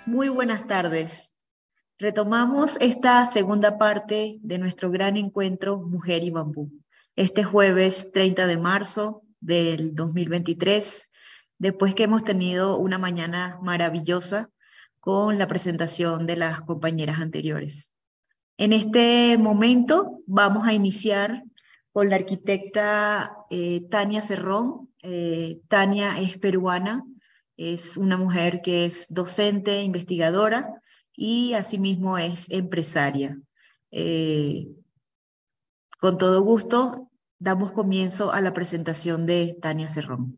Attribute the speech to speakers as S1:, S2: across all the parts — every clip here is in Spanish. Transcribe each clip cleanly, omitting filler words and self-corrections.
S1: Muy buenas tardes. Retomamos esta segunda parte de nuestro gran encuentro Mujer y Bambú. Este jueves 30 de marzo del 2023, después que hemos tenido una mañana maravillosa con la presentación de las compañeras anteriores. En este momento vamos a iniciar con la arquitecta Tania Cerrón. Tania es peruana, es una mujer que es docente, investigadora y asimismo es empresaria. Eh, con todo gusto, damos comienzo a la presentación de Tania Cerrón.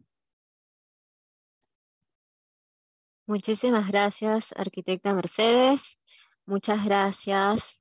S2: Muchísimas gracias, arquitecta Mercedes. Muchas gracias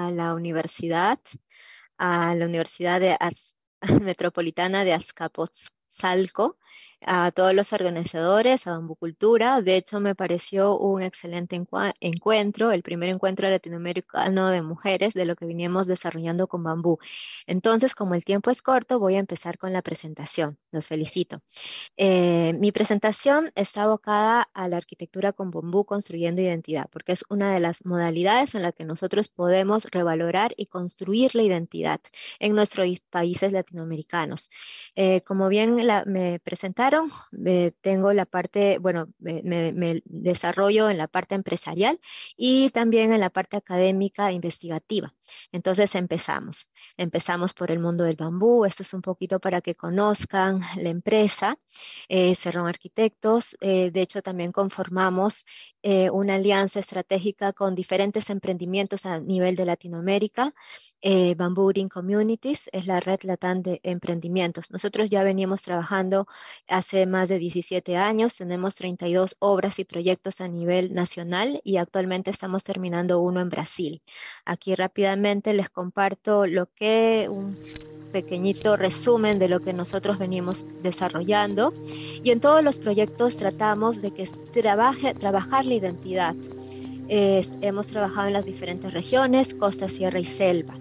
S2: a la Universidad Metropolitana de Azcapotzalco, a todos los organizadores, a Bambú Cultura. De hecho, me pareció un excelente encuentro, el primer encuentro latinoamericano de mujeres de lo que veníamos desarrollando con Bambú. Entonces, como el tiempo es corto, voy a empezar con la presentación. Los felicito. Mi presentación está abocada a la arquitectura con bambú construyendo identidad, porque es una de las modalidades en la que nosotros podemos revalorar y construir la identidad en nuestros países latinoamericanos. Como bien me presentaron, tengo la parte, bueno, me desarrollo en la parte empresarial y también en la parte académica e investigativa. Entonces empezamos. Empezamos por el mundo del bambú. Esto es un poquito para que conozcan la empresa. Cerrón Arquitectos. De hecho, también conformamos una alianza estratégica con diferentes emprendimientos a nivel de Latinoamérica. Bamboo Green Communities es la red LATAM de emprendimientos. Nosotros ya veníamos trabajando hace más de 17 años, tenemos 32 obras y proyectos a nivel nacional y actualmente estamos terminando uno en Brasil. Aquí rápidamente les comparto un pequeñito resumen de lo que nosotros venimos desarrollando. Y en todos los proyectos tratamos de que trabajar la identidad. Hemos trabajado en las diferentes regiones, costa, sierra y selva.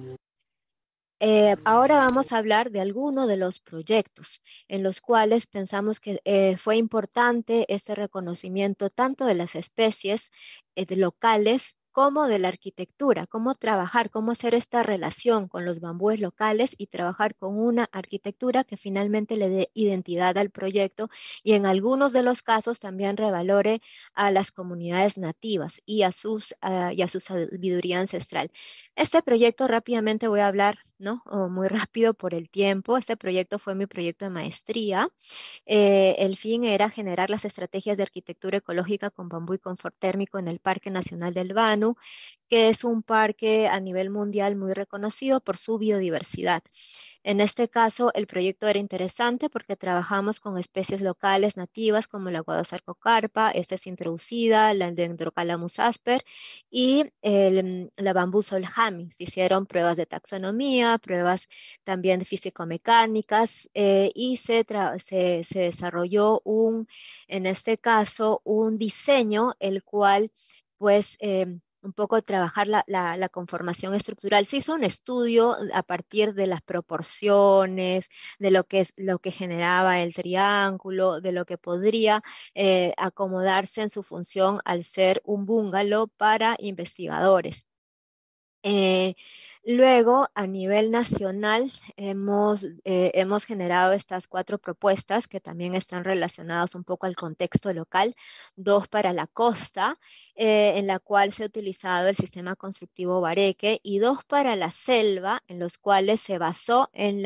S2: Ahora vamos a hablar de algunos de los proyectos en los cuales pensamos que fue importante este reconocimiento tanto de las especies de locales como de la arquitectura, cómo trabajar, cómo hacer esta relación con los bambúes locales y trabajar con una arquitectura que finalmente le dé identidad al proyecto y en algunos de los casos también revalore a las comunidades nativas y a su sabiduría ancestral. Este proyecto rápidamente voy a hablar, ¿no? Muy rápido por el tiempo. Este proyecto fue mi proyecto de maestría. El fin era generar las estrategias de arquitectura ecológica con bambú y confort térmico en el Parque Nacional del Banu, que es un parque a nivel mundial muy reconocido por su biodiversidad. En este caso, el proyecto era interesante porque trabajamos con especies locales nativas como la guadalcarpa, esta es introducida, la Dendrocalamus asper y la bambú solhami. Se hicieron pruebas de taxonomía, pruebas también de físico-mecánicas y se desarrolló en este caso, un diseño el cual pues un poco trabajar la conformación estructural. Se hizo un estudio a partir de las proporciones, de lo que generaba el triángulo, de lo que podría acomodarse en su función al ser un bungalow para investigadores. Eh, Luego, a nivel nacional, hemos generado estas 4 propuestas que también están relacionadas un poco al contexto local, 2 para la costa, en la cual se ha utilizado el sistema constructivo Bareque, y 2 para la selva, en los cuales se basó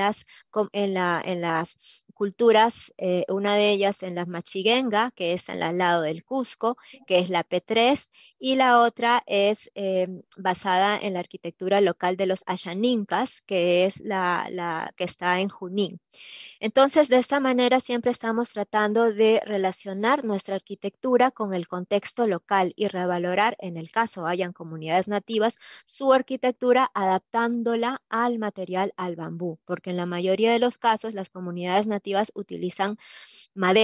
S2: en las culturas, una de ellas en las Machiguenga, que es al lado del Cusco, que es la P3, y la otra es basada en la arquitectura local de los Ashanincas, que es la que está en Junín. Entonces, de esta manera siempre estamos tratando de relacionar nuestra arquitectura con el contexto local y revalorar, en el caso hayan comunidades nativas, su arquitectura adaptándola al material, al bambú, porque en la mayoría de los casos las comunidades nativas utilizan madera.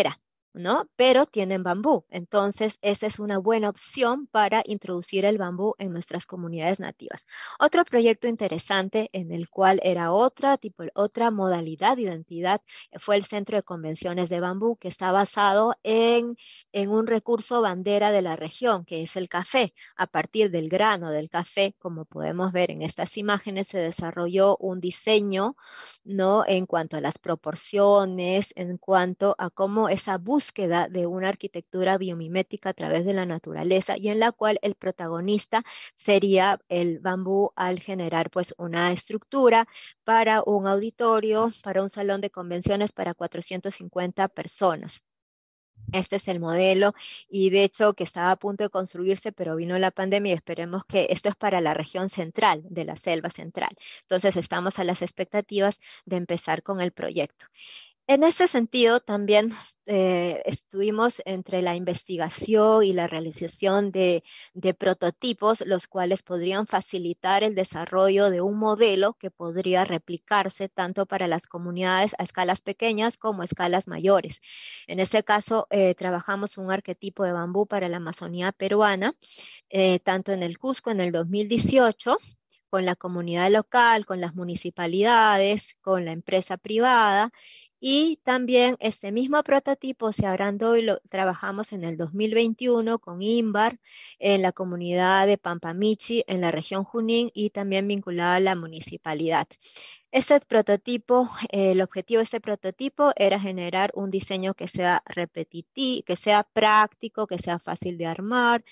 S2: ¿no? Pero tienen bambú. Entonces, esa es una buena opción para introducir el bambú en nuestras comunidades nativas. Otro proyecto interesante en el cual era otra modalidad de identidad fue el Centro de Convenciones de Bambú, que está basado en un recurso bandera de la región, que es el café. A partir del grano del café, como podemos ver en estas imágenes, se desarrolló un diseño, ¿no? En cuanto a las proporciones, en cuanto a cómo esa búsqueda de una arquitectura biomimética a través de la naturaleza y en la cual el protagonista sería el bambú al generar pues una estructura para un auditorio, para un salón de convenciones para 450 personas. Este es el modelo y de hecho que estaba a punto de construirse, pero vino la pandemia y esperemos que esto es para la región central de la selva central. Entonces estamos a las expectativas de empezar con el proyecto. En ese sentido, también estuvimos entre la investigación y la realización de prototipos, los cuales podrían facilitar el desarrollo de un modelo que podría replicarse tanto para las comunidades a escalas pequeñas como a escalas mayores. En ese caso, trabajamos un arquetipo de bambú para la Amazonía peruana, tanto en el Cusco en el 2018 con la comunidad local, con las municipalidades, con la empresa privada. Y también este mismo prototipo se agrandó y lo trabajamos en el 2021 con INVAR en la comunidad de Pampamichi, en la región Junín y también vinculada a la municipalidad. Este prototipo, el objetivo de este prototipo era generar un diseño que sea repetitivo, que sea práctico, que sea fácil de armar,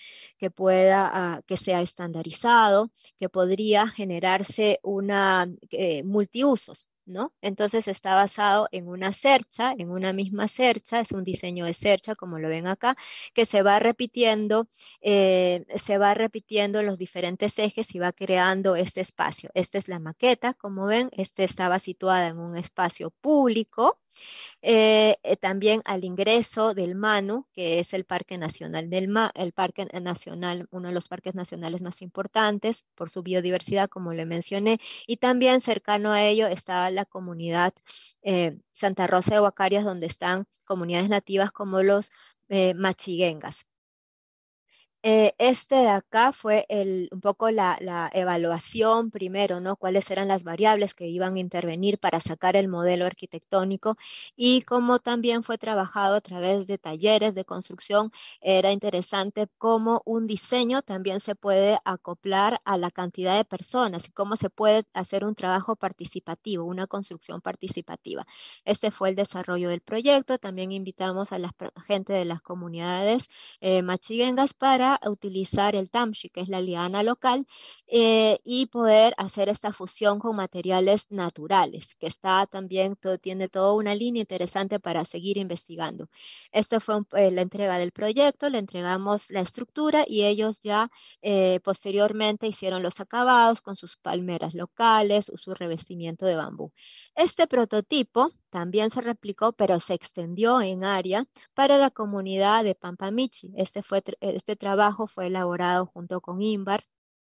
S2: que sea estandarizado, que podría generarse una multiusos, ¿no? Entonces está basado en una cercha, en una misma cercha, es un diseño de cercha, como lo ven acá, que se va repitiendo en los diferentes ejes y va creando este espacio. Esta es la maqueta, como ven, este estaba situada en un espacio público. También al ingreso del Manu, que es el Parque Nacional el Parque Nacional, uno de los parques nacionales más importantes por su biodiversidad, como le mencioné, y también cercano a ello está la comunidad Santa Rosa de Huacarias, donde están comunidades nativas como los machiguengas. Este de acá fue un poco la evaluación primero, ¿no? Cuáles eran las variables que iban a intervenir para sacar el modelo arquitectónico y cómo también fue trabajado a través de talleres de construcción. Era interesante cómo un diseño también se puede acoplar a la cantidad de personas y cómo se puede hacer un trabajo participativo, una construcción participativa. Este fue el desarrollo del proyecto. También invitamos a la gente de las comunidades machiguengas para utilizar el tamshi, que es la liana local, y poder hacer esta fusión con materiales naturales, que está también, tiene toda una línea interesante para seguir investigando. Esta fue la entrega del proyecto, le entregamos la estructura y ellos ya posteriormente hicieron los acabados con sus palmeras locales, su revestimiento de bambú. Este prototipo también se replicó, pero se extendió en área para la comunidad de Pampamichi. Este trabajo fue elaborado junto con INVAR.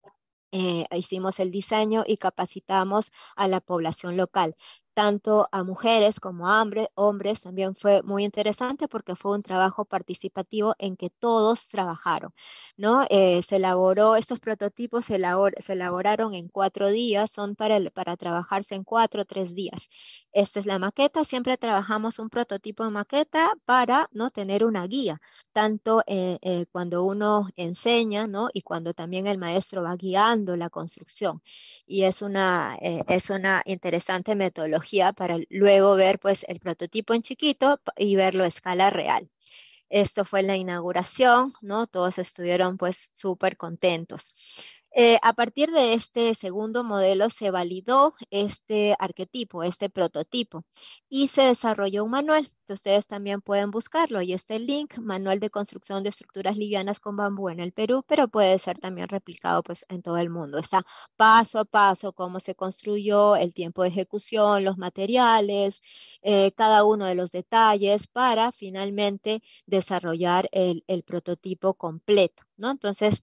S2: Hicimos el diseño y capacitamos a la población local, tanto a mujeres como a hombres. También fue muy interesante porque fue un trabajo participativo en que todos trabajaron, ¿no? Estos prototipos se elaboraron en 4 días, son para trabajarse en 4 o 3 días. Esta es la maqueta, siempre trabajamos un prototipo de maqueta para no tener una guía tanto cuando uno enseña, ¿no? Y cuando también el maestro va guiando la construcción. Y es una interesante metodología para luego ver pues el prototipo en chiquito y verlo a escala real. Esto fue la inauguración, ¿no? Todos estuvieron pues súper contentos. A partir de este segundo modelo se validó este arquetipo, este prototipo, y se desarrolló un manual que ustedes también pueden buscarlo. Y este link, Manual de Construcción de Estructuras Livianas con Bambú en el Perú, pero puede ser también replicado pues en todo el mundo. Está paso a paso cómo se construyó, el tiempo de ejecución, los materiales, cada uno de los detalles para finalmente desarrollar el prototipo completo, ¿no? Entonces,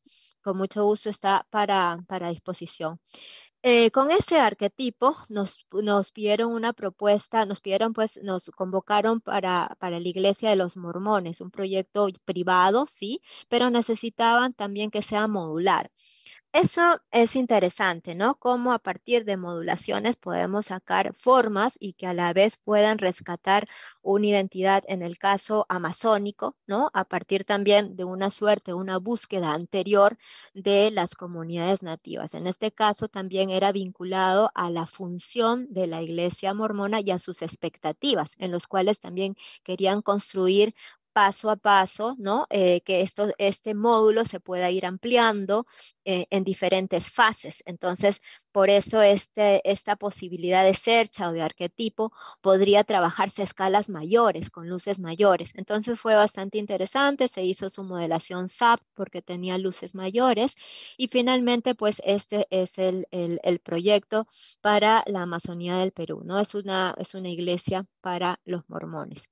S2: con mucho gusto está para disposición. Con ese arquetipo nos pidieron una propuesta, nos convocaron para la Iglesia de los Mormones, un proyecto privado, sí, pero necesitaban también que sea modular. Eso es interesante, ¿no? Cómo a partir de modulaciones podemos sacar formas y que a la vez puedan rescatar una identidad, en el caso amazónico, ¿no? A partir también de una suerte, una búsqueda anterior de las comunidades nativas. En este caso también era vinculado a la función de la iglesia mormona y a sus expectativas, en los cuales también querían construir paso a paso, ¿no? Que este módulo se pueda ir ampliando en diferentes fases. Entonces, por eso esta posibilidad de search o de arquetipo podría trabajarse a escalas mayores, con luces mayores. Entonces fue bastante interesante, se hizo su modelación SAP porque tenía luces mayores y finalmente pues este es el proyecto para la Amazonía del Perú, ¿no? Es una iglesia para los mormones.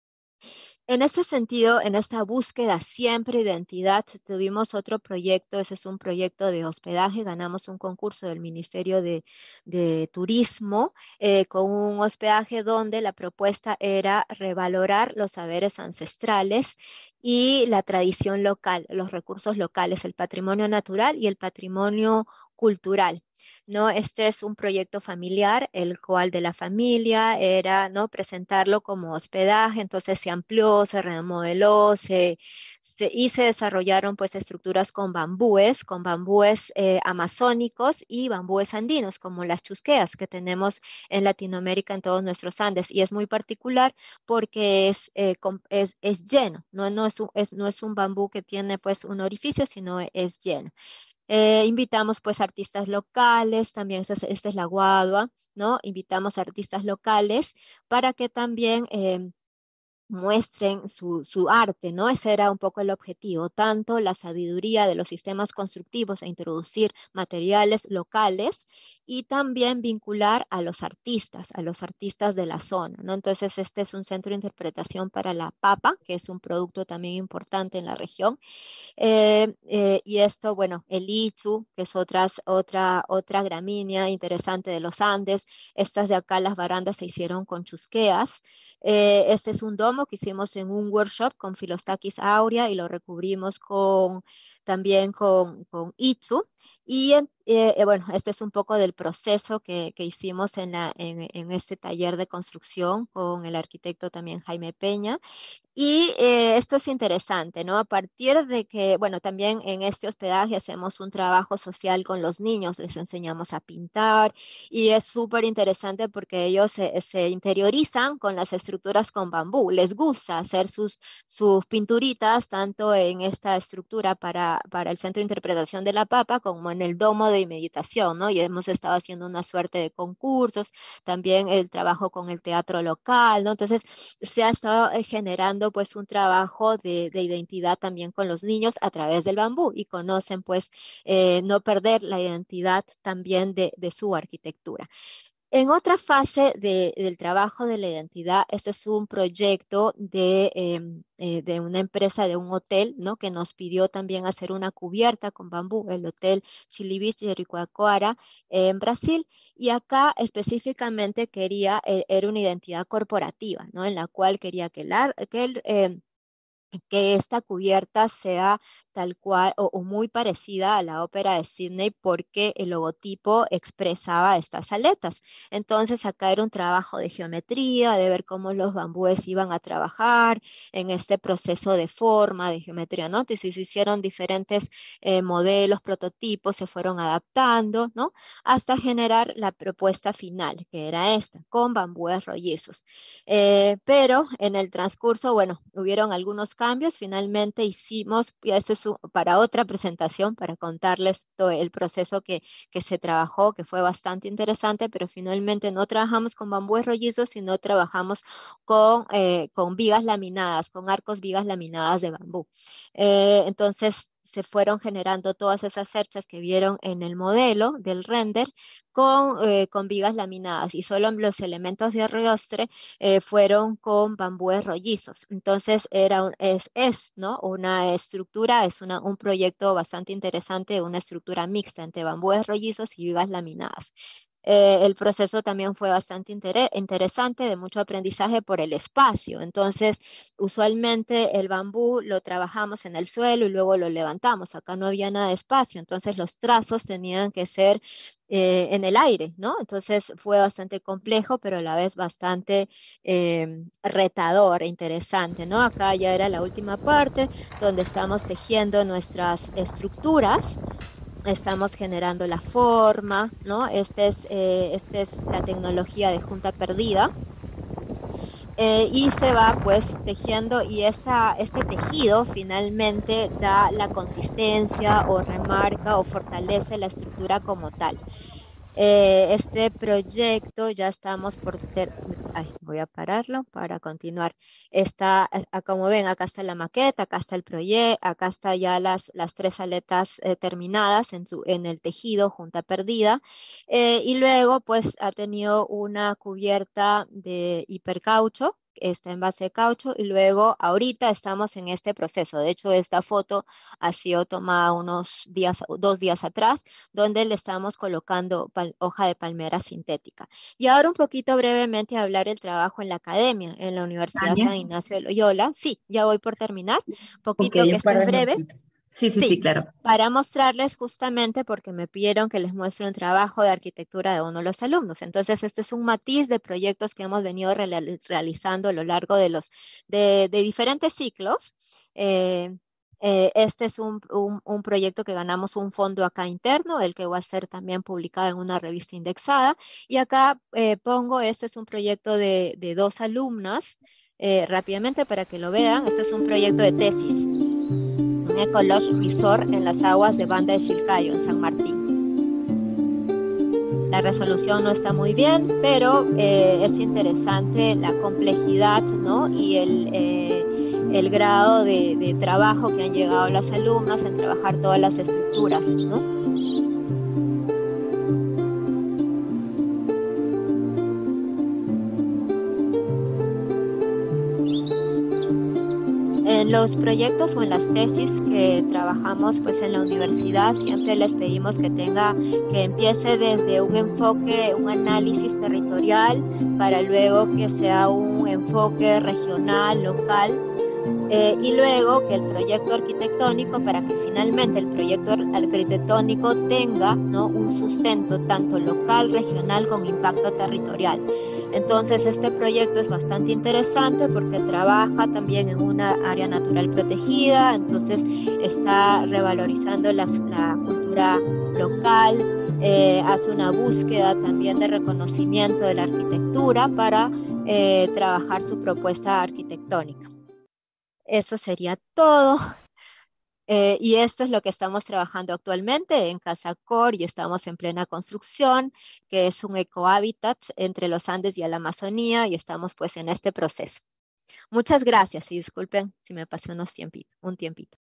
S2: En ese sentido, en esta búsqueda siempre de identidad, tuvimos otro proyecto, ese es un proyecto de hospedaje, ganamos un concurso del Ministerio de Turismo con un hospedaje donde la propuesta era revalorar los saberes ancestrales y la tradición local, los recursos locales, el patrimonio natural y el patrimonio cultural. ¿No? Este es un proyecto familiar, el cual de la familia era, ¿no? Presentarlo como hospedaje, entonces se amplió, se remodeló, y se desarrollaron pues estructuras con bambúes amazónicos y bambúes andinos, como las chusqueas que tenemos en Latinoamérica en todos nuestros Andes. Y es muy particular porque es lleno, no es un bambú que tiene pues un orificio, sino es lleno. Invitamos pues artistas locales, también esta es la guadua, ¿no? Invitamos artistas locales para que también muestren su arte, ¿no? Ese era un poco el objetivo, tanto la sabiduría de los sistemas constructivos a introducir materiales locales y también vincular a los artistas de la zona, ¿no? Entonces, este es un centro de interpretación para la papa, que es un producto también importante en la región. Y esto, bueno, el ichu, que es otra gramínea interesante de los Andes. Estas de acá, las barandas se hicieron con chusqueas. Este es un domo que hicimos en un workshop con Philostakis aurea y lo recubrimos también con ichu. Y bueno, este es un poco del proceso que hicimos en este taller de construcción con el arquitecto también Jaime Peña. Y esto es interesante, ¿no? A partir de que, bueno, también en este hospedaje hacemos un trabajo social con los niños, les enseñamos a pintar y es súper interesante porque ellos se interiorizan con las estructuras con bambú, les gusta hacer sus pinturitas tanto en esta estructura para el Centro de Interpretación de la Papa como en el domo de meditación, ¿no? Y hemos estado haciendo una suerte de concursos, también el trabajo con el teatro local, ¿no? Entonces, se ha estado generando pues un trabajo de identidad también con los niños a través del bambú y conocen pues no perder la identidad también de su arquitectura. En otra fase del trabajo de la identidad, este es un proyecto de una empresa, de un hotel, ¿no? Que nos pidió también hacer una cubierta con bambú, el Hotel Chili Beach de Jericoacoara en Brasil. Y acá específicamente era una identidad corporativa, ¿no? En la cual quería que esta cubierta sea tal cual o muy parecida a la ópera de Sydney porque el logotipo expresaba estas aletas. Entonces acá era un trabajo de geometría, de ver cómo los bambúes iban a trabajar en este proceso de forma, de geometría, ¿no? Entonces se hicieron diferentes modelos, prototipos, se fueron adaptando, ¿no? Hasta generar la propuesta final, que era esta, con bambúes rollizos. Pero en el transcurso, bueno, hubieron algunos cambios. Finalmente hicimos, y eso es para otra presentación, para contarles todo el proceso que se trabajó, que fue bastante interesante, pero finalmente no trabajamos con bambúes rollizos, sino trabajamos con vigas laminadas, con arcos vigas laminadas de bambú. Entonces, se fueron generando todas esas cerchas que vieron en el modelo del render con vigas laminadas, y solo los elementos de arrastre fueron con bambúes rollizos. Entonces ¿no? Una estructura, un proyecto bastante interesante, una estructura mixta entre bambúes rollizos y vigas laminadas. El proceso también fue bastante interesante, de mucho aprendizaje por el espacio. Entonces, usualmente el bambú lo trabajamos en el suelo y luego lo levantamos. Acá no había nada de espacio, entonces los trazos tenían que ser en el aire, ¿no? Entonces fue bastante complejo, pero a la vez bastante retador e interesante, ¿no? Acá ya era la última parte donde estamos tejiendo nuestras estructuras. Estamos generando la forma, ¿no? Esta es la tecnología de junta perdida. Y se va pues tejiendo, y este tejido finalmente da la consistencia o remarca o fortalece la estructura como tal. Este proyecto ya estamos Ay, voy a pararlo para continuar. Como ven, acá está la maqueta, acá está el proyecto, acá está ya las tres aletas terminadas en el tejido, junta perdida. Y luego, pues, ha tenido una cubierta de hipercaucho, está en base de caucho, y luego ahorita estamos en este proceso. De hecho, esta foto ha sido tomada unos días, 2 días atrás, donde le estamos colocando hoja de palmera sintética. Y ahora un poquito brevemente hablar el trabajo en la academia, en la Universidad
S1: Tania,
S2: San Ignacio de Loyola. Sí, ya voy por terminar.
S1: ok,
S2: Poquito, que
S1: un
S2: esto
S1: par
S2: es
S1: de
S2: breve.
S1: minutitos. Sí, sí, sí,
S2: Sí,
S1: claro.
S2: para mostrarles justamente porque me pidieron que les muestre un trabajo de arquitectura de uno de los alumnos. Entonces, este es un matiz de proyectos que hemos venido realizando a lo largo de diferentes ciclos. Eh, este es un proyecto que ganamos un fondo acá interno, el que va a ser también publicado en una revista indexada. Y acá este es un proyecto de 2 alumnas, rápidamente para que lo vean. Este es un proyecto de tesis, un Ecolodge Resort en las aguas de Banda de Chilcayo, en San Martín. La resolución no está muy bien, pero es interesante la complejidad, ¿no? Y el grado de trabajo que han llegado las alumnas en trabajar todas las estructuras, ¿no? En los proyectos o en las tesis que trabajamos pues en la universidad, siempre les pedimos que empiece desde un enfoque, un análisis territorial, para luego que sea un enfoque regional, local, y luego que el proyecto arquitectónico, para que finalmente el proyecto arquitectónico tenga, ¿no?, un sustento tanto local, regional, con impacto territorial. Entonces, este proyecto es bastante interesante porque trabaja también en una área natural protegida, entonces está revalorizando la cultura local, hace una búsqueda también de reconocimiento de la arquitectura para trabajar su propuesta arquitectónica. Eso sería todo. Y esto es lo que estamos trabajando actualmente en Casa Core, y estamos en plena construcción, que es un ecohábitat entre los Andes y la Amazonía, y estamos pues en este proceso. Muchas gracias, y disculpen si me pasé un tiempito.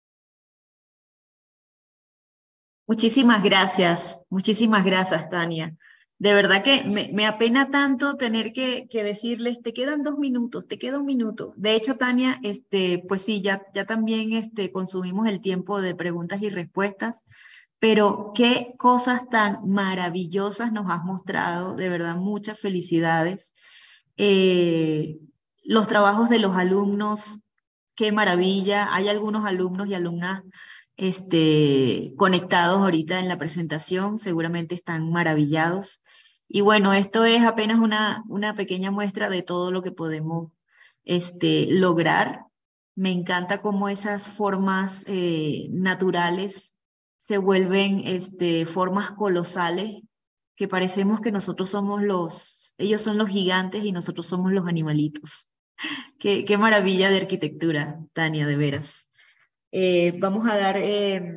S1: Muchísimas gracias, Tania. De verdad que me apena tanto tener que decirles, te quedan 2 minutos, te queda un minuto. De hecho, Tania, pues sí, ya también consumimos el tiempo de preguntas y respuestas, pero qué cosas tan maravillosas nos has mostrado, de verdad, muchas felicidades. Eh, los trabajos de los alumnos, qué maravilla. Hay algunos alumnos y alumnas conectados ahorita en la presentación, seguramente están maravillados. Y bueno, esto es apenas una pequeña muestra de todo lo que podemos lograr. Me encanta cómo esas formas naturales se vuelven formas colosales, que parecemos que nosotros somos ellos son los gigantes y nosotros somos los animalitos. Qué maravilla de arquitectura, Tania, de veras. Vamos a dar,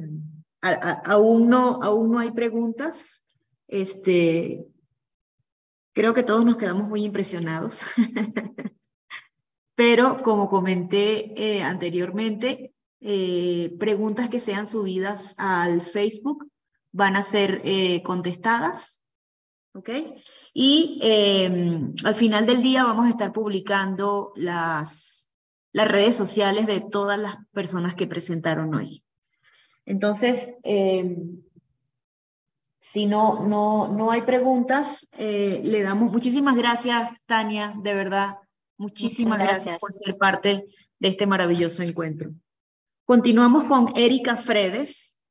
S1: aún no hay preguntas. Este, Creo que todos nos quedamos muy impresionados. Pero como comenté anteriormente, preguntas que sean subidas al Facebook van a ser contestadas, ¿ok? Y al final del día vamos a estar publicando las redes sociales de todas las personas que presentaron hoy. Entonces, si no hay preguntas, le damos muchísimas gracias, Tania, de verdad,
S2: Muchas
S1: muchísimas gracias
S2: gracias.
S1: por ser parte de este maravilloso encuentro. Continuamos con Erika Fredes.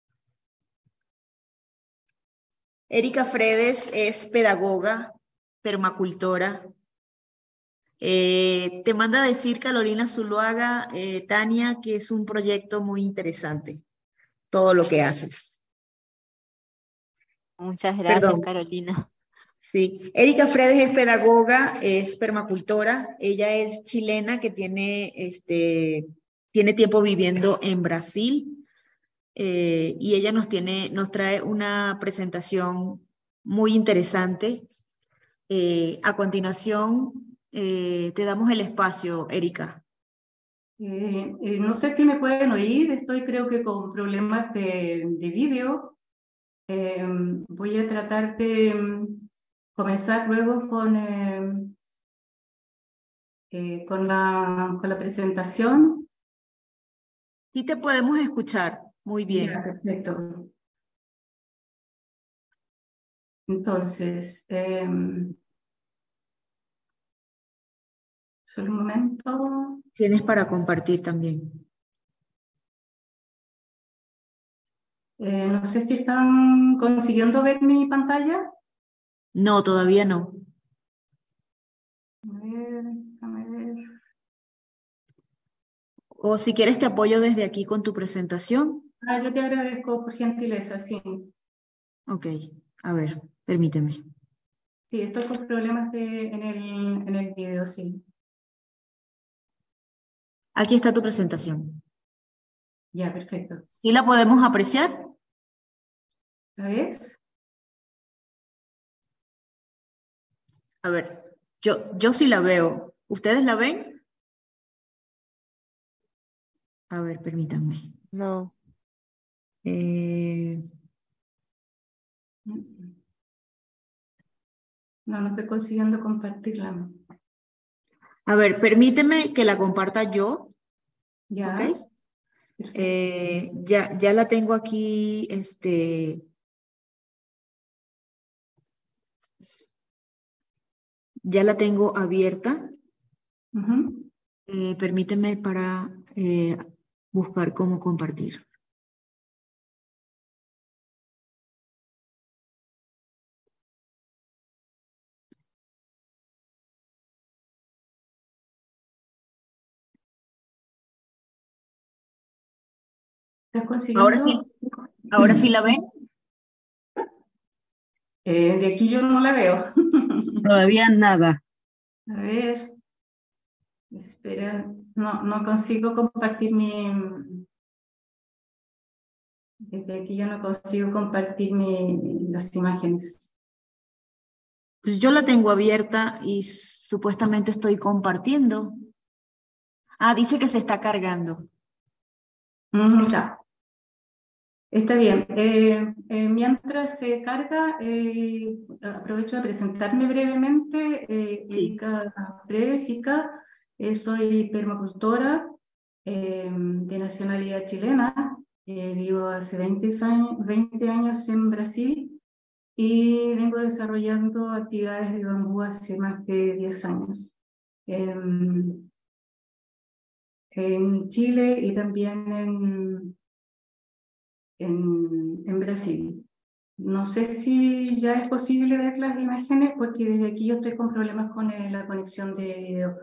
S1: Erika Fredes es pedagoga, permacultora. Te manda a decir Carolina Zuluaga, Tania, que es un proyecto muy interesante, todo lo que haces.
S2: Muchas gracias,
S1: Perdón.
S2: Carolina.
S1: Sí, Erika Fredes es pedagoga, es permacultora, ella es chilena que tiene tiempo viviendo en Brasil y ella nos trae una presentación muy interesante. A continuación, te damos el espacio, Erika.
S3: No sé si me pueden oír, estoy creo que con problemas de vídeo. Voy a tratar de comenzar luego con la presentación.
S1: Sí te podemos escuchar, muy bien.
S3: Ya, perfecto. Entonces, solo un momento.
S1: Tienes para compartir también.
S3: No sé si están consiguiendo ver mi pantalla.
S1: No, todavía no.
S3: A ver, déjame ver.
S1: O si quieres te apoyo desde aquí con tu presentación.
S3: Yo te agradezco por gentileza, sí.
S1: Ok, a ver, permíteme.
S3: Sí, estoy con problemas en el video, sí.
S1: Aquí está tu presentación.
S3: Ya, perfecto.
S1: ¿Sí la podemos apreciar?
S3: ¿La ves?
S1: A ver, yo sí la veo. ¿Ustedes la ven? A ver, permítanme.
S2: No,
S1: Eh,
S3: No estoy consiguiendo compartirla.
S1: a ver, permíteme que la comparta yo, ¿ok?
S3: Ya, perfecto.
S1: Ya la tengo aquí, ya la tengo abierta.
S3: Ujú.
S1: Permíteme para buscar cómo compartir.
S3: ¿Estás
S1: Ahora
S3: consiguiendo?
S1: sí, ahora sí la ven.
S3: De aquí yo no la veo.
S1: Todavía nada.
S3: A ver, espera, no consigo compartir desde aquí yo no consigo compartir las imágenes.
S1: Pues yo la tengo abierta y supuestamente estoy compartiendo. Ah, dice que se está cargando.
S3: Ya, está bien. Mientras se carga, aprovecho de presentarme brevemente.
S1: Sí.
S3: Erika Fredesica, soy permacultora de nacionalidad chilena. Vivo hace 20 años en Brasil y vengo desarrollando actividades de bambú hace más de 10 años. En Chile y también en Brasil. No sé si ya es posible ver las imágenes porque desde aquí yo estoy con problemas con la conexión de video.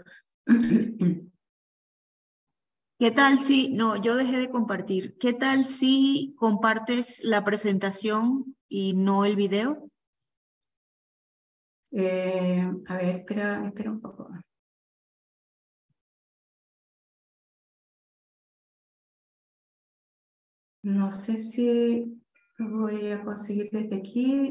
S1: ¿Qué tal si, no, yo dejé de compartir. ¿Qué tal si compartes la presentación y no el video?
S3: A ver, espera un poco. No sé si lo voy a conseguir desde aquí.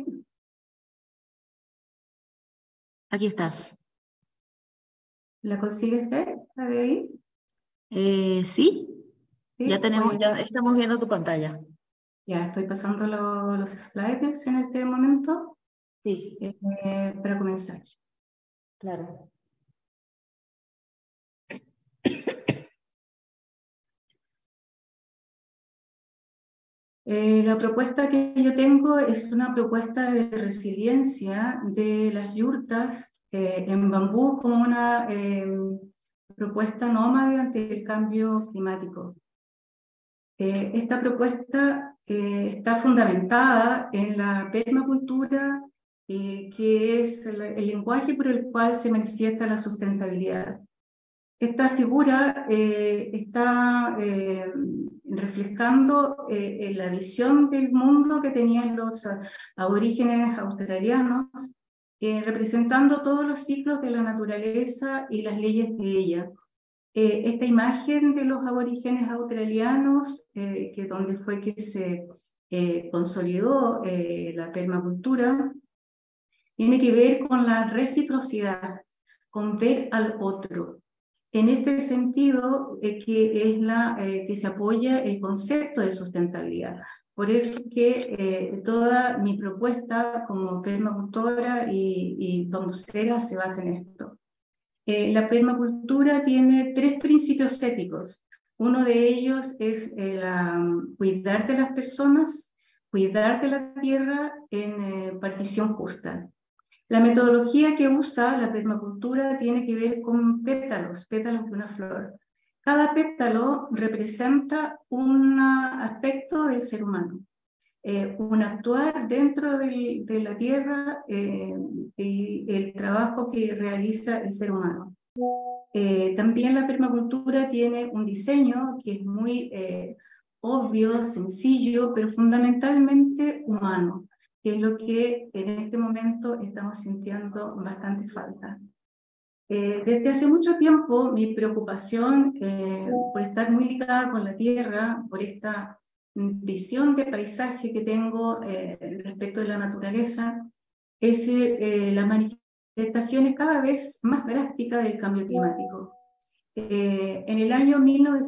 S1: Aquí estás.
S3: ¿La consigues ver? ¿La de ahí?
S1: Sí.
S3: Sí,
S1: Ya estamos viendo tu pantalla.
S3: ya estoy pasando los slides en este momento
S1: Sí,
S3: para comenzar.
S1: claro.
S3: La propuesta que yo tengo es una propuesta de resiliencia de las yurtas en bambú como una propuesta nómade ante el cambio climático. Esta propuesta está fundamentada en la permacultura, que es el lenguaje por el cual se manifiesta la sustentabilidad. Esta figura está reflejando la visión del mundo que tenían los aborígenes australianos, representando todos los ciclos de la naturaleza y las leyes de ella. Esta imagen de los aborígenes australianos, que donde fue que se consolidó la permacultura, tiene que ver con la reciprocidad, con ver al otro. En este sentido, que se apoya el concepto de sustentabilidad. Por eso que toda mi propuesta como permacultora y bambucera se basa en esto. La permacultura tiene 3 principios éticos. Uno de ellos es cuidar de las personas, cuidar de la tierra en partición justa. La metodología que usa la permacultura tiene que ver con pétalos de una flor. Cada pétalo representa un aspecto del ser humano, un actuar dentro de la tierra y el trabajo que realiza el ser humano. También la permacultura tiene un diseño que es muy obvio, sencillo, pero fundamentalmente humano, que es lo que en este momento estamos sintiendo bastante falta. Desde hace mucho tiempo mi preocupación por estar muy ligada con la tierra, por esta visión de paisaje que tengo respecto de la naturaleza, es la manifestaciones cada vez más drásticas del cambio climático. En el año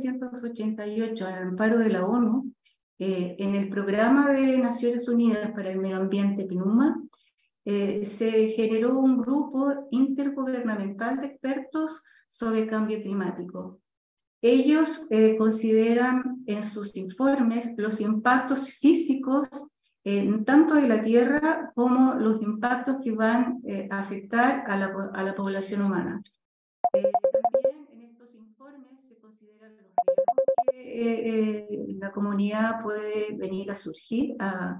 S3: 1988, al amparo de la ONU, en el Programa de Naciones Unidas para el Medio Ambiente, PNUMA, se generó un grupo intergubernamental de expertos sobre cambio climático. Ellos consideran en sus informes los impactos físicos tanto de la Tierra como los impactos que van a afectar a la población humana. También en estos informes se consideran los riesgos que la comunidad puede venir a surgir,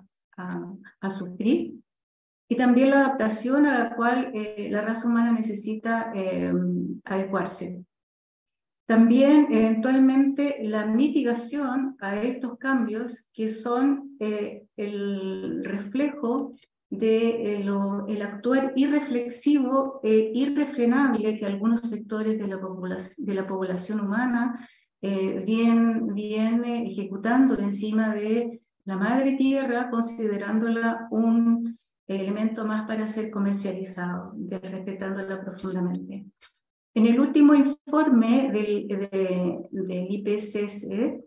S3: a sufrir, y también la adaptación a la cual la raza humana necesita adecuarse. También, eventualmente, la mitigación a estos cambios que son el reflejo de el actuar irreflexivo e irrefrenable que algunos sectores de la población humana vienen ejecutando encima de la madre tierra, considerándola un elemento más para ser comercializado, respetándola profundamente. En el último informe del IPCC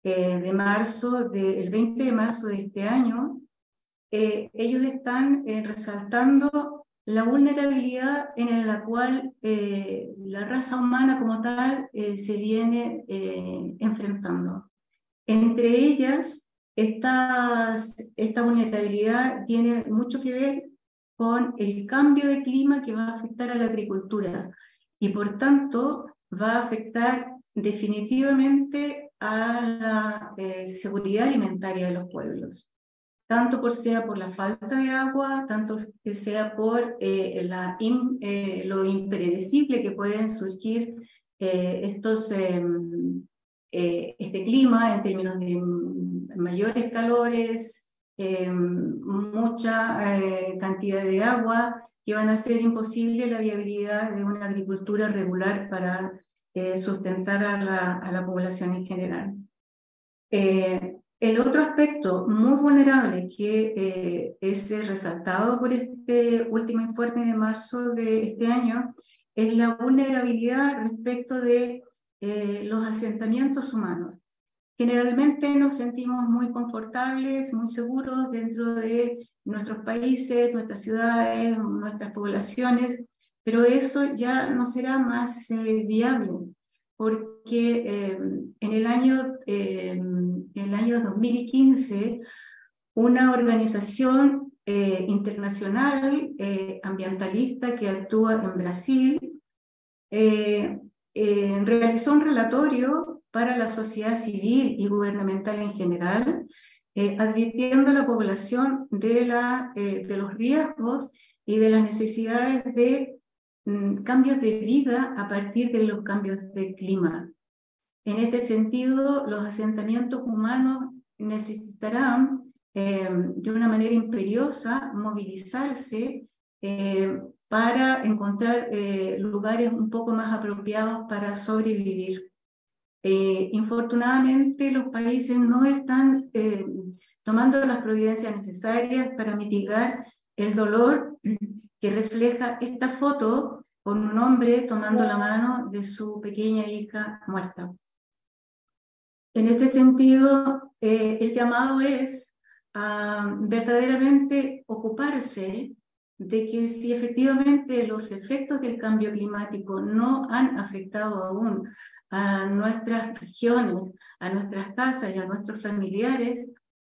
S3: el 20 de marzo de este año, ellos están resaltando la vulnerabilidad en la cual la raza humana como tal se viene enfrentando. Entre ellas, esta vulnerabilidad tiene mucho que ver con el cambio de clima que va a afectar a la agricultura y por tanto va a afectar definitivamente a la seguridad alimentaria de los pueblos, tanto sea por la falta de agua, tanto que sea por lo impredecible que pueden surgir este clima en términos de mayores calores, mucha cantidad de agua, que van a hacer imposible la viabilidad de una agricultura regular para sustentar a la población en general. El otro aspecto muy vulnerable que es resaltado por este último informe de marzo de este año es la vulnerabilidad respecto de los asentamientos humanos. Generalmente nos sentimos muy confortables, muy seguros dentro de nuestros países, nuestras ciudades, nuestras poblaciones, pero eso ya no será más viable, porque en el año 2015 una organización internacional ambientalista que actúa en Brasil realizó un relatorio para la sociedad civil y gubernamental en general, advirtiendo a la población de los riesgos y de las necesidades de cambios de vida a partir de los cambios de clima. En este sentido, los asentamientos humanos necesitarán de una manera imperiosa movilizarse para encontrar lugares un poco más apropiados para sobrevivir. Infortunadamente, los países no están tomando las providencias necesarias para mitigar el dolor que refleja esta foto con un hombre tomando la mano de su pequeña hija muerta. En este sentido, el llamado es a verdaderamente ocuparse de que si efectivamente los efectos del cambio climático no han afectado aún a nuestras regiones, a nuestras casas y a nuestros familiares,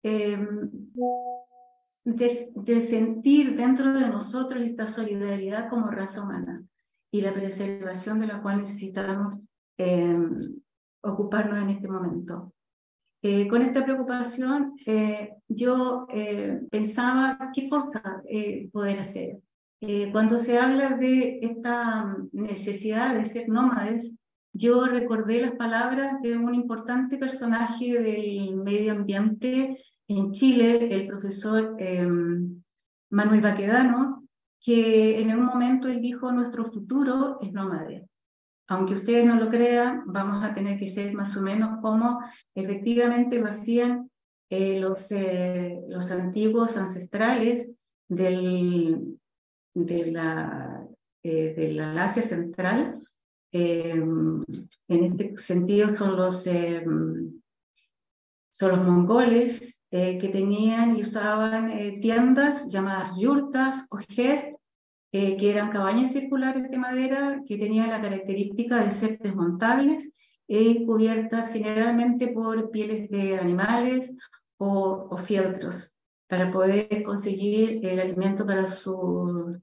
S3: de sentir dentro de nosotros esta solidaridad como raza humana y la preservación de la cual necesitamos ocuparnos en este momento. Con esta preocupación, yo pensaba qué cosa poder hacer. Cuando se habla de esta necesidad de ser nómades, yo recordé las palabras de un importante personaje del medio ambiente en Chile, el profesor Manuel Baquedano, que en un momento él dijo: nuestro futuro es nómade. Aunque ustedes no lo crean, vamos a tener que ser más o menos como efectivamente lo hacían los antiguos ancestrales de la Asia Central. En este sentido son los mongoles que tenían y usaban tiendas llamadas yurtas o jet, que eran cabañas circulares de madera que tenían la característica de ser desmontables y cubiertas generalmente por pieles de animales o fieltros para poder conseguir el alimento para sus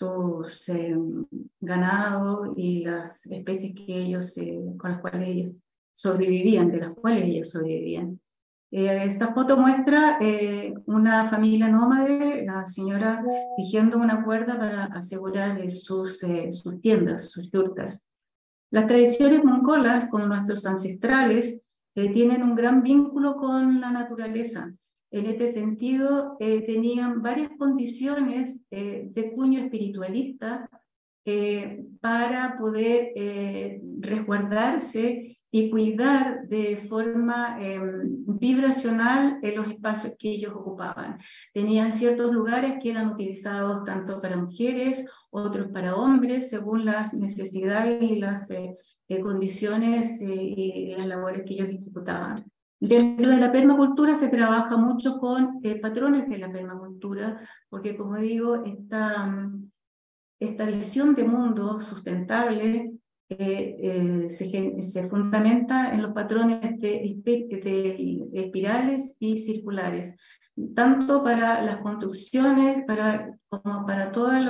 S3: ganado y las especies que ellos, con las cuales ellos sobrevivían, de las cuales ellos sobrevivían. Esta foto muestra una familia nómade, la señora tejiendo una cuerda para asegurar sus tiendas, sus yurtas. Las tradiciones mongolas con nuestros ancestrales tienen un gran vínculo con la naturaleza. En este sentido, tenían varias condiciones de cuño espiritualista para poder resguardarse y cuidar de forma vibracional los espacios que ellos ocupaban. Tenían ciertos lugares que eran utilizados tanto para mujeres, otros para hombres, según las necesidades y las condiciones y las labores que ellos ejecutaban. Dentro de la permacultura se trabaja mucho con patrones de la permacultura, porque como digo, esta visión de mundo sustentable se fundamenta en los patrones de espirales y circulares, tanto para las construcciones como para todos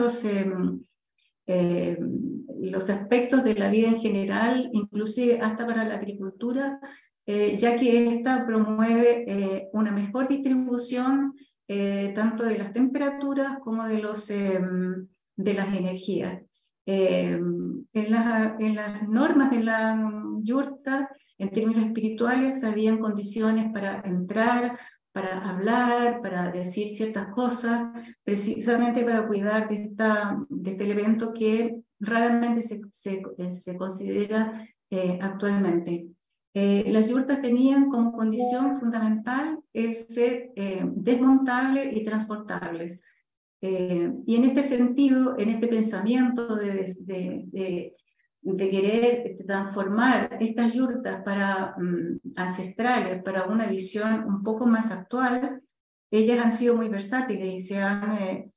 S3: los aspectos de la vida en general, inclusive hasta para la agricultura, ya que esta promueve una mejor distribución tanto de las temperaturas como de las energías. En las normas de la yurta, en términos espirituales, habían condiciones para entrar, para hablar, para decir ciertas cosas, precisamente para cuidar de este elemento que raramente se considera actualmente. Las yurtas tenían como condición fundamental ser desmontables y transportables. Y en este sentido, en este pensamiento de de querer transformar estas yurtas para, ancestrales para una visión un poco más actual, ellas han sido muy versátiles y se han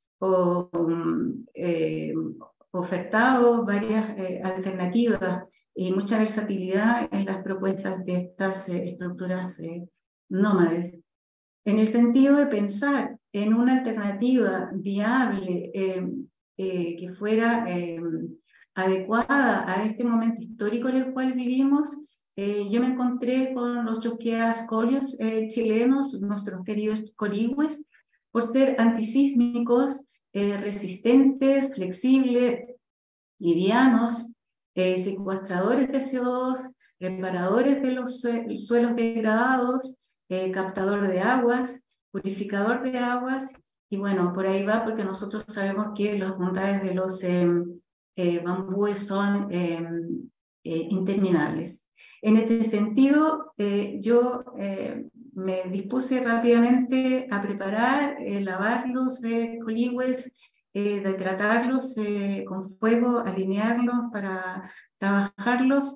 S3: ofertado varias alternativas y mucha versatilidad en las propuestas de estas estructuras nómades. En el sentido de pensar en una alternativa viable que fuera adecuada a este momento histórico en el cual vivimos, yo me encontré con los Choqueas Colios chilenos, nuestros queridos coligües, por ser antisísmicos, resistentes, flexibles, livianos, secuestradores de CO2, reparadores de los suelos degradados, captador de aguas, purificador de aguas, y bueno, por ahí va porque nosotros sabemos que las bondades de los bambúes son interminables. En este sentido, yo me dispuse rápidamente a preparar, lavar los coligües, de tratarlos con fuego, alinearlos para trabajarlos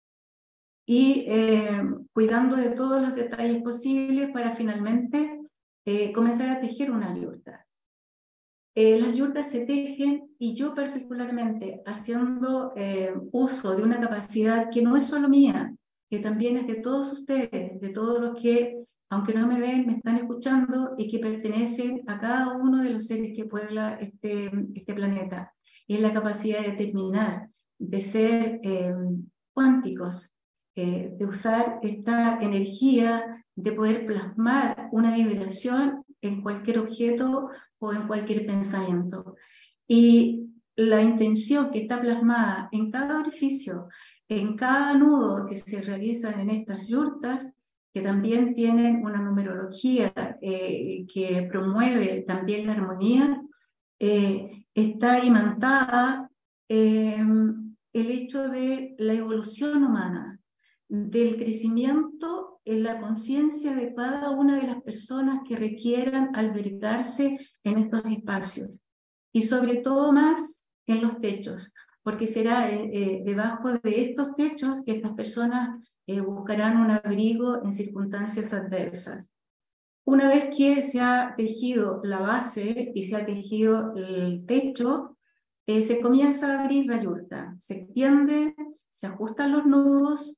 S3: y cuidando de todos los detalles posibles para finalmente comenzar a tejer una yurta. Las yurtas se tejen y yo particularmente haciendo uso de una capacidad que no es solo mía, que también es de todos ustedes, de todos los que, aunque no me ven, me están escuchando y que pertenecen a cada uno de los seres que puebla este planeta. Y es la capacidad de determinar, de ser cuánticos, de usar esta energía, de poder plasmar una vibración en cualquier objeto o en cualquier pensamiento. Y la intención que está plasmada en cada orificio, en cada nudo que se realizan en estas yurtas, que también tienen una numerología que promueve también la armonía, está imantada el hecho de la evolución humana, del crecimiento en la conciencia de cada una de las personas que requieran albergarse en estos espacios. Y sobre todo más en los techos, porque será debajo de estos techos que estas personas buscarán un abrigo en circunstancias adversas. Una vez que se ha tejido la base y se ha tejido el techo, se comienza a abrir la yurta. Se extiende, se ajustan los nudos,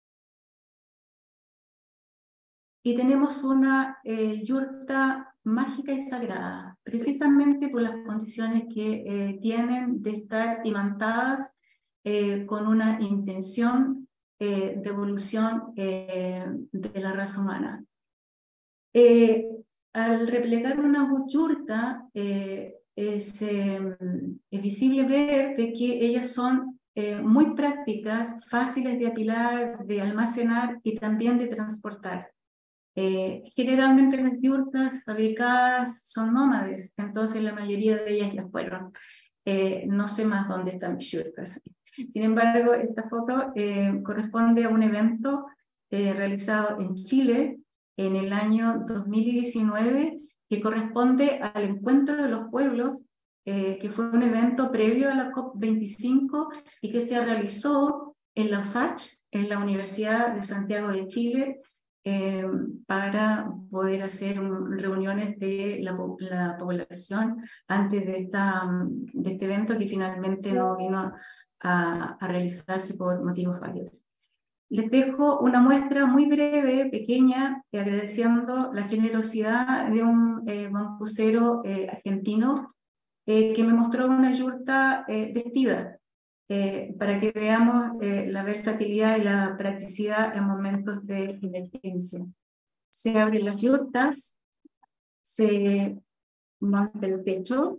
S3: y tenemos una yurta mágica y sagrada, precisamente por las condiciones que tienen de estar imantadas con una intención de evolución de la raza humana. Al replegar una yurta, es visible ver de que ellas son muy prácticas, fáciles de apilar, de almacenar y también de transportar. Generalmente las yurtas fabricadas son nómades, entonces la mayoría de ellas ya fueron. No sé más dónde están mis yurtas. Sin embargo, esta foto corresponde a un evento realizado en Chile en el año 2019, que corresponde al Encuentro de los Pueblos, que fue un evento previo a la COP25 y que se realizó en la USACH, en la Universidad de Santiago de Chile, para poder hacer reuniones de la población antes de este evento que finalmente no vino a realizarse por motivos varios. Les dejo una muestra muy breve, pequeña, agradeciendo la generosidad de un bambucero argentino que me mostró una yurta vestida, para que veamos la versatilidad y la practicidad en momentos de emergencia. Se abren las yurtas, se monta el techo,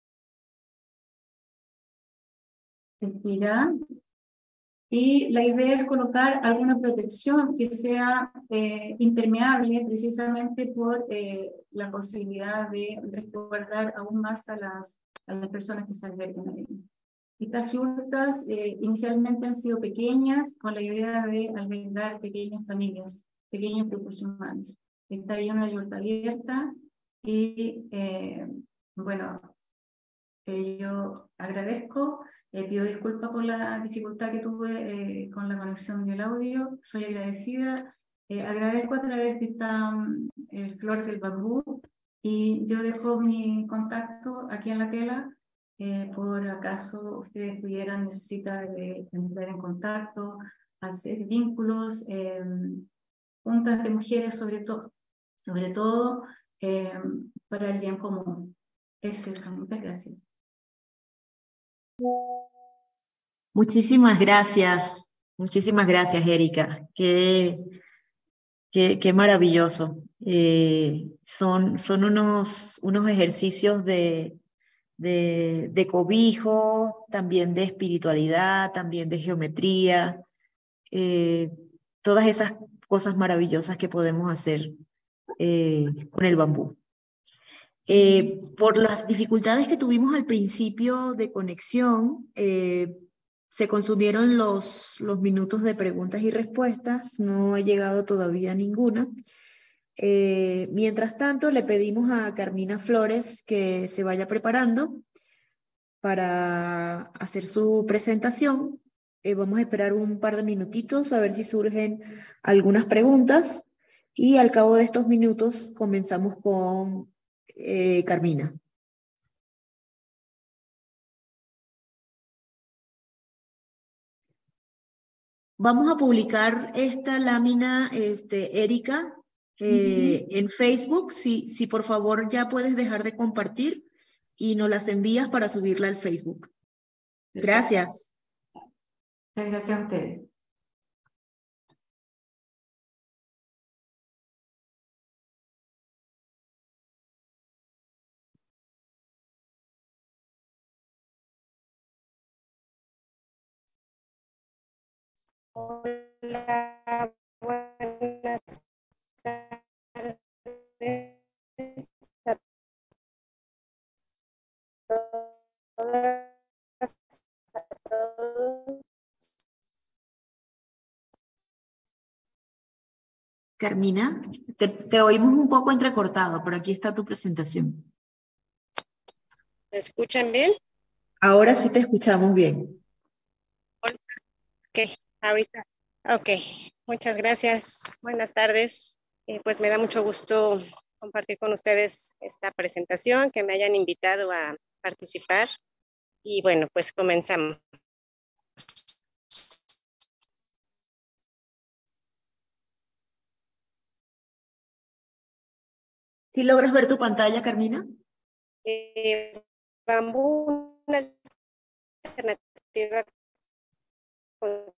S3: se tira, y la idea es colocar alguna protección que sea impermeable, precisamente por la posibilidad de resguardar aún más a las personas que se albergan ahí. Estas yurtas inicialmente han sido pequeñas, con la idea de albergar pequeñas familias, pequeños grupos humanos. Está ahí una yurta abierta y bueno, yo agradezco Pido disculpas por la dificultad que tuve con la conexión del audio. Soy agradecida. Agradezco a través de esta flor del bambú y yo dejo mi contacto aquí en la tela. Por acaso ustedes pudieran necesitar entrar en contacto, hacer vínculos, juntas de mujeres sobre todo para el bien común. Es eso. Muchas gracias.
S1: Muchísimas gracias, Erika. Qué maravilloso. Son unos ejercicios de cobijo, también de espiritualidad, también de geometría, eh, todas esas cosas maravillosas que podemos hacer con el bambú. Por las dificultades que tuvimos al principio de conexión, se consumieron los minutos de preguntas y respuestas, no ha llegado todavía ninguna. Mientras tanto, le pedimos a Carmina Flores que se vaya preparando para hacer su presentación. Vamos a esperar un par de minutitos a ver si surgen algunas preguntas y al cabo de estos minutos comenzamos con Carmina. Vamos a publicar esta lámina, Erika, en Facebook. Si por favor ya puedes dejar de compartir y nos las envías para subirla al Facebook. Gracias.
S3: Muchas gracias a ustedes.
S4: Hola, buenas tardes a todas, a todos.
S1: Carmina, te oímos un poco entrecortado, pero aquí está tu presentación.
S4: ¿Me escuchan bien?
S1: Ahora sí te escuchamos bien.
S4: Ok, ahorita. Ok, muchas gracias. Buenas tardes. Pues me da mucho gusto compartir con ustedes esta presentación, que me hayan invitado a participar. Y bueno, pues comenzamos.
S1: ¿Sí logras ver tu pantalla, Carmina?
S4: Bambú, una alternativa con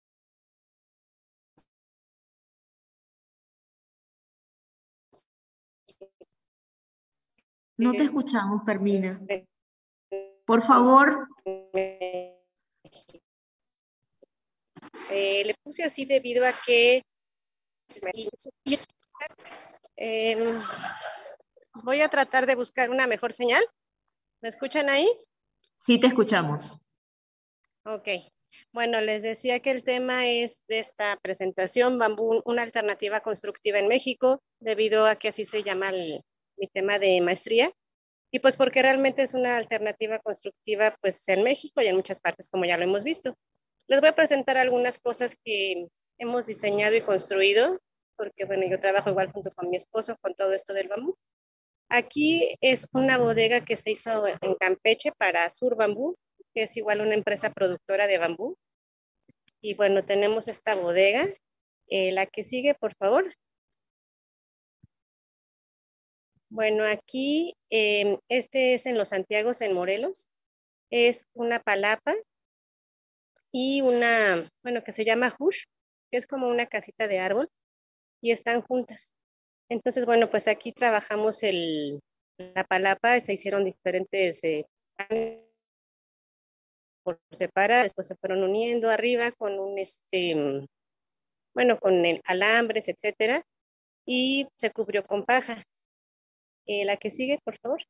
S1: No te escuchamos, Carmina. Por favor.
S4: Le puse así debido a que voy a tratar de buscar una mejor señal. ¿Me escuchan ahí?
S1: Sí, te escuchamos.
S4: Ok. Bueno, les decía que el tema es de esta presentación, Bambú, una alternativa constructiva en México, debido a que así se llama mi tema de maestría. Y pues porque realmente es una alternativa constructiva pues en México y en muchas partes, como ya lo hemos visto. Les voy a presentar algunas cosas que hemos diseñado y construido, porque bueno, yo trabajo igual junto con mi esposo con todo esto del bambú. Aquí es una bodega que se hizo en Campeche para Sur Bambú, que es igual una empresa productora de bambú. Y bueno, tenemos esta bodega. La que sigue, por favor. Bueno, aquí, este es en Los Santiagos, en Morelos. Es una palapa y una, bueno, que se llama hush, que es como una casita de árbol, y están juntas. Entonces, bueno, pues aquí trabajamos la palapa, se hicieron diferentes por separado, después se fueron uniendo arriba con un, bueno, con el alambres, etcétera, y se cubrió con paja. La que sigue, por favor.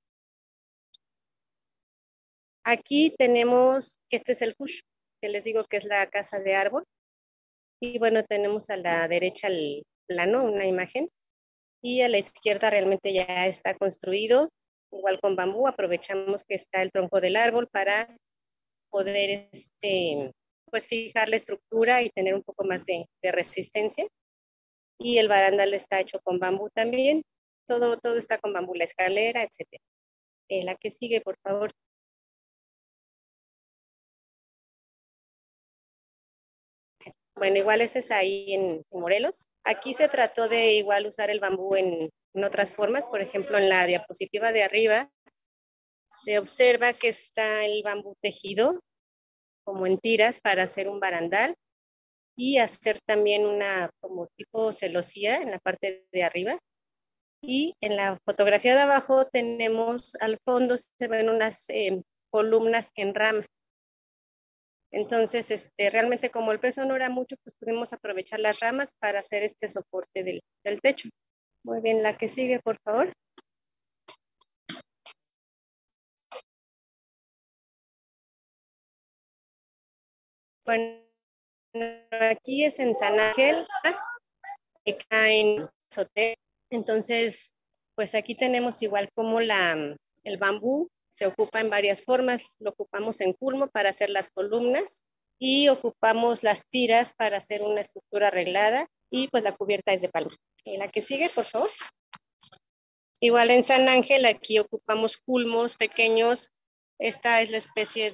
S4: Aquí tenemos, este es el hush, que les digo que es la casa de árbol, y bueno, tenemos a la derecha el plano, una imagen, y a la izquierda realmente ya está construido, igual con bambú. Aprovechamos que está el tronco del árbol para poder pues fijar la estructura y tener un poco más de resistencia. Y el barandal está hecho con bambú también. Todo está con bambú, la escalera, etc. La que sigue, por favor. Bueno, igual ese es ahí en Morelos. Aquí se trató de igual usar el bambú en otras formas. Por ejemplo, en la diapositiva de arriba se observa que está el bambú tejido como en tiras para hacer un barandal y hacer también una como tipo celosía en la parte de arriba. Y en la fotografía de abajo tenemos al fondo, se ven unas columnas en rama. Entonces, realmente como el peso no era mucho, pues pudimos aprovechar las ramas para hacer este soporte del techo. Muy bien, la que sigue, por favor. Bueno, aquí es en San Ángel, acá en Soté. Entonces, pues aquí tenemos igual como el bambú se ocupa en varias formas. Lo ocupamos en culmo para hacer las columnas y ocupamos las tiras para hacer una estructura arreglada y pues la cubierta es de palma. La que sigue, por favor. Igual en San Ángel, aquí ocupamos culmos pequeños. Esta es la especie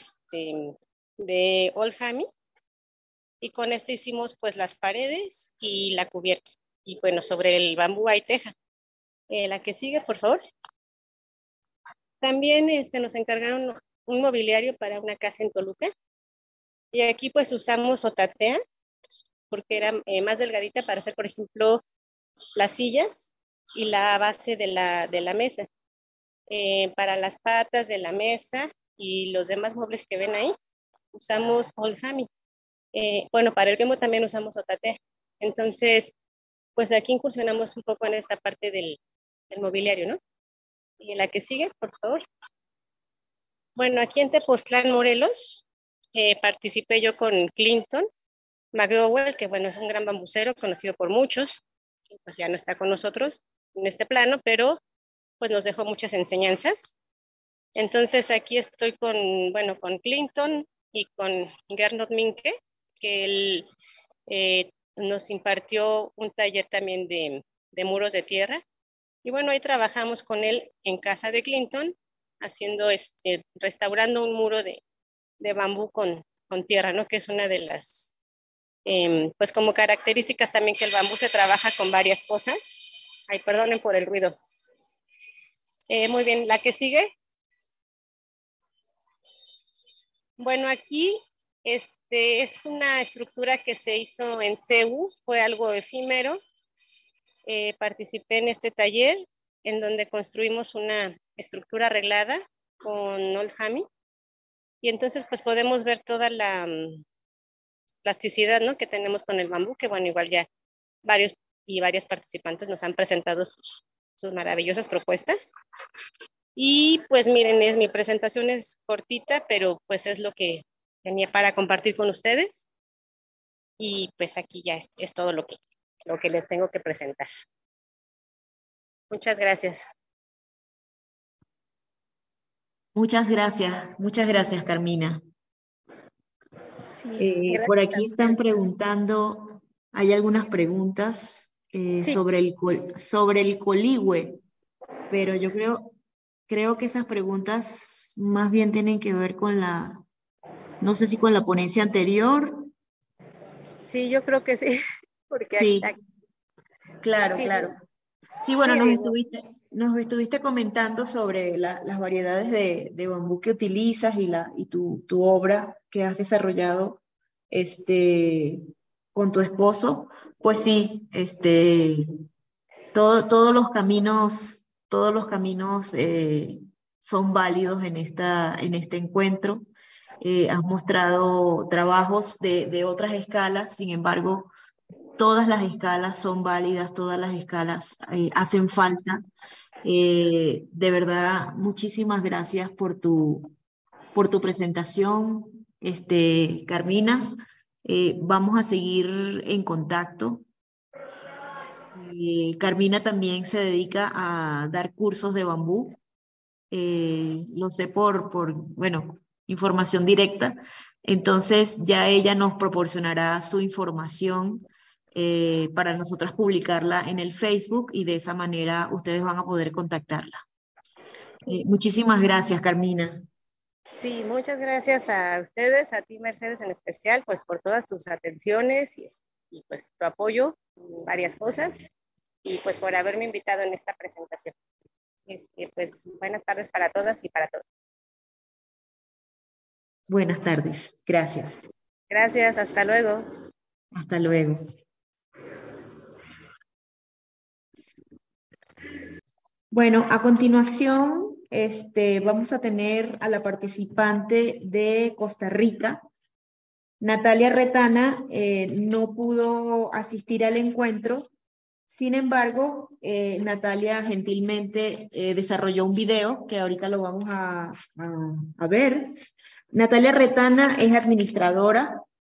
S4: de Old Hammy. Y con este hicimos pues las paredes y la cubierta. Y bueno, sobre el bambú hay teja. La que sigue, por favor. También nos encargaron un mobiliario para una casa en Toluca. Y aquí pues usamos otatea, porque era más delgadita para hacer, por ejemplo, las sillas y la base de la mesa. Para las patas de la mesa y los demás muebles que ven ahí, usamos Old Hammy. Bueno, para el quemo también usamos otatea. Entonces, pues aquí incursionamos un poco en esta parte del mobiliario, ¿no? Y la que sigue, por favor. Bueno, aquí en Tepoztlán, Morelos, participé yo con Clinton McDowell, que bueno, es un gran bambucero conocido por muchos, pues ya no está con nosotros en este plano, pero pues nos dejó muchas enseñanzas. Entonces aquí estoy con Clinton y con Gernot Minke, que él nos impartió un taller también de muros de tierra. Y bueno, ahí trabajamos con él en casa de Clinton, haciendo restaurando un muro de bambú con tierra, ¿no? Que es una de las, pues como características también que el bambú se trabaja con varias cosas. Ay, perdonen por el ruido. Muy bien, la que sigue. Bueno, aquí es una estructura que se hizo en CEU, fue algo efímero. Participé en este taller en donde construimos una estructura arreglada con Old Hammy y entonces pues podemos ver toda la plasticidad, ¿no?, que tenemos con el bambú, que bueno, igual ya varios y varias participantes nos han presentado sus maravillosas propuestas. Y pues miren, mi presentación es cortita, pero pues es lo que tenía para compartir con ustedes. Y pues aquí ya es todo lo que les tengo que presentar. Muchas gracias.
S1: Muchas gracias, Carmina.
S4: Sí,
S1: por
S4: gracias
S1: aquí están preguntando, hay algunas preguntas
S4: Sí.
S1: sobre el coligüe, pero yo creo que esas preguntas más bien tienen que ver con no sé si con la ponencia anterior.
S4: Sí, yo creo que sí, porque
S1: Sí,
S4: aquí
S1: claro,
S4: sí,
S1: claro. Sí, bueno,
S4: sí, digo,
S1: nos estuviste comentando sobre las variedades de bambú que utilizas y tu obra que has desarrollado con tu esposo. Pues sí, todos los caminos son válidos en este encuentro. Has mostrado trabajos de otras escalas, sin embargo, todas las escalas son válidas, todas las escalas hacen falta. De verdad, muchísimas gracias por tu presentación, Carmina. Vamos a seguir en contacto. Carmina también se dedica a dar cursos de bambú. Lo sé bueno, información directa. Entonces ya ella nos proporcionará su información para nosotras publicarla en el Facebook y de esa manera ustedes van a poder contactarla. Muchísimas gracias, Carmina.
S4: Sí, muchas gracias a ustedes, a ti, Mercedes, en especial, pues por todas tus atenciones y pues tu apoyo en varias cosas y pues por haberme invitado en esta presentación. Pues buenas tardes para todas y para todos.
S1: Buenas tardes, gracias.
S4: Gracias, hasta luego.
S1: Hasta luego. Bueno, a continuación vamos a tener a la participante de Costa Rica. Natalia Retana no pudo asistir al encuentro, sin embargo, Natalia gentilmente desarrolló un video que ahorita lo vamos a ver. Natalia Retana es administradora,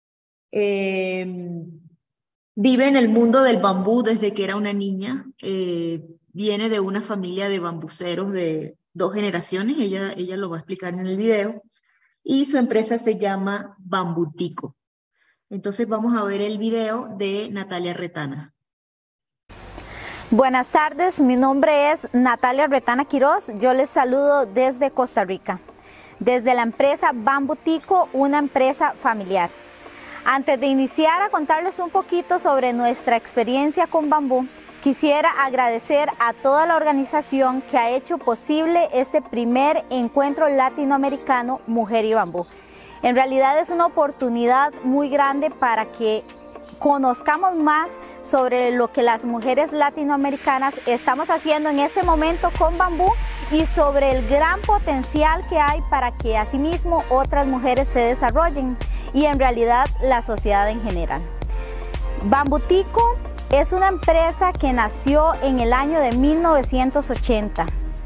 S1: vive en el mundo del bambú desde que era una niña, viene de una familia de bambuceros de 2 generaciones, ella lo va a explicar en el video, y su empresa se llama Bambutico. Entonces vamos a ver el video de Natalia Retana.
S5: Buenas tardes, mi nombre es Natalia Retana Quiroz, yo les saludo desde Costa Rica, desde la empresa Bambutico, una empresa familiar. Antes de iniciar a contarles un poquito sobre nuestra experiencia con bambú, quisiera agradecer a toda la organización que ha hecho posible este primer encuentro latinoamericano Mujer y Bambú. En realidad es una oportunidad muy grande para que conozcamos más sobre lo que las mujeres latinoamericanas estamos haciendo en este momento con bambú y sobre el gran potencial que hay para que asimismo otras mujeres se desarrollen y en realidad la sociedad en general. Bambutico es una empresa que nació en el año de 1980,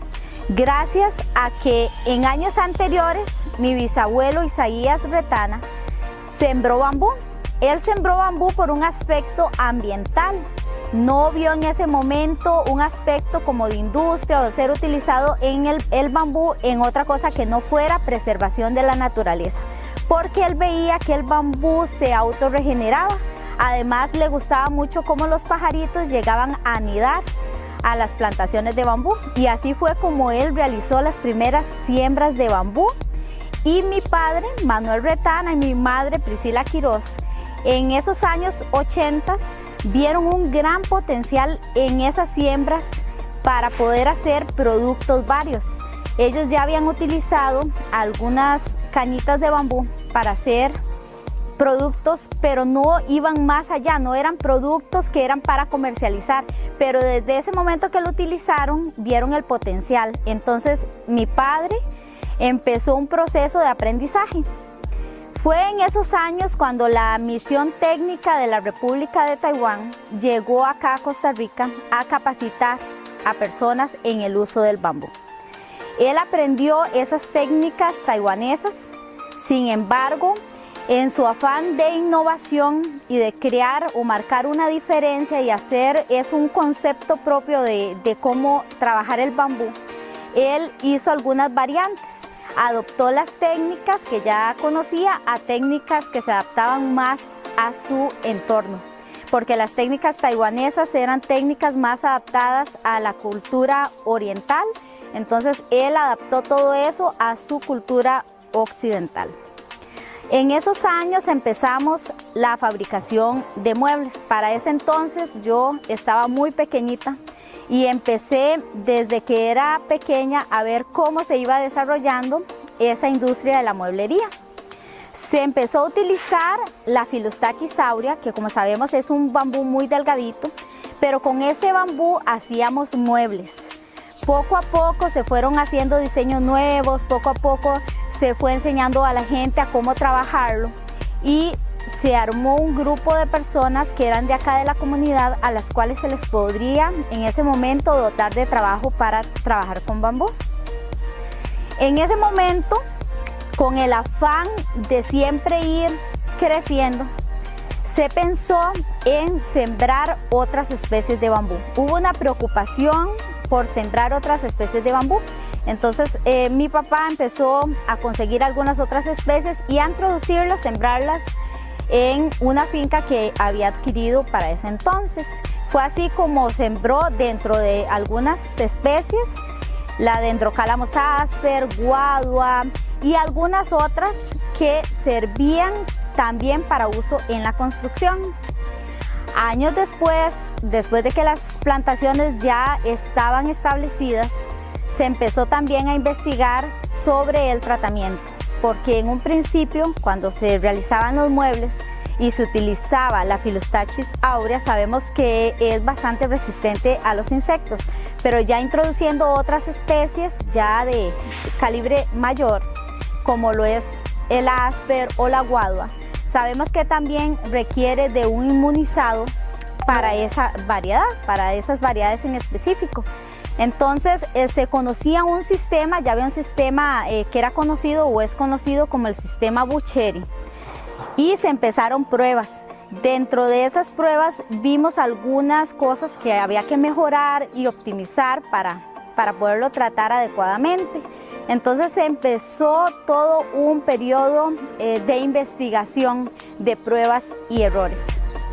S5: gracias a que en años anteriores mi bisabuelo Isaías Retana sembró bambú. Él sembró bambú por un aspecto ambiental, no vio en ese momento un aspecto como de industria o de ser utilizado en el bambú en otra cosa que no fuera preservación de la naturaleza, porque él veía que el bambú se autorregeneraba. Además le gustaba mucho cómo los pajaritos llegaban a anidar a las plantaciones de bambú y así fue como él realizó las primeras siembras de bambú. Y mi padre, Manuel Retana, y mi madre, Priscila Quiroz, en esos años 80 vieron un gran potencial en esas siembras para poder hacer productos varios. Ellos ya habían utilizado algunas cañitas de bambú para hacer productos, pero no iban más allá, no eran productos que eran para comercializar, pero desde ese momento que lo utilizaron, vieron el potencial. Entonces mi padre empezó un proceso de aprendizaje. Fue en esos años cuando la misión técnica de la República de Taiwán llegó acá a Costa Rica a capacitar a personas en el uso del bambú. Él aprendió esas técnicas taiwanesas, sin embargo, en su afán de innovación y de crear o marcar una diferencia y hacer un concepto propio de cómo trabajar el bambú, él hizo algunas variantes. Adoptó las técnicas que ya conocía a técnicas que se adaptaban más a su entorno, porque las técnicas taiwanesas eran técnicas más adaptadas a la cultura oriental, entonces él adaptó todo eso a su cultura occidental. En esos años empezamos la fabricación de muebles. Para ese entonces yo estaba muy pequeñita y empecé desde que era pequeña a ver cómo se iba desarrollando esa industria de la mueblería. Se empezó a utilizar la Philostachys aurea, que como sabemos es un bambú muy delgadito, pero con ese bambú hacíamos muebles. Poco a poco se fueron haciendo diseños nuevos, poco a poco se fue enseñando a la gente a cómo trabajarlo y se armó un grupo de personas que eran de acá de la comunidad a las cuales se les podría en ese momento dotar de trabajo para trabajar con bambú. En ese momento, con el afán de siempre ir creciendo, se pensó en sembrar otras especies de bambú. Hubo una preocupación por sembrar otras especies de bambú Entonces mi papá empezó a conseguir algunas otras especies y a introducirlas, sembrarlas en una finca que había adquirido para ese entonces. Fue así como sembró dentro de algunas especies la Dendrocalamus asper, guadua y algunas otras que servían también para uso en la construcción. Años después de que las plantaciones ya estaban establecidas, se empezó también a investigar sobre el tratamiento, porque en un principio, cuando se realizaban los muebles y se utilizaba la Philostachys aurea, sabemos que es bastante resistente a los insectos, pero ya introduciendo otras especies ya de calibre mayor, como lo es el asper o la guadua, sabemos que también requiere de un inmunizado para esa variedad, para esas variedades en específico. Entonces se conocía un sistema, ya había un sistema que era conocido o es conocido como el sistema Bucheri, y se empezaron pruebas. Dentro de esas pruebas vimos algunas cosas que había que mejorar y optimizar para poderlo tratar adecuadamente. Entonces se empezó todo un periodo de investigación, de pruebas y errores.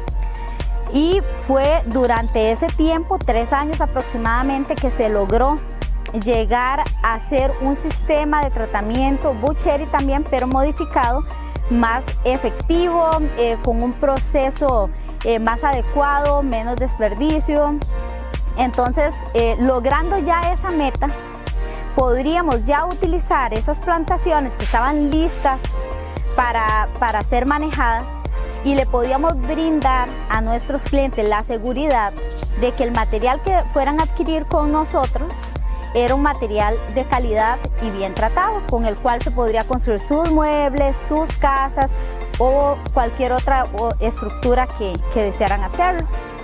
S5: Y fue durante ese tiempo, 3 años aproximadamente, que se logró llegar a hacer un sistema de tratamiento Bucheri también, pero modificado, más efectivo, con un proceso más adecuado, menos desperdicio. Entonces, logrando ya esa meta, podríamos ya utilizar esas plantaciones que estaban listas para ser manejadas, y le podíamos brindar a nuestros clientes la seguridad de que el material que fueran a adquirir con nosotros era un material de calidad y bien tratado, con el cual se podría construir sus muebles, sus casas o cualquier otra estructura que desearan hacerlo.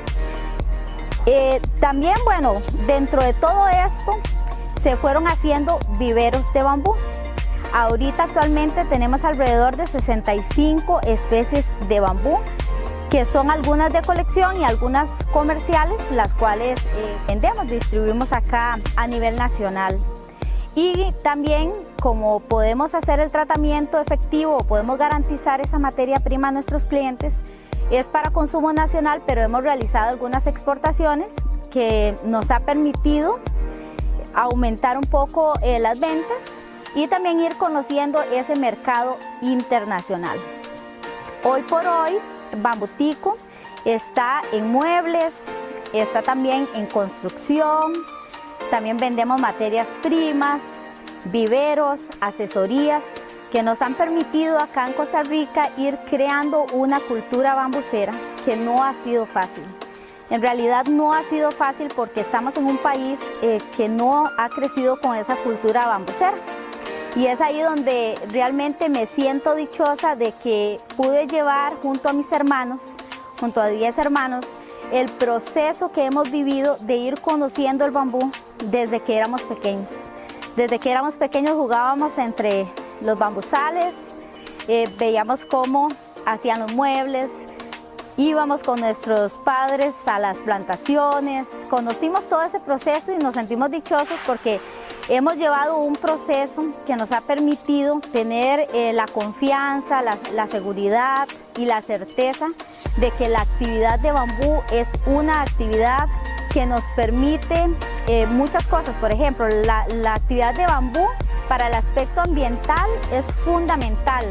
S5: También, bueno, dentro de todo esto se fueron haciendo viveros de bambú. Ahorita actualmente tenemos alrededor de 65 especies de bambú, que son algunas de colección y algunas comerciales, las cuales vendemos, distribuimos acá a nivel nacional. Y también, como podemos hacer el tratamiento efectivo, podemos garantizar esa materia prima a nuestros clientes, es para consumo nacional, pero hemos realizado algunas exportaciones que nos ha permitido aumentar un poco las ventas y también ir conociendo ese mercado internacional. Hoy por hoy, Bambutico está en muebles, está también en construcción, también vendemos materias primas, viveros, asesorías, que nos han permitido acá en Costa Rica ir creando una cultura bambucera que no ha sido fácil. En realidad no ha sido fácil porque estamos en un país que no ha crecido con esa cultura bambucera. Y es ahí donde realmente me siento dichosa de que pude llevar junto a mis hermanos, junto a 10 hermanos, el proceso que hemos vivido de ir conociendo el bambú desde que éramos pequeños. Desde que éramos pequeños jugábamos entre los bambuzales, veíamos cómo hacían los muebles, íbamos con nuestros padres a las plantaciones, conocimos todo ese proceso y nos sentimos dichosos porque hemos llevado un proceso que nos ha permitido tener la confianza, la seguridad y la certeza de que la actividad de bambú es una actividad que nos permite muchas cosas. Por ejemplo, la actividad de bambú para el aspecto ambiental es fundamental.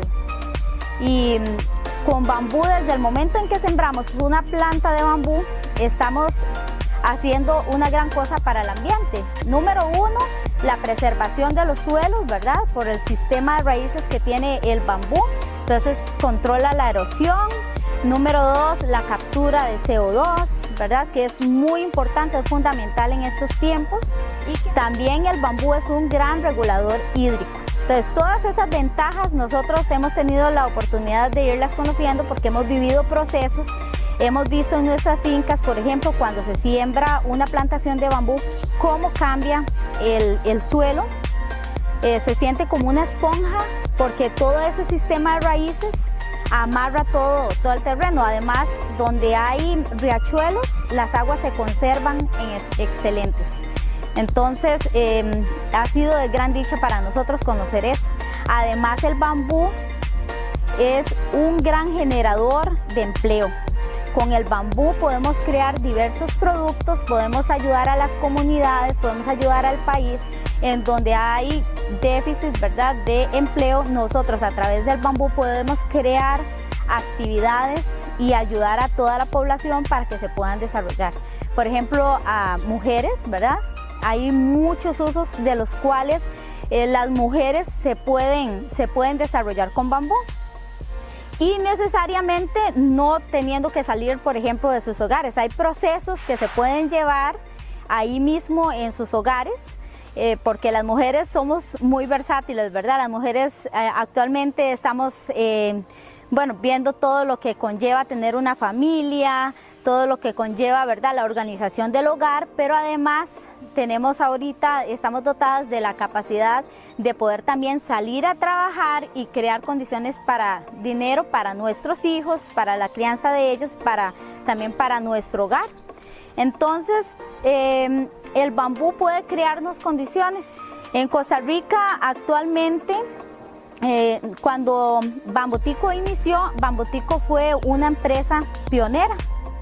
S5: Y con bambú, desde el momento en que sembramos una planta de bambú, estamos haciendo una gran cosa para el ambiente. Número 1, la preservación de los suelos, ¿verdad? Por el sistema de raíces que tiene el bambú. Entonces controla la erosión. Número 2, la captura de CO2, ¿verdad? Que es muy importante, es fundamental en estos tiempos. Y también el bambú es un gran regulador hídrico. Entonces, todas esas ventajas nosotros hemos tenido la oportunidad de irlas conociendo porque hemos vivido procesos. Hemos visto en nuestras fincas, por ejemplo, cuando se siembra una plantación de bambú, cómo cambia el suelo. Se siente como una esponja porque todo ese sistema de raíces amarra todo el terreno. Además, donde hay riachuelos, las aguas se conservan excelentes. Entonces, ha sido de gran dicha para nosotros conocer eso. Además, el bambú es un gran generador de empleo. Con el bambú podemos crear diversos productos, podemos ayudar a las comunidades, podemos ayudar al país en donde hay déficit, ¿verdad?, de empleo. Nosotros a través del bambú podemos crear actividades y ayudar a toda la población para que se puedan desarrollar. Por ejemplo, a mujeres, ¿verdad? Hay muchos usos de los cuales las mujeres se pueden desarrollar con bambú. Y necesariamente no teniendo que salir, por ejemplo, de sus hogares. Hay procesos que se pueden llevar ahí mismo en sus hogares, porque las mujeres somos muy versátiles, ¿verdad? Las mujeres actualmente estamos viendo todo lo que conlleva tener una familia, todo lo que conlleva, ¿verdad?, la organización del hogar, pero además estamos dotadas de la capacidad de poder también salir a trabajar y crear condiciones para dinero para nuestros hijos, para la crianza de ellos, también para nuestro hogar. Entonces, el bambú puede crearnos condiciones. En Costa Rica actualmente, cuando Bambutico inició, Bambutico fue una empresa pionera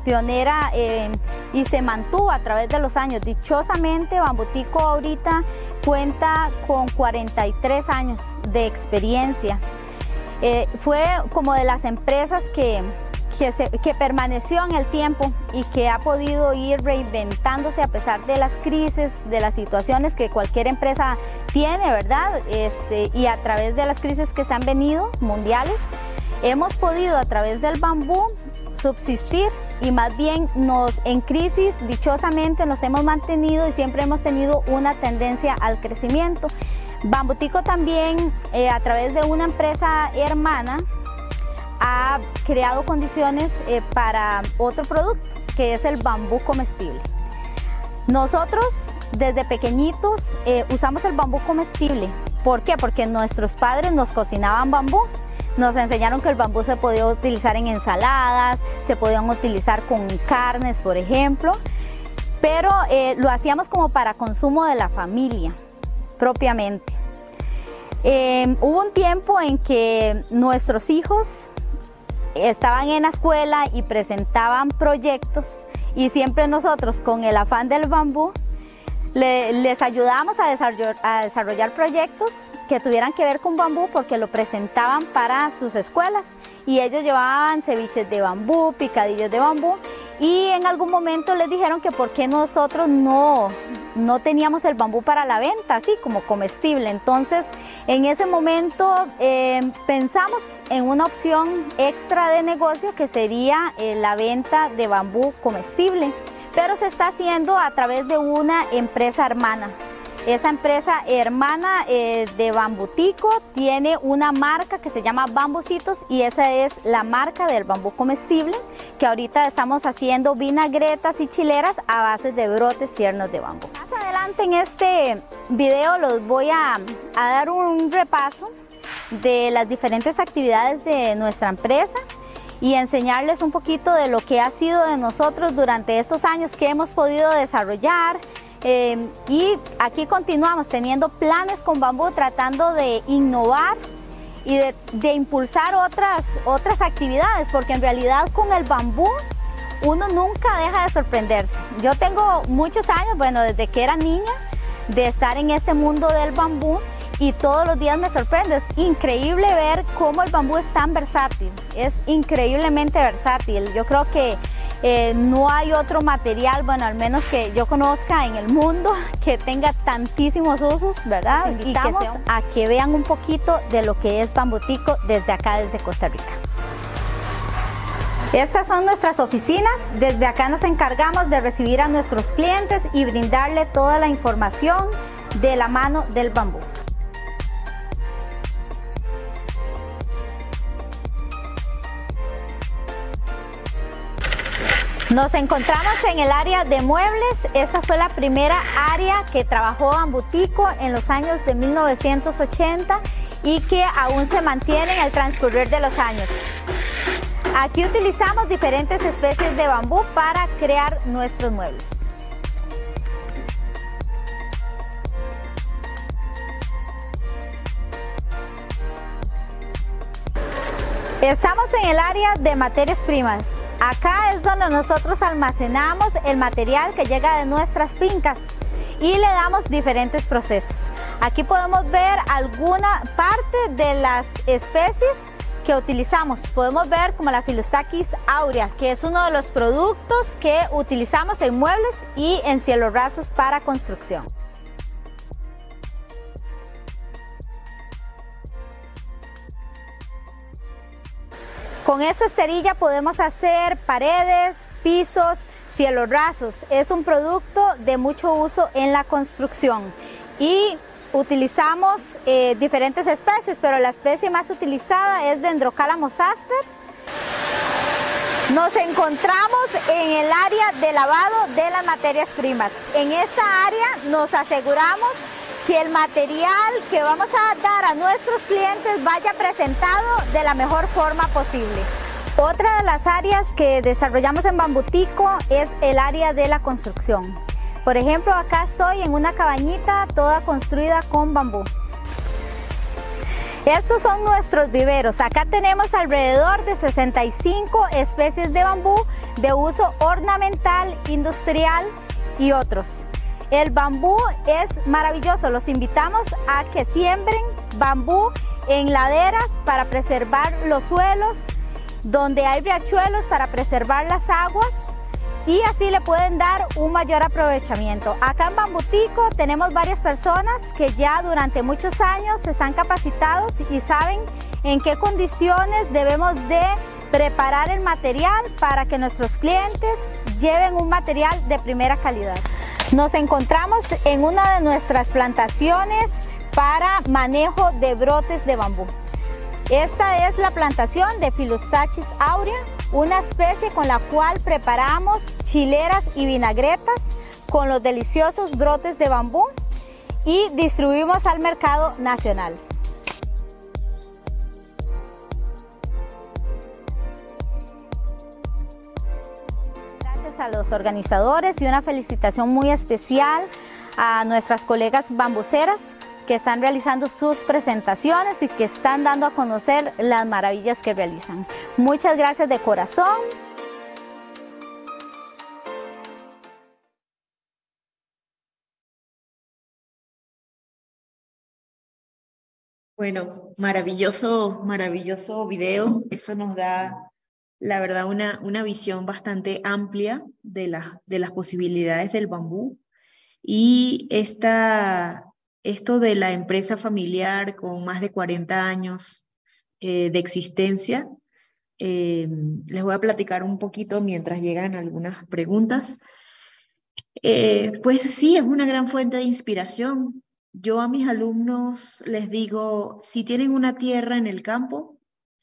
S5: y se mantuvo a través de los años. Dichosamente, Bambutico ahorita cuenta con 43 años de experiencia. Fue como de las empresas que permaneció en el tiempo y que ha podido ir reinventándose a pesar de las crisis, de las situaciones que cualquier empresa tiene, ¿verdad? Y a través de las crisis que se han venido mundiales, hemos podido a través del bambú subsistir y más bien en crisis dichosamente nos hemos mantenido y siempre hemos tenido una tendencia al crecimiento. Bambutico también a través de una empresa hermana ha creado condiciones para otro producto que es el bambú comestible. Nosotros desde pequeñitos usamos el bambú comestible. ¿Por qué? Porque nuestros padres nos cocinaban bambú. Nos enseñaron que el bambú se podía utilizar en ensaladas, se podían utilizar con carnes, por ejemplo, pero lo hacíamos como para consumo de la familia, propiamente. Hubo un tiempo en que nuestros hijos estaban en la escuela y presentaban proyectos y siempre nosotros, con el afán del bambú, les ayudábamos a desarrollar proyectos que tuvieran que ver con bambú porque lo presentaban para sus escuelas y ellos llevaban ceviches de bambú, picadillos de bambú y en algún momento les dijeron que por qué nosotros no teníamos el bambú para la venta, así como comestible. Entonces en ese momento pensamos en una opción extra de negocio que sería la venta de bambú comestible. Pero se está haciendo a través de una empresa hermana. Esa empresa hermana de Bambutico tiene una marca que se llama Bambucitos y esa es la marca del bambú comestible, que ahorita estamos haciendo vinagretas y chileras a base de brotes tiernos de bambú. Más adelante en este video los voy a dar un repaso de las diferentes actividades de nuestra empresa y enseñarles un poquito de lo que ha sido de nosotros durante estos años que hemos podido desarrollar. Y aquí continuamos teniendo planes con bambú, tratando de innovar y de impulsar otras actividades, porque en realidad con el bambú uno nunca deja de sorprenderse. Yo tengo muchos años, bueno, desde que era niña, de estar en este mundo del bambú y todos los días me sorprende. Es increíble ver cómo el bambú es tan versátil, es increíblemente versátil. Yo creo que no hay otro material, bueno, al menos que yo conozca en el mundo, que tenga tantísimos usos, ¿verdad? Los invitamos a que vean un poquito de lo que es Bambutico desde acá, desde Costa Rica. Estas son nuestras oficinas. Desde acá nos encargamos de recibir a nuestros clientes y brindarle toda la información de la mano del bambú. Nos encontramos en el área de muebles. Esa fue la primera área que trabajó Bambutico en los años de 1980 y que aún se mantiene en el transcurrir de los años. Aquí utilizamos diferentes especies de bambú para crear nuestros muebles. Estamos en el área de materias primas. Acá es donde nosotros almacenamos el material que llega de nuestras fincas y le damos diferentes procesos. Aquí podemos ver alguna parte de las especies que utilizamos. Podemos ver como la Philostachys aurea, que es uno de los productos que utilizamos en muebles y en cielos rasos para construcción. Con esta esterilla podemos hacer paredes, pisos, cielos rasos. Es un producto de mucho uso en la construcción y utilizamos diferentes especies, pero la especie más utilizada es Dendrocalamus asper. Nos encontramos en el área de lavado de las materias primas. En esta área nos aseguramos que el material que vamos a dar a nuestros clientes vaya presentado de la mejor forma posible. Otra de las áreas que desarrollamos en Bambutico es el área de la construcción. Por ejemplo, acá estoy en una cabañita toda construida con bambú. Estos son nuestros viveros. Acá tenemos alrededor de 65 especies de bambú de uso ornamental, industrial y otros. El bambú es maravilloso, los invitamos a que siembren bambú en laderas para preservar los suelos, donde hay riachuelos para preservar las aguas y así le pueden dar un mayor aprovechamiento. Acá en Bambutico tenemos varias personas que ya durante muchos años están capacitados y saben en qué condiciones debemos de preparar el material para que nuestros clientes lleven un material de primera calidad. Nos encontramos en una de nuestras plantaciones para manejo de brotes de bambú. Esta es la plantación de Philostachys aurea, una especie con la cual preparamos chileras y vinagretas con los deliciosos brotes de bambú y distribuimos al mercado nacional. Gracias a los organizadores y una felicitación muy especial a nuestras colegas bambuceras que están realizando sus presentaciones y que están dando a conocer las maravillas que realizan. Muchas gracias de corazón.
S1: Bueno, maravilloso video. Eso nos da, la verdad, una visión bastante amplia de las posibilidades del bambú. Y esto de la empresa familiar con más de 40 años de existencia, les voy a platicar un poquito mientras llegan algunas preguntas. Pues sí, es una gran fuente de inspiración. Yo a mis alumnos les digo, si tienen una tierra en el campo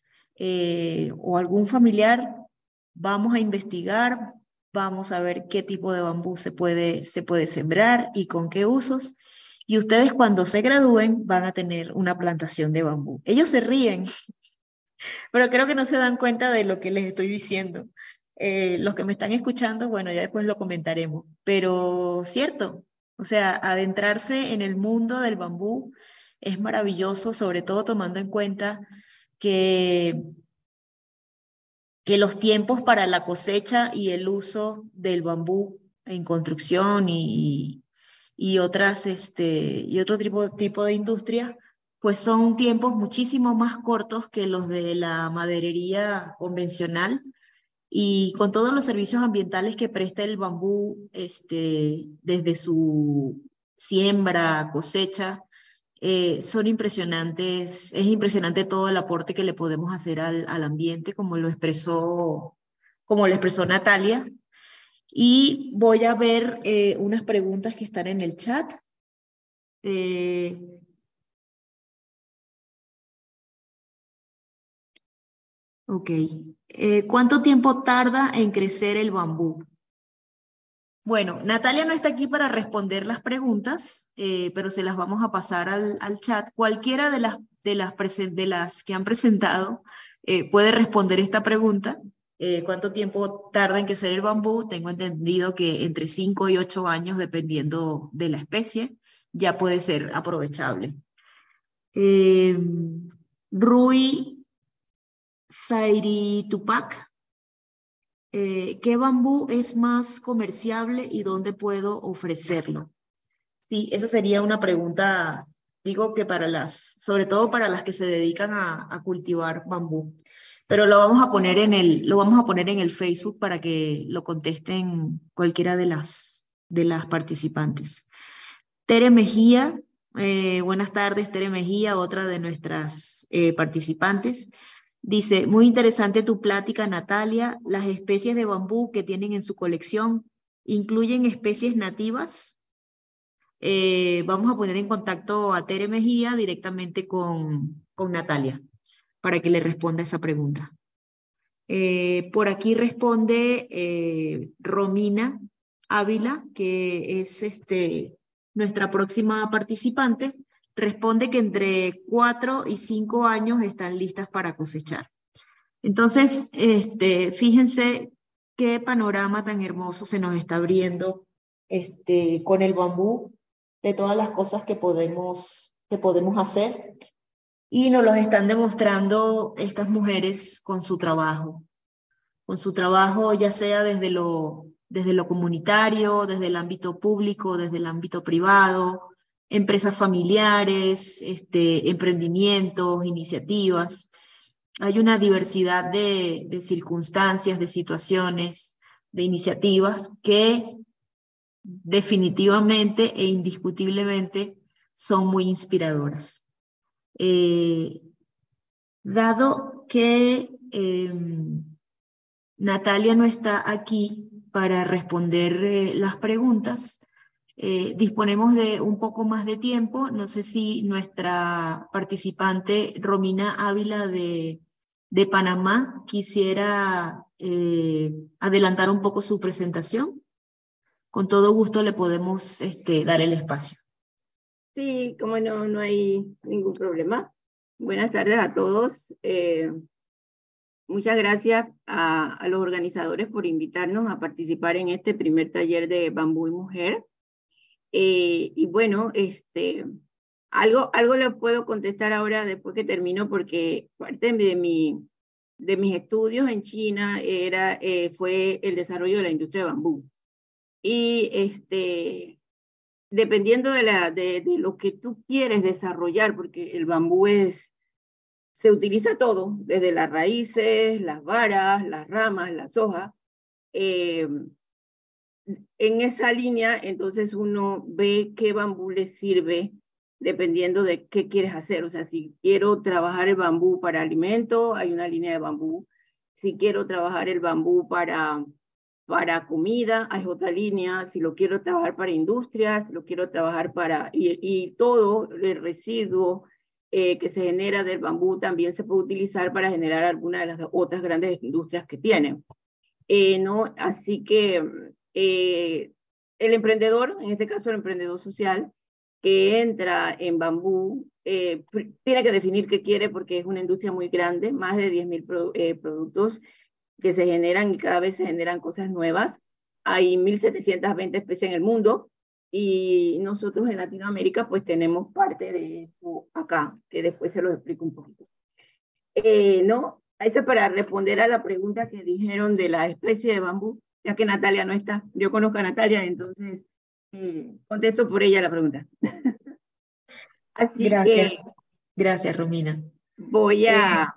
S1: o algún familiar, vamos a investigar, vamos a ver qué tipo de bambú se puede sembrar y con qué usos. Y ustedes cuando se gradúen van a tener una plantación de bambú. Ellos se ríen, pero creo que no se dan cuenta de lo que les estoy diciendo. Los que me están escuchando, bueno, ya después lo comentaremos. Pero cierto, o sea, adentrarse en el mundo del bambú es maravilloso, sobre todo tomando en cuenta que los tiempos para la cosecha y el uso del bambú en construcción y otro tipo de industria, pues son tiempos muchísimo más cortos que los de la maderería convencional, y con todos los servicios ambientales que presta el bambú, desde su siembra, cosecha, son impresionantes. Es impresionante todo el aporte que le podemos hacer al ambiente, como lo expresó Natalia. Y voy a ver unas preguntas que están en el chat. Ok. ¿Cuánto tiempo tarda en crecer el bambú? Bueno, Natalia no está aquí para responder las preguntas, pero se las vamos a pasar al chat. Cualquiera de las que han presentado puede responder esta pregunta. ¿Cuánto tiempo tarda en crecer el bambú? Tengo entendido que entre 5 y 8 años, dependiendo de la especie, ya puede ser aprovechable. Rui Zairi Tupac, ¿qué bambú es más comerciable y dónde puedo ofrecerlo? Sí, eso sería una pregunta, digo que sobre todo para las que se dedican a cultivar bambú. Pero lo vamos a poner en el Facebook para que lo contesten cualquiera de las participantes. Tere Mejía, buenas tardes, Tere Mejía, otra de nuestras participantes. Dice, muy interesante tu plática, Natalia. Las especies de bambú que tienen en su colección incluyen especies nativas. Vamos a poner en contacto a Tere Mejía directamente con Natalia para que le responda esa pregunta. Por aquí responde Romina Ávila, que es nuestra próxima participante. Responde que entre 4 y 5 años están listas para cosechar. Entonces, fíjense qué panorama tan hermoso se nos está abriendo con el bambú, de todas las cosas que podemos hacer. Y nos los están demostrando estas mujeres con su trabajo ya sea desde lo comunitario, desde el ámbito público, desde el ámbito privado, empresas familiares, emprendimientos, iniciativas. Hay una diversidad de circunstancias, de situaciones, de iniciativas que definitivamente e indiscutiblemente son muy inspiradoras. Dado que Natalia no está aquí para responder las preguntas, disponemos de un poco más de tiempo. No sé si nuestra participante Romina Ávila de Panamá quisiera adelantar un poco su presentación. Con todo gusto le podemos dar el espacio.
S6: Sí, como no hay ningún problema. Buenas tardes a todos. Muchas gracias a los organizadores por invitarnos a participar en este primer taller de Bambú y Mujer. Y bueno, algo le puedo contestar ahora después que termino, porque parte de mis estudios en China fue el desarrollo de la industria de bambú. Y dependiendo de lo que tú quieres desarrollar, porque el bambú se utiliza todo, desde las raíces, las varas, las ramas, las hojas. En esa línea, entonces uno ve qué bambú le sirve dependiendo de qué quieres hacer. O sea, si quiero trabajar el bambú para alimento, hay una línea de bambú. Si quiero trabajar el bambú para comida, hay otra línea. Si lo quiero trabajar para industria, si lo quiero trabajar y todo el residuo que se genera del bambú también se puede utilizar para generar alguna de las otras grandes industrias que tienen. ¿No? Así que el emprendedor, en este caso el emprendedor social, que entra en bambú, tiene que definir qué quiere, porque es una industria muy grande, más de 10.000 productos que se generan y cada vez se generan cosas nuevas. Hay 1.720 especies en el mundo, y nosotros en Latinoamérica pues tenemos parte de eso acá, que después se lo explico un poquito. ¿No? Eso para responder a la pregunta que dijeron de la especie de bambú, ya que Natalia no está. Yo conozco a Natalia, entonces contesto por ella la pregunta. Así
S1: Gracias.
S6: que
S1: Gracias, Romina.
S6: Voy a...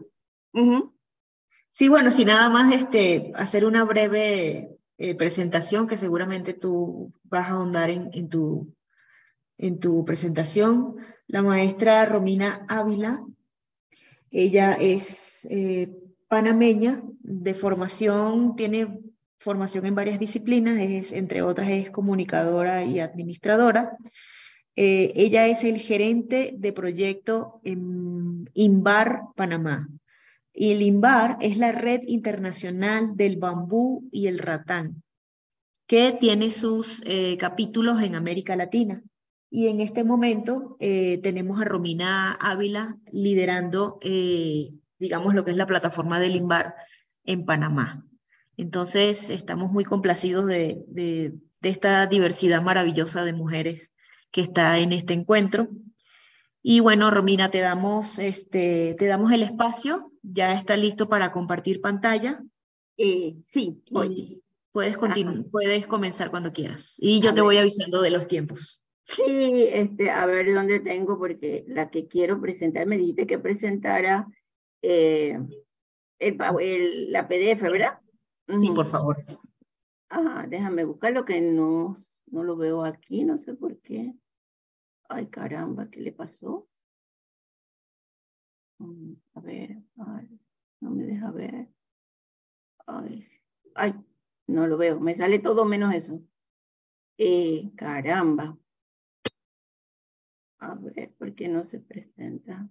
S1: Sí, bueno, sin nada más hacer una breve presentación, que seguramente tú vas a ahondar en tu presentación. La maestra Romina Ávila, ella es panameña de formación, tiene formación en varias disciplinas, entre otras es comunicadora y administradora. Ella es el gerente de proyecto en INVAR Panamá. Y el INVAR es la Red Internacional del Bambú y el Ratán, que tiene sus capítulos en América Latina. Y en este momento tenemos a Romina Ávila liderando, digamos, lo que es la plataforma del INVAR en Panamá. Entonces, estamos muy complacidos de esta diversidad maravillosa de mujeres que está en este encuentro. Y bueno, Romina, te damos el espacio. Ya está listo para compartir pantalla.
S6: Sí, voy.
S1: Y puedes
S6: Ajá.
S1: puedes comenzar cuando quieras. Y yo
S6: A
S1: te voy
S6: ver.
S1: avisando de los tiempos.
S6: Sí, a ver dónde tengo, porque la que quiero presentar, me dijiste que presentara la PDF, ¿verdad?
S1: Sí, por favor.
S6: Ajá, déjame buscarlo que no lo veo aquí, no sé por qué. Ay, caramba, ¿qué le pasó? A ver, ay, no me deja ver. Ay, no lo veo, me sale todo menos eso. Caramba. A ver, ¿por qué no se presenta?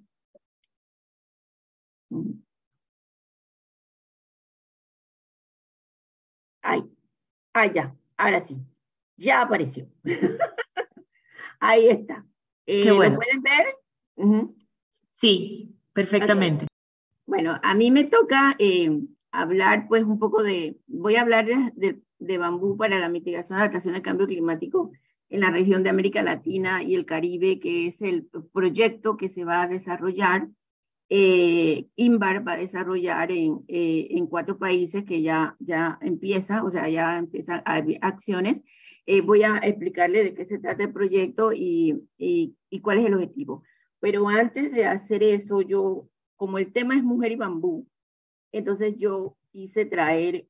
S6: Ay, ya, ahora sí. Ya apareció. Ahí está.
S1: Qué
S6: ¿Lo
S1: bueno.
S6: pueden ver?
S1: Sí,
S6: Ok.
S1: perfectamente.
S6: Bueno, a mí me toca hablar pues un poco voy a hablar de bambú para la mitigación y adaptación al cambio climático en la región de América Latina y el Caribe, que es el proyecto que se va a desarrollar. INVAR va a desarrollar en 4 países que ya empieza, o sea, ya empiezan acciones. Voy a explicarle de qué se trata el proyecto y cuál es el objetivo. Pero antes de hacer eso, como el tema es mujer y bambú, entonces yo quise traer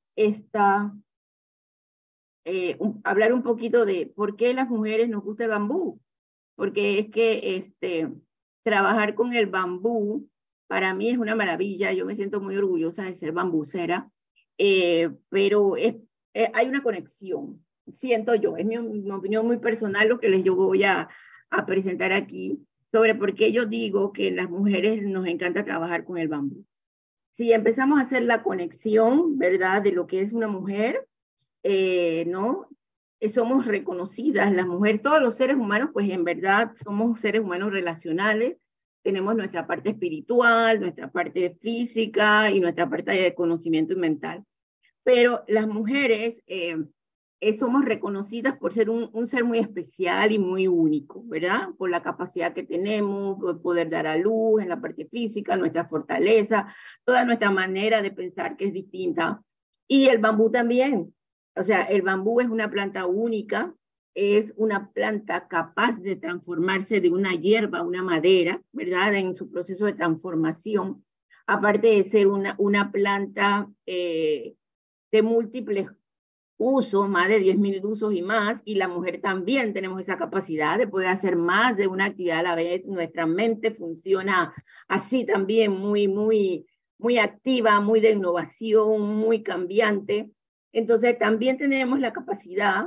S6: hablar un poquito de por qué las mujeres nos gusta el bambú. Porque es que trabajar con el bambú para mí es una maravilla. Yo me siento muy orgullosa de ser bambucera, pero hay una conexión, siento yo. Es mi opinión muy personal lo que yo voy a presentar aquí sobre por qué yo digo que las mujeres nos encanta trabajar con el bambú. Si empezamos a hacer la conexión, ¿verdad?, de lo que es una mujer, ¿no? Somos reconocidas, las mujeres, todos los seres humanos, pues en verdad somos seres humanos relacionales, tenemos nuestra parte espiritual, nuestra parte física y nuestra parte de conocimiento mental. Pero las mujeres somos reconocidas por ser un ser muy especial y muy único, ¿verdad? Por la capacidad que tenemos, por poder dar a luz en la parte física, nuestra fortaleza, toda nuestra manera de pensar que es distinta. Y el bambú también. O sea, el bambú es una planta única, es una planta capaz de transformarse de una hierba a una madera, ¿verdad? En su proceso de transformación. Aparte de ser una planta de múltiples usos, más de 10.000 usos y más, y la mujer también tenemos esa capacidad de poder hacer más de una actividad a la vez. Nuestra mente funciona así también, muy activa, muy de innovación, muy cambiante. Entonces también tenemos la capacidad,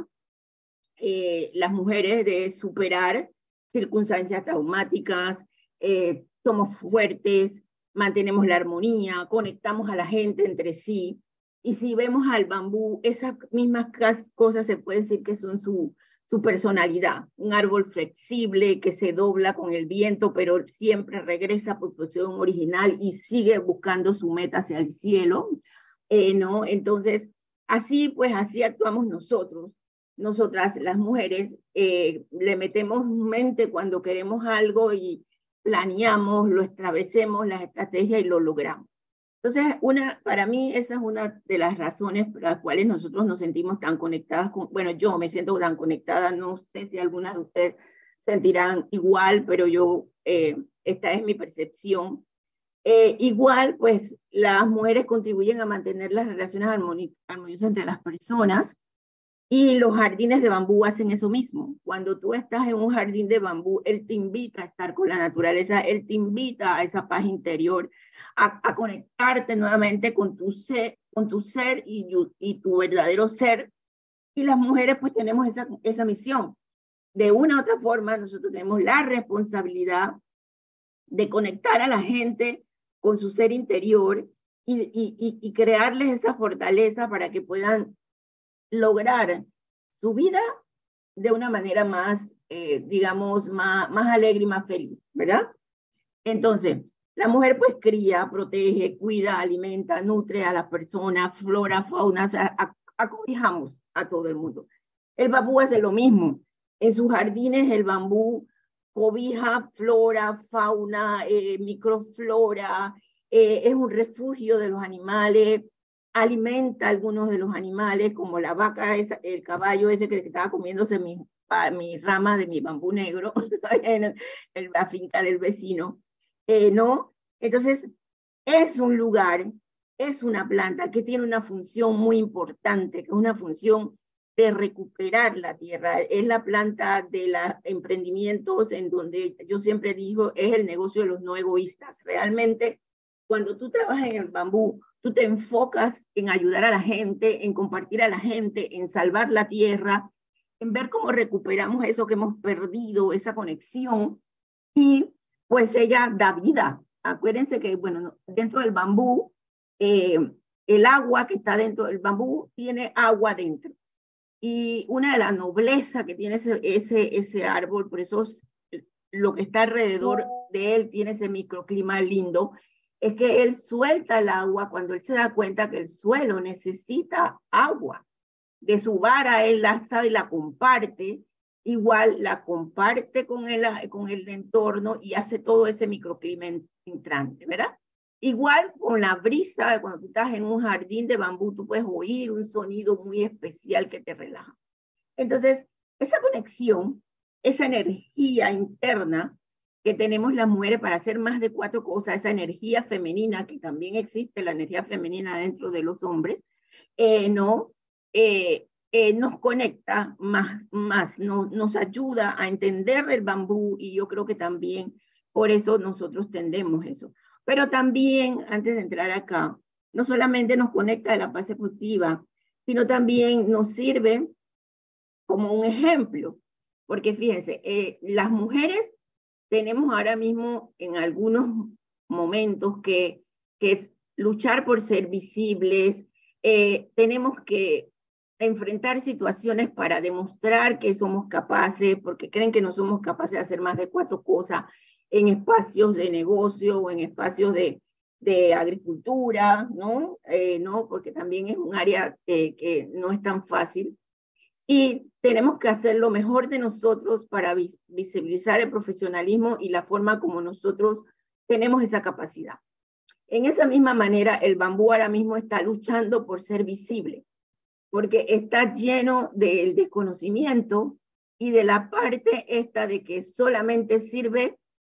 S6: las mujeres, de superar circunstancias traumáticas, somos fuertes, mantenemos la armonía, conectamos a la gente entre sí. Y si vemos al bambú, esas mismas cosas se puede decir que son su personalidad. Un árbol flexible que se dobla con el viento, pero siempre regresa a su posición original y sigue buscando su meta hacia el cielo, ¿no? Entonces, así actuamos nosotros. Nosotras, las mujeres, le metemos mente cuando queremos algo y planeamos, lo establecemos, las estrategias y lo logramos. Entonces, para mí esa es una de las razones por las cuales nosotros nos sentimos tan conectadas bueno, yo me siento tan conectada, no sé si algunas de ustedes sentirán igual, pero esta es mi percepción. Igual, pues, las mujeres contribuyen a mantener las relaciones armoniosas entre las personas, y los jardines de bambú hacen eso mismo. Cuando tú estás en un jardín de bambú, él te invita a estar con la naturaleza, él te invita a esa paz interior, a conectarte nuevamente con tu ser y tu verdadero ser. Y las mujeres pues tenemos esa misión. De una u otra forma, nosotros tenemos la responsabilidad de conectar a la gente con su ser interior y crearles esa fortaleza para que puedan lograr su vida de una manera más, digamos, más alegre y más feliz, ¿verdad? Entonces, la mujer pues cría, protege, cuida, alimenta, nutre a las personas, flora, fauna, o sea, acobijamos a todo el mundo. El bambú hace lo mismo. En sus jardines el bambú cobija flora, fauna, microflora, es un refugio de los animales, alimenta a algunos de los animales, como la vaca, el caballo ese que estaba comiéndose mis ramas de mi bambú negro en la finca del vecino, ¿no? Entonces, es un lugar, es una planta que tiene una función muy importante, que es una función de recuperar la tierra. Es la planta de los emprendimientos en donde yo siempre digo, es el negocio de los no egoístas. Realmente, cuando tú trabajas en el bambú, tú te enfocas en ayudar a la gente, en compartir a la gente, en salvar la tierra, en ver cómo recuperamos eso que hemos perdido, esa conexión, y pues ella da vida. Acuérdense que, bueno, dentro del bambú, el agua que está dentro del bambú tiene agua dentro. Y una de las noblezas que tiene ese árbol, por eso lo que está alrededor de él tiene ese microclima lindo, es que él suelta el agua cuando él se da cuenta que el suelo necesita agua. De su vara él la sabe y la comparte, igual la comparte con el entorno y hace todo ese microclima entrante, ¿verdad? Igual con la brisa, cuando tú estás en un jardín de bambú, tú puedes oír un sonido muy especial que te relaja. Entonces, esa conexión, esa energía interna que tenemos las mujeres para hacer más de 4 cosas, esa energía femenina, que también existe la energía femenina dentro de los hombres, nos conecta más nos ayuda a entender el bambú, y yo creo que también por eso nosotros tendemos eso. Pero también, antes de entrar acá, no solamente nos conecta de la paz ejecutiva, sino también nos sirve como un ejemplo. Porque fíjense, las mujeres tenemos ahora mismo en algunos momentos que luchar por ser visibles, tenemos que enfrentar situaciones para demostrar que somos capaces, porque creen que no somos capaces de hacer más de 4 cosas en espacios de negocio o en espacios de agricultura, ¿no? ¿No? Porque también es un área que no es tan fácil. Y tenemos que hacer lo mejor de nosotros para visibilizar el profesionalismo y la forma como nosotros tenemos esa capacidad. En esa misma manera, el bambú ahora mismo está luchando por ser visible, porque está lleno del desconocimiento y de la parte esta de que solamente sirve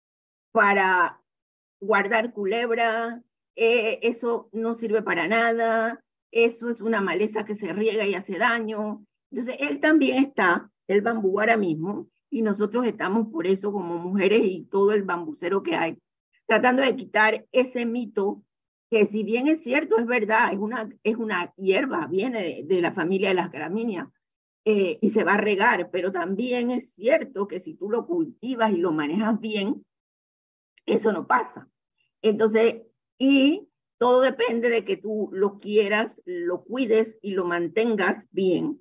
S6: para guardar culebra, eso no sirve para nada, eso es una maleza que se riega y hace daño. Entonces, él también está, el bambú ahora mismo, y nosotros estamos por eso como mujeres y todo el bambucero que hay, tratando de quitar ese mito que, si bien es cierto, es verdad, es una hierba, viene de la familia de las gramíneas, y se va a regar, pero también es cierto que si tú lo cultivas y lo manejas bien, eso no pasa. Entonces, y todo depende de que tú lo quieras, lo cuides y lo mantengas bien.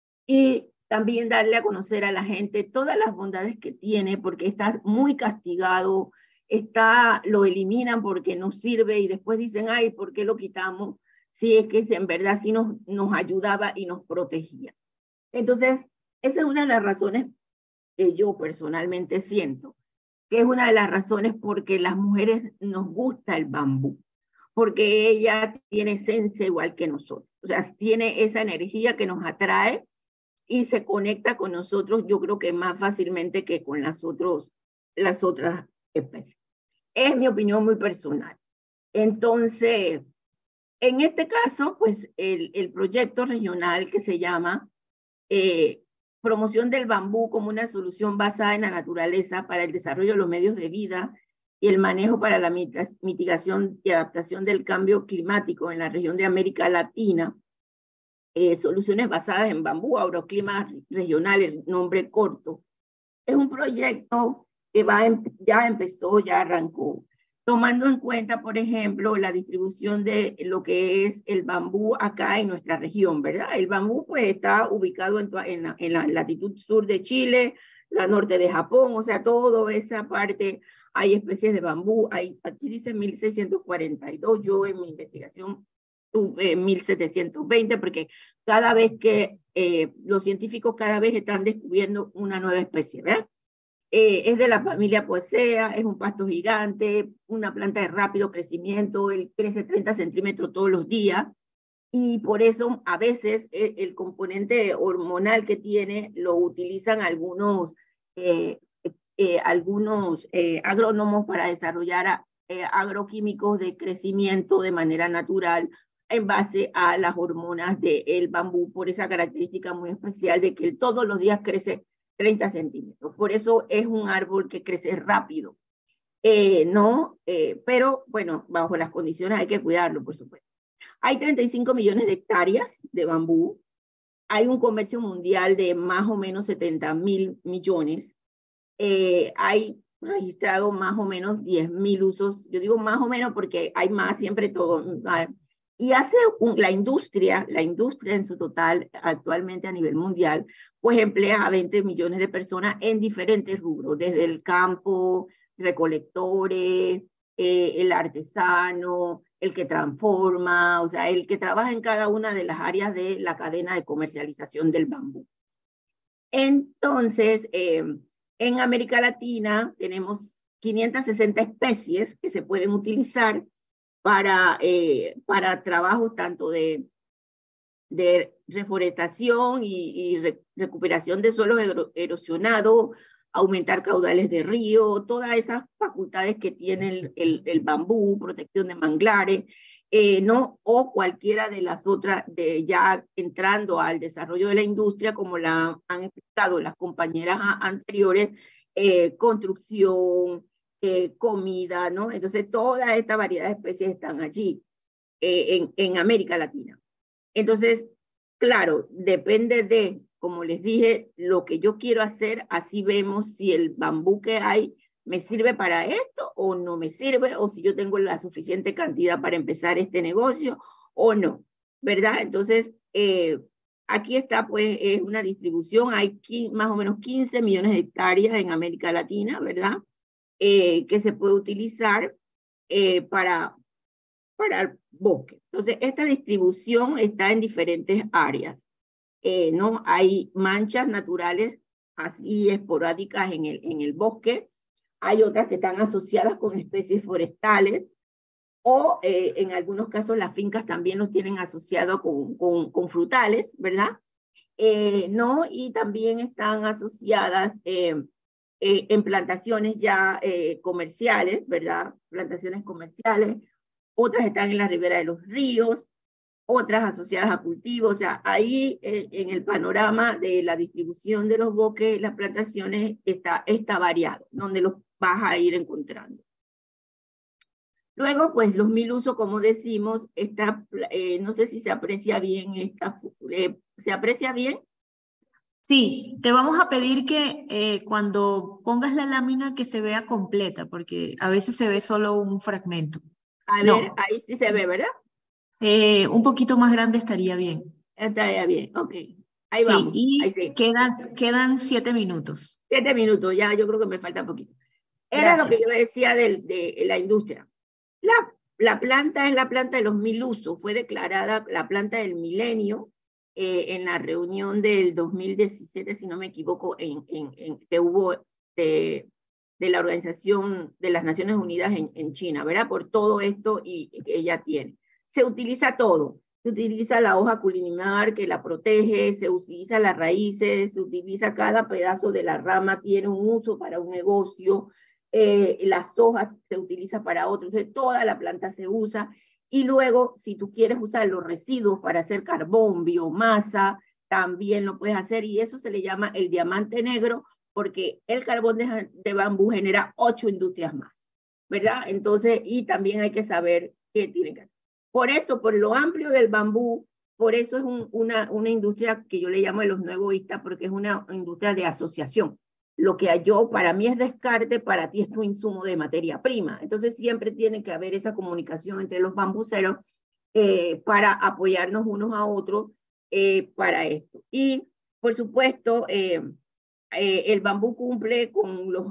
S6: Y también darle a conocer a la gente todas las bondades que tiene, porque está muy castigado, lo eliminan porque no sirve y después dicen, ay, ¿por qué lo quitamos? Si es que en verdad sí nos ayudaba y nos protegía. Entonces, esa es una de las razones que yo personalmente siento, que es una de las razones porque las mujeres nos gusta el bambú, porque ella tiene esencia igual que nosotros, o sea, tiene esa energía que nos atrae y se conecta con nosotros, yo creo que más fácilmente que con las otras especies. Es mi opinión muy personal. Entonces, en este caso, pues el proyecto regional que se llama Promoción del Bambú como una solución basada en la naturaleza para el desarrollo de los medios de vida y el manejo para la mitigación y adaptación del cambio climático en la región de América Latina, soluciones basadas en bambú, agroclima regional, el nombre corto. Es un proyecto que ya empezó, ya arrancó, tomando en cuenta, por ejemplo, la distribución de lo que es el bambú acá en nuestra región, ¿verdad? El bambú pues está ubicado en la latitud sur de Chile, la norte de Japón, o sea, toda esa parte hay especies de bambú. Aquí dice 1642, yo en mi investigación tuve 1720, porque cada vez que los científicos cada vez están descubriendo una nueva especie, ¿verdad? Es de la familia Poaceae, es un pasto gigante, una planta de rápido crecimiento, él crece 30 centímetros todos los días, y por eso a veces el componente hormonal que tiene lo utilizan algunos agrónomos para desarrollar agroquímicos de crecimiento de manera natural en base a las hormonas del bambú, por esa característica muy especial de que él todos los días crece 30 centímetros. Por eso es un árbol que crece rápido. Pero bueno, bajo las condiciones hay que cuidarlo, por supuesto. Hay 35 millones de hectáreas de bambú. Hay un comercio mundial de más o menos 70.000 millones. Hay registrado más o menos 10.000 usos. Yo digo más o menos porque hay más, siempre todo. Y hace la industria en su total, actualmente a nivel mundial, pues emplea a 20 millones de personas en diferentes rubros, desde el campo, recolectores, el artesano, el que transforma, o sea, el que trabaja en cada una de las áreas de la cadena de comercialización del bambú. Entonces, en América Latina tenemos 560 especies que se pueden utilizar para trabajos tanto de reforestación y recuperación de suelos erosionados, aumentar caudales de río, todas esas facultades que tiene el bambú, protección de manglares, ¿no? O cualquiera de las otras, ya entrando al desarrollo de la industria, como la han explicado las compañeras anteriores, construcción, comida, ¿no? Entonces, toda esta variedad de especies están allí, en América Latina. Entonces, claro, depende de, como les dije, lo que yo quiero hacer, así vemos si el bambú que hay me sirve para esto o no me sirve, o si yo tengo la suficiente cantidad para empezar este negocio o no, ¿verdad? Entonces, aquí está, pues, es una distribución, hay más o menos 15 millones de hectáreas en América Latina, ¿verdad? Que se puede utilizar para el bosque. Entonces, esta distribución está en diferentes áreas, ¿no? Hay manchas naturales así esporádicas en el bosque, hay otras que están asociadas con especies forestales, o en algunos casos las fincas también los tienen asociados con frutales, ¿verdad? ¿No? Y también están asociadas en plantaciones ya comerciales, ¿verdad? Plantaciones comerciales, otras están en la ribera de los ríos, otras asociadas a cultivos. O sea, ahí en el panorama de la distribución de los bosques, las plantaciones está variado, donde los vas a ir encontrando. Luego, pues los 1000 usos, como decimos, no sé si se aprecia bien, ¿se aprecia bien?
S1: Sí, te vamos a pedir que cuando pongas la lámina que se vea completa, porque a veces se ve solo un fragmento.
S6: A ver, ahí sí se ve, ¿verdad?
S1: Un poquito más grande estaría bien.
S6: Estaría bien, ok. Ahí
S1: sí,
S6: vamos.
S1: Y
S6: ahí sí.
S1: quedan 7 minutos.
S6: 7 minutos, ya yo creo que me falta un poquito.
S1: Gracias.
S6: Era lo que yo decía de la industria. La planta es la planta de los 1000 usos, fue declarada la planta del milenio en la reunión del 2017, si no me equivoco, que hubo de la Organización de las Naciones Unidas en China, ¿verdad? Por todo esto que ella tiene. Se utiliza todo. Se utiliza la hoja culinar que la protege, se utiliza las raíces, se utiliza cada pedazo de la rama, tiene un uso para un negocio, las hojas se utiliza para otro, entonces toda la planta se usa. Y luego, si tú quieres usar los residuos para hacer carbón, biomasa, también lo puedes hacer, y eso se le llama el diamante negro, porque el carbón de bambú genera 8 industrias más, ¿verdad? Entonces, y también hay que saber qué tiene que hacer. Por eso, por lo amplio del bambú, por eso es una industria que yo le llamo de los no egoístas, porque es una industria de asociación. Lo que para mí es descarte, para ti es tu insumo de materia prima. Entonces siempre tiene que haber esa comunicación entre los bambuceros para apoyarnos unos a otros para esto. Y, por supuesto, el bambú cumple con los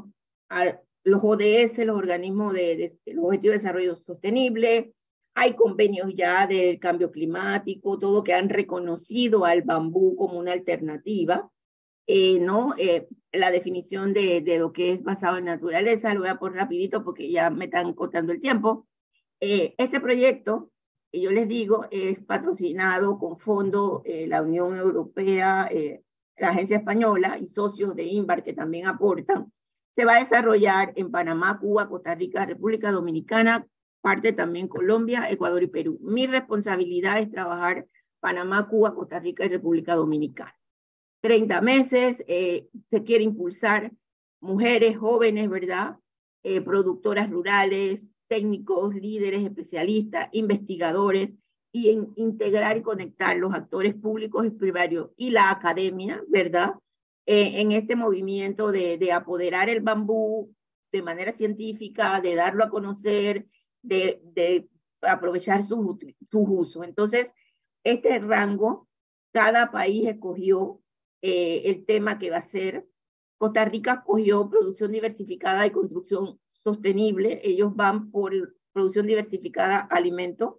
S6: ODS, los organismos los Objetivos de Desarrollo Sostenible. Hay convenios ya del cambio climático, todo que han reconocido al bambú como una alternativa. ¿no? La definición de lo que es basado en naturaleza, lo voy a poner rapidito porque ya me están cortando el tiempo. Este proyecto, yo les digo, es patrocinado con fondos la Unión Europea, la Agencia Española y socios de INVAR que también aportan. Se va a desarrollar en Panamá, Cuba, Costa Rica, República Dominicana, parte también Colombia, Ecuador y Perú. Mi responsabilidad es trabajar Panamá, Cuba, Costa Rica y República Dominicana. 30 meses, se quiere impulsar mujeres jóvenes, ¿verdad? Productoras rurales, técnicos, líderes, especialistas, investigadores, y integrar y conectar los actores públicos y privados y la academia, ¿verdad? En este movimiento de apoderar el bambú de manera científica, de darlo a conocer, de aprovechar su uso. Entonces, este rango, cada país escogió el tema que va a ser. Costa Rica escogió producción diversificada y construcción sostenible. Ellos van por producción diversificada, alimentos.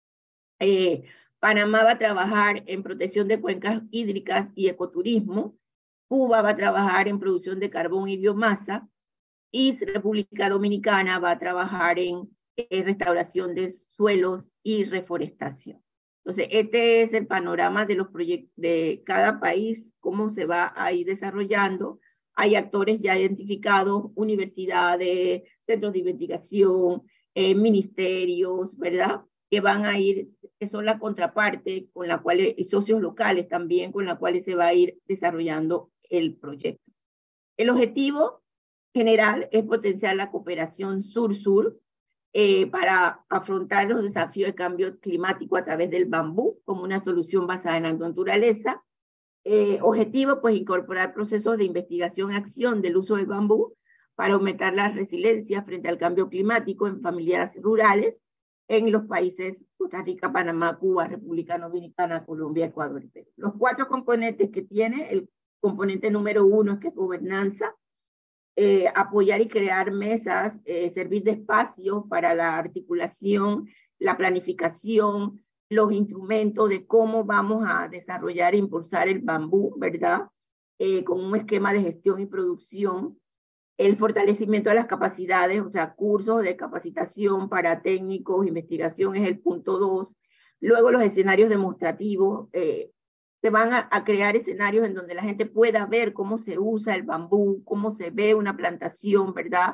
S6: Panamá va a trabajar en protección de cuencas hídricas y ecoturismo. Cuba va a trabajar en producción de carbón y biomasa. Y República Dominicana va a trabajar en restauración de suelos y reforestación. Entonces, este es el panorama de los proyectos de cada país, cómo se va a ir desarrollando. Hay actores ya identificados, universidades, centros de investigación, ministerios, ¿verdad? Que van a ir, que son la contraparte con la cual, y socios locales también, con la cual se va a ir desarrollando el proyecto. El objetivo general es potenciar la cooperación sur-sur para afrontar los desafíos de cambio climático a través del bambú como una solución basada en la naturaleza. Objetivo, pues, incorporar procesos de investigación y acción del uso del bambú para aumentar la resiliencia frente al cambio climático en familias rurales en los países Costa Rica, Panamá, Cuba, República Dominicana, Colombia, Ecuador y Perú. Los 4 componentes que tiene, el componente número 1 es que es gobernanza, apoyar y crear mesas, servir de espacio para la articulación, la planificación, los instrumentos de cómo vamos a desarrollar e impulsar el bambú, ¿verdad? Con un esquema de gestión y producción, el fortalecimiento de las capacidades, o sea, cursos de capacitación para técnicos, investigación es el punto 2. Luego los escenarios demostrativos, se van a crear escenarios en donde la gente pueda ver cómo se usa el bambú, cómo se ve una plantación, ¿verdad?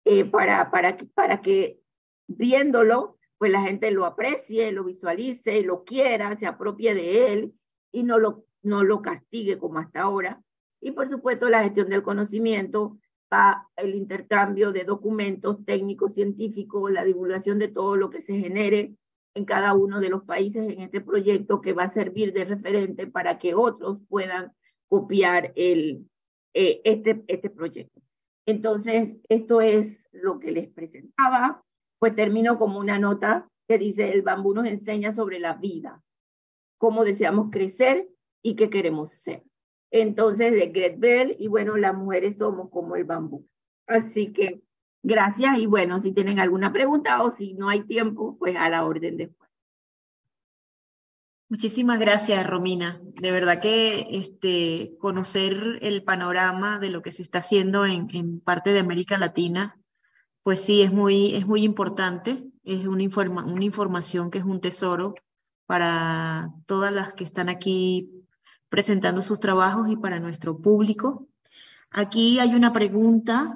S6: Para que viéndolo, pues la gente lo aprecie, lo visualice, lo quiera, se apropie de él y no lo castigue como hasta ahora. Y por supuesto la gestión del conocimiento, el intercambio de documentos técnicos, científicos, la divulgación de todo lo que se genere en cada uno de los países en este proyecto, que va a servir de referente para que otros puedan copiar este proyecto. Entonces, esto es lo que les presentaba. Pues termino como una nota que dice: el bambú nos enseña sobre la vida, cómo deseamos crecer y qué queremos ser. Entonces, de Grete Bell, y bueno, las mujeres somos como el bambú. Así que gracias, y bueno, si tienen alguna pregunta o si no hay tiempo, pues a la orden después.
S1: Muchísimas gracias, Romina. De verdad que conocer el panorama de lo que se está haciendo en parte de América Latina, pues sí, es muy importante. Es una información que es un tesoro para todas las que están aquí presentando sus trabajos y para nuestro público. Aquí hay una pregunta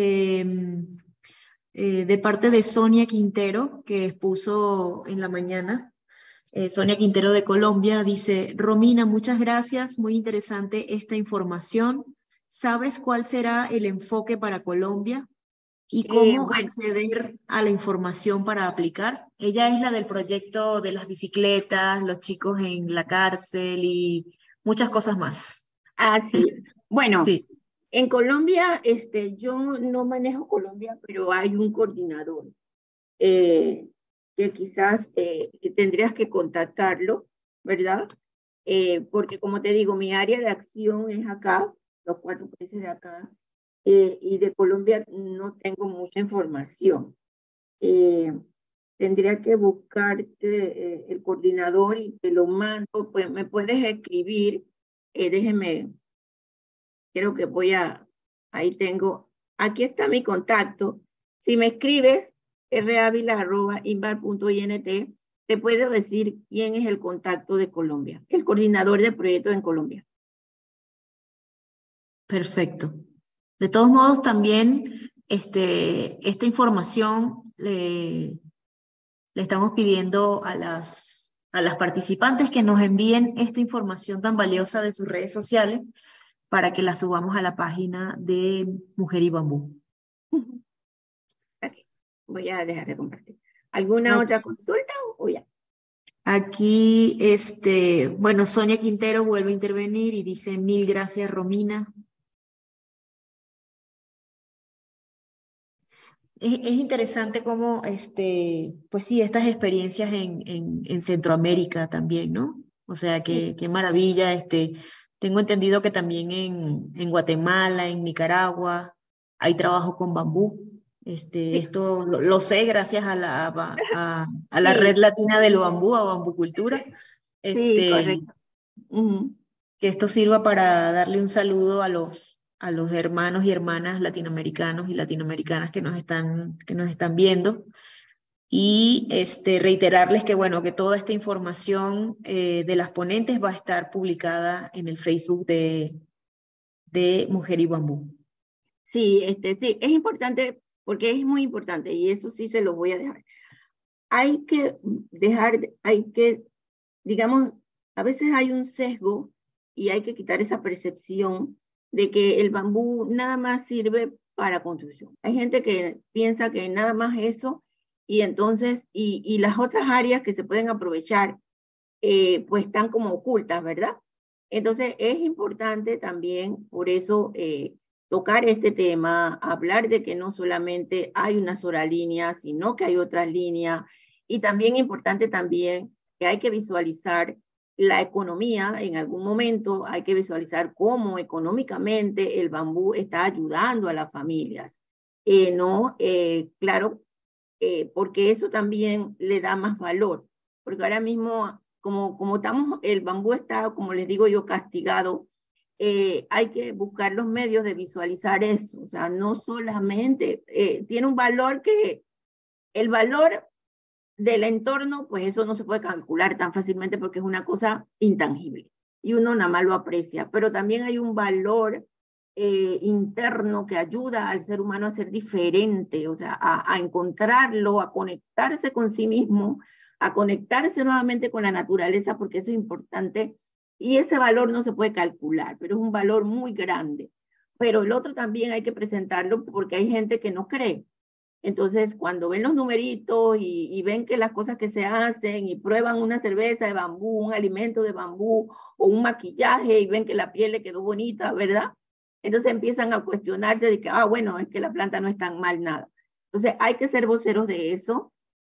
S1: de parte de Sonia Quintero, que expuso en la mañana. Sonia Quintero de Colombia dice: Romina, muchas gracias, muy interesante esta información. ¿Sabes cuál será el enfoque para Colombia y cómo acceder a la información para aplicar? Ella es la del proyecto de las bicicletas, los chicos en la cárcel y muchas cosas más.
S6: Así es. Bueno,
S1: sí.
S6: En Colombia, yo no manejo Colombia, pero hay un coordinador que quizás tendrías que contactarlo, ¿verdad? Porque como te digo, mi área de acción es acá, los 4 países de acá, y de Colombia no tengo mucha información. Tendría que buscarte el coordinador y te lo mando, pues me puedes escribir, déjeme creo que ahí tengo, aquí está mi contacto. Si me escribes, ravila@invar.int, te puedo decir quién es el contacto de Colombia, el coordinador de proyectos en Colombia.
S1: Perfecto. De todos modos, también esta información le estamos pidiendo a las participantes que nos envíen esta información tan valiosa de sus redes sociales para que la subamos a la página de Mujer y Bambú.
S6: Okay. Voy a dejar de compartir. ¿Alguna otra consulta o ya?
S1: Aquí, bueno, Sonia Quintero vuelve a intervenir y dice: mil gracias, Romina. Es interesante cómo, pues sí, estas experiencias en Centroamérica también, ¿no? O sea, qué maravilla. Tengo entendido que también en Guatemala, en Nicaragua, hay trabajo con bambú. Esto lo sé gracias a la Red Latina del Bambú, a Bambucultura.
S6: Sí, correcto.
S1: Que esto sirva para darle un saludo a los hermanos y hermanas latinoamericanos y latinoamericanas que nos están viendo, y reiterarles que, bueno, que toda esta información de las ponentes va a estar publicada en el Facebook de Mujer y Bambú.
S6: Sí, sí, es importante, porque es muy importante, y eso sí se lo voy a dejar. Digamos, a veces hay un sesgo y hay que quitar esa percepción de que el bambú nada más sirve para construcción. Hay gente que piensa que nada más eso, y entonces, y las otras áreas que se pueden aprovechar, pues están como ocultas, ¿verdad? Entonces es importante también, por eso, tocar este tema, hablar de que no solamente hay una sola línea, sino que hay otras líneas, y también importante también que hay que visualizar la economía. En algún momento hay que visualizar cómo económicamente el bambú está ayudando a las familias. Claro, porque eso también le da más valor, porque ahora mismo, como estamos, el bambú está, como les digo yo, castigado. Hay que buscar los medios de visualizar eso. O sea, no solamente tiene un valor, que el valor del entorno, pues eso no se puede calcular tan fácilmente porque es una cosa intangible y uno nada más lo aprecia, pero también hay un valor interno que ayuda al ser humano a ser diferente, o sea, a encontrarlo, a conectarse con sí mismo, a conectarse nuevamente con la naturaleza, porque eso es importante, y ese valor no se puede calcular, pero es un valor muy grande. Pero el otro también hay que presentarlo, porque hay gente que no cree. Entonces, cuando ven los numeritos y ven que las cosas que se hacen, y prueban una cerveza de bambú, un alimento de bambú o un maquillaje, y ven que la piel le quedó bonita, ¿verdad? Entonces empiezan a cuestionarse de que, bueno, es que la planta no es tan mal nada. Entonces hay que ser voceros de eso,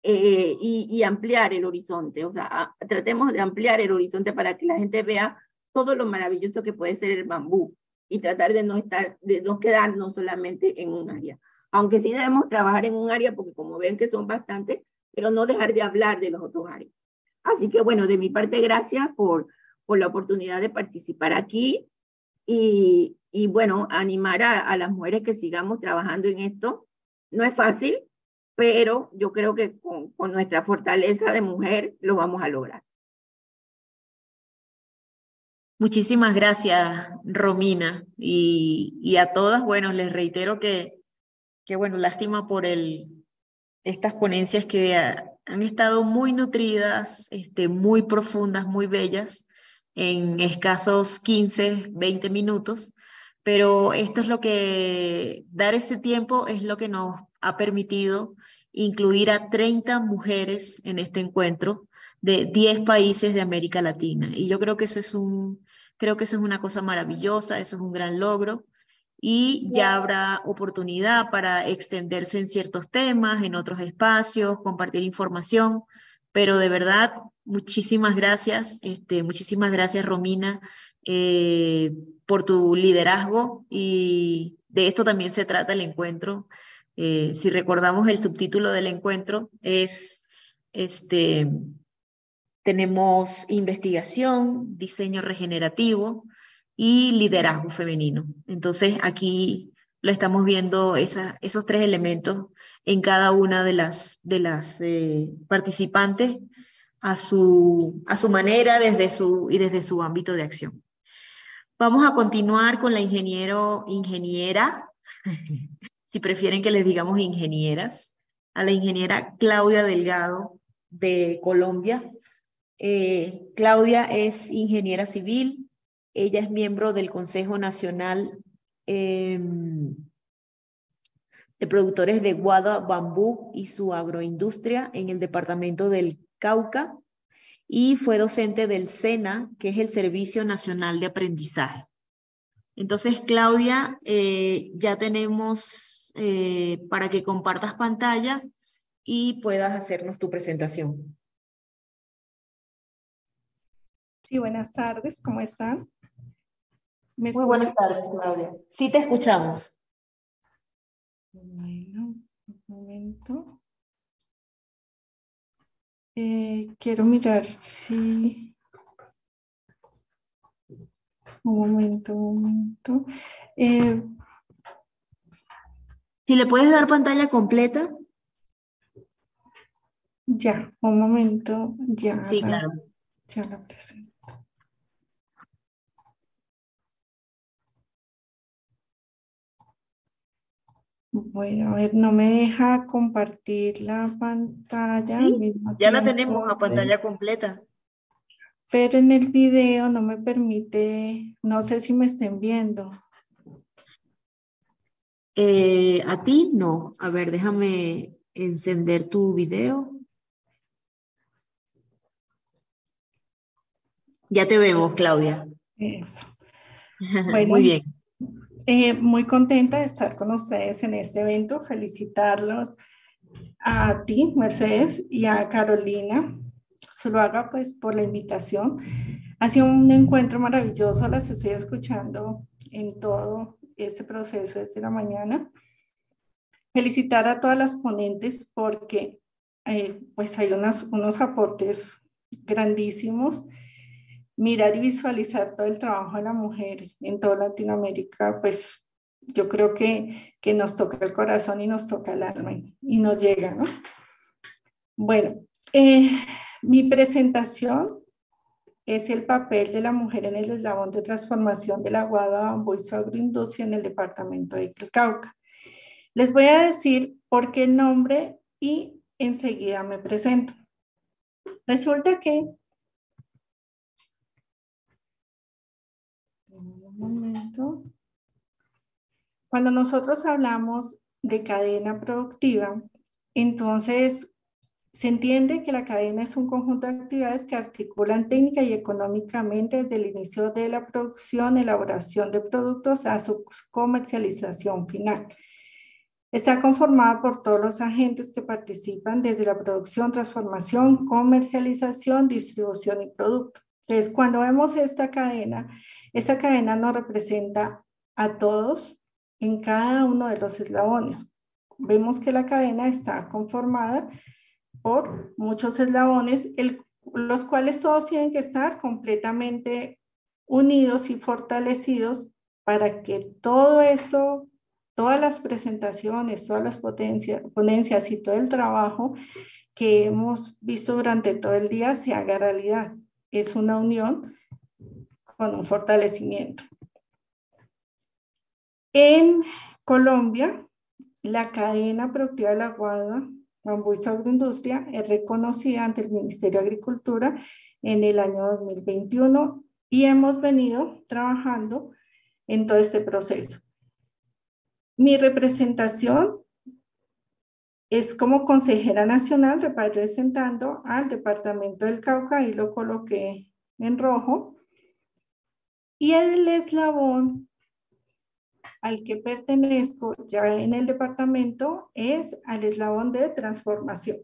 S6: y ampliar el horizonte. O sea, tratemos de ampliar el horizonte para que la gente vea todo lo maravilloso que puede ser el bambú, y tratar de no quedarnos solamente en un área. Aunque sí debemos trabajar en un área, porque como ven que son bastantes, pero no dejar de hablar de los otros áreas. Así que bueno, de mi parte, gracias por la oportunidad de participar aquí, y bueno, animar a las mujeres que sigamos trabajando en esto. No es fácil, pero yo creo que con nuestra fortaleza de mujer lo vamos a lograr.
S1: Muchísimas gracias, Romina, y a todas, bueno, les reitero que bueno, lástima por estas ponencias que han estado muy nutridas, muy profundas, muy bellas, en escasos 15, 20 minutos, pero esto es dar ese tiempo es lo que nos ha permitido incluir a 30 mujeres en este encuentro de 10 países de América Latina. Y yo creo que eso es una cosa maravillosa, eso es un gran logro. Y ya habrá oportunidad para extenderse en ciertos temas, en otros espacios, compartir información, pero de verdad, muchísimas gracias, Romina, por tu liderazgo, y de esto también se trata el encuentro. Si recordamos, el subtítulo del encuentro es, tenemos investigación, diseño regenerativo, y liderazgo femenino. Entonces aquí lo estamos viendo esos tres elementos en cada una de las participantes a su manera y desde su ámbito de acción. Vamos a continuar con la ingeniera, si prefieren que les digamos ingenieras, a la ingeniera Claudia Delgado de Colombia. Claudia es ingeniera civil, ella es miembro del Consejo Nacional de Productores de Guada, Bambú y su agroindustria en el departamento del Cauca y fue docente del SENA, que es el Servicio Nacional de Aprendizaje. Entonces, Claudia, ya tenemos para que compartas pantalla y puedas hacernos tu presentación.
S7: Sí, buenas tardes, ¿cómo están?
S1: Muy buenas tardes, Claudia. Sí te escuchamos.
S7: Bueno, un momento. Quiero mirar si... Un momento.
S1: Si le puedes dar pantalla completa.
S7: Ya, un momento. Ya,
S1: sí, claro.
S7: Ya la presento. Bueno, a ver, no me deja compartir la pantalla.
S1: Sí, ya la tenemos a pantalla completa.
S7: Pero en el video no me permite, no sé si me estén viendo.
S1: A ti no. A ver, déjame encender tu video. Ya te vemos, Claudia.
S7: Eso. Bueno,
S1: muy bien.
S7: Muy contenta de estar con ustedes en este evento. Felicitarlos a ti, Mercedes, y a Carolina Zuluaga, pues, por la invitación. Ha sido un encuentro maravilloso, las estoy escuchando en todo este proceso desde la mañana. Felicitar a todas las ponentes porque pues hay unos aportes grandísimos. Mirar y visualizar todo el trabajo de la mujer en toda Latinoamérica, pues yo creo que nos toca el corazón y nos toca el alma y nos llega, ¿no? Bueno, mi presentación es el papel de la mujer en el eslabón de transformación de la guada bambú y su agroindustria en el departamento de Cauca. Les voy a decir por qué el nombre y enseguida me presento. Resulta que un momento. Cuando nosotros hablamos de cadena productiva, entonces se entiende que la cadena es un conjunto de actividades que articulan técnica y económicamente desde el inicio de la producción, elaboración de productos a su comercialización final. Está conformada por todos los agentes que participan desde la producción, transformación, comercialización, distribución y producto. Entonces, cuando vemos esta cadena nos representa a todos en cada uno de los eslabones. Vemos que la cadena está conformada por muchos eslabones, los cuales todos tienen que estar completamente unidos y fortalecidos para que todo esto, todas las presentaciones, todas las ponencias y todo el trabajo que hemos visto durante todo el día se haga realidad. Es una unión con un fortalecimiento. En Colombia, la cadena productiva de la guada, bambú y su agroindustria, es reconocida ante el Ministerio de Agricultura en el año 2021 y hemos venido trabajando en todo este proceso. Mi representación es como consejera nacional representando al departamento del Cauca, y lo coloqué en rojo. Y el eslabón al que pertenezco ya en el departamento es al eslabón de transformación.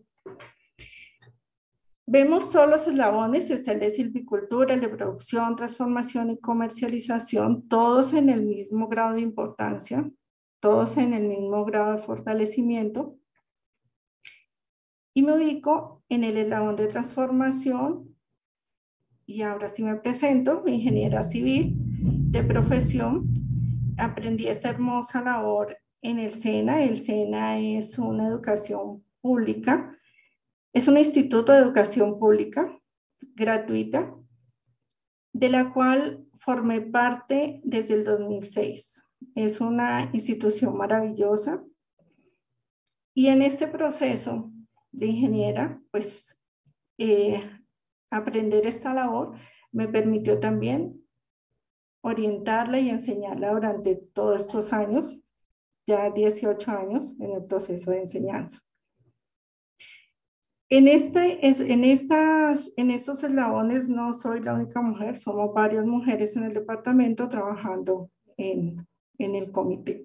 S7: Vemos todos los eslabones, está el de silvicultura, el de producción, transformación y comercialización, todos en el mismo grado de importancia, todos en el mismo grado de fortalecimiento. Y me ubico en el eslabón de transformación, y ahora sí me presento, ingeniera civil, de profesión, aprendí esta hermosa labor en el SENA. El SENA es una educación pública, es un instituto de educación pública gratuita, de la cual formé parte desde el 2006. Es una institución maravillosa. Y en este proceso de ingeniera, pues aprender esta labor me permitió también orientarla y enseñarla durante todos estos años, ya 18 años en el proceso de enseñanza. En estos eslabones no soy la única mujer, somos varias mujeres en el departamento trabajando en el comité.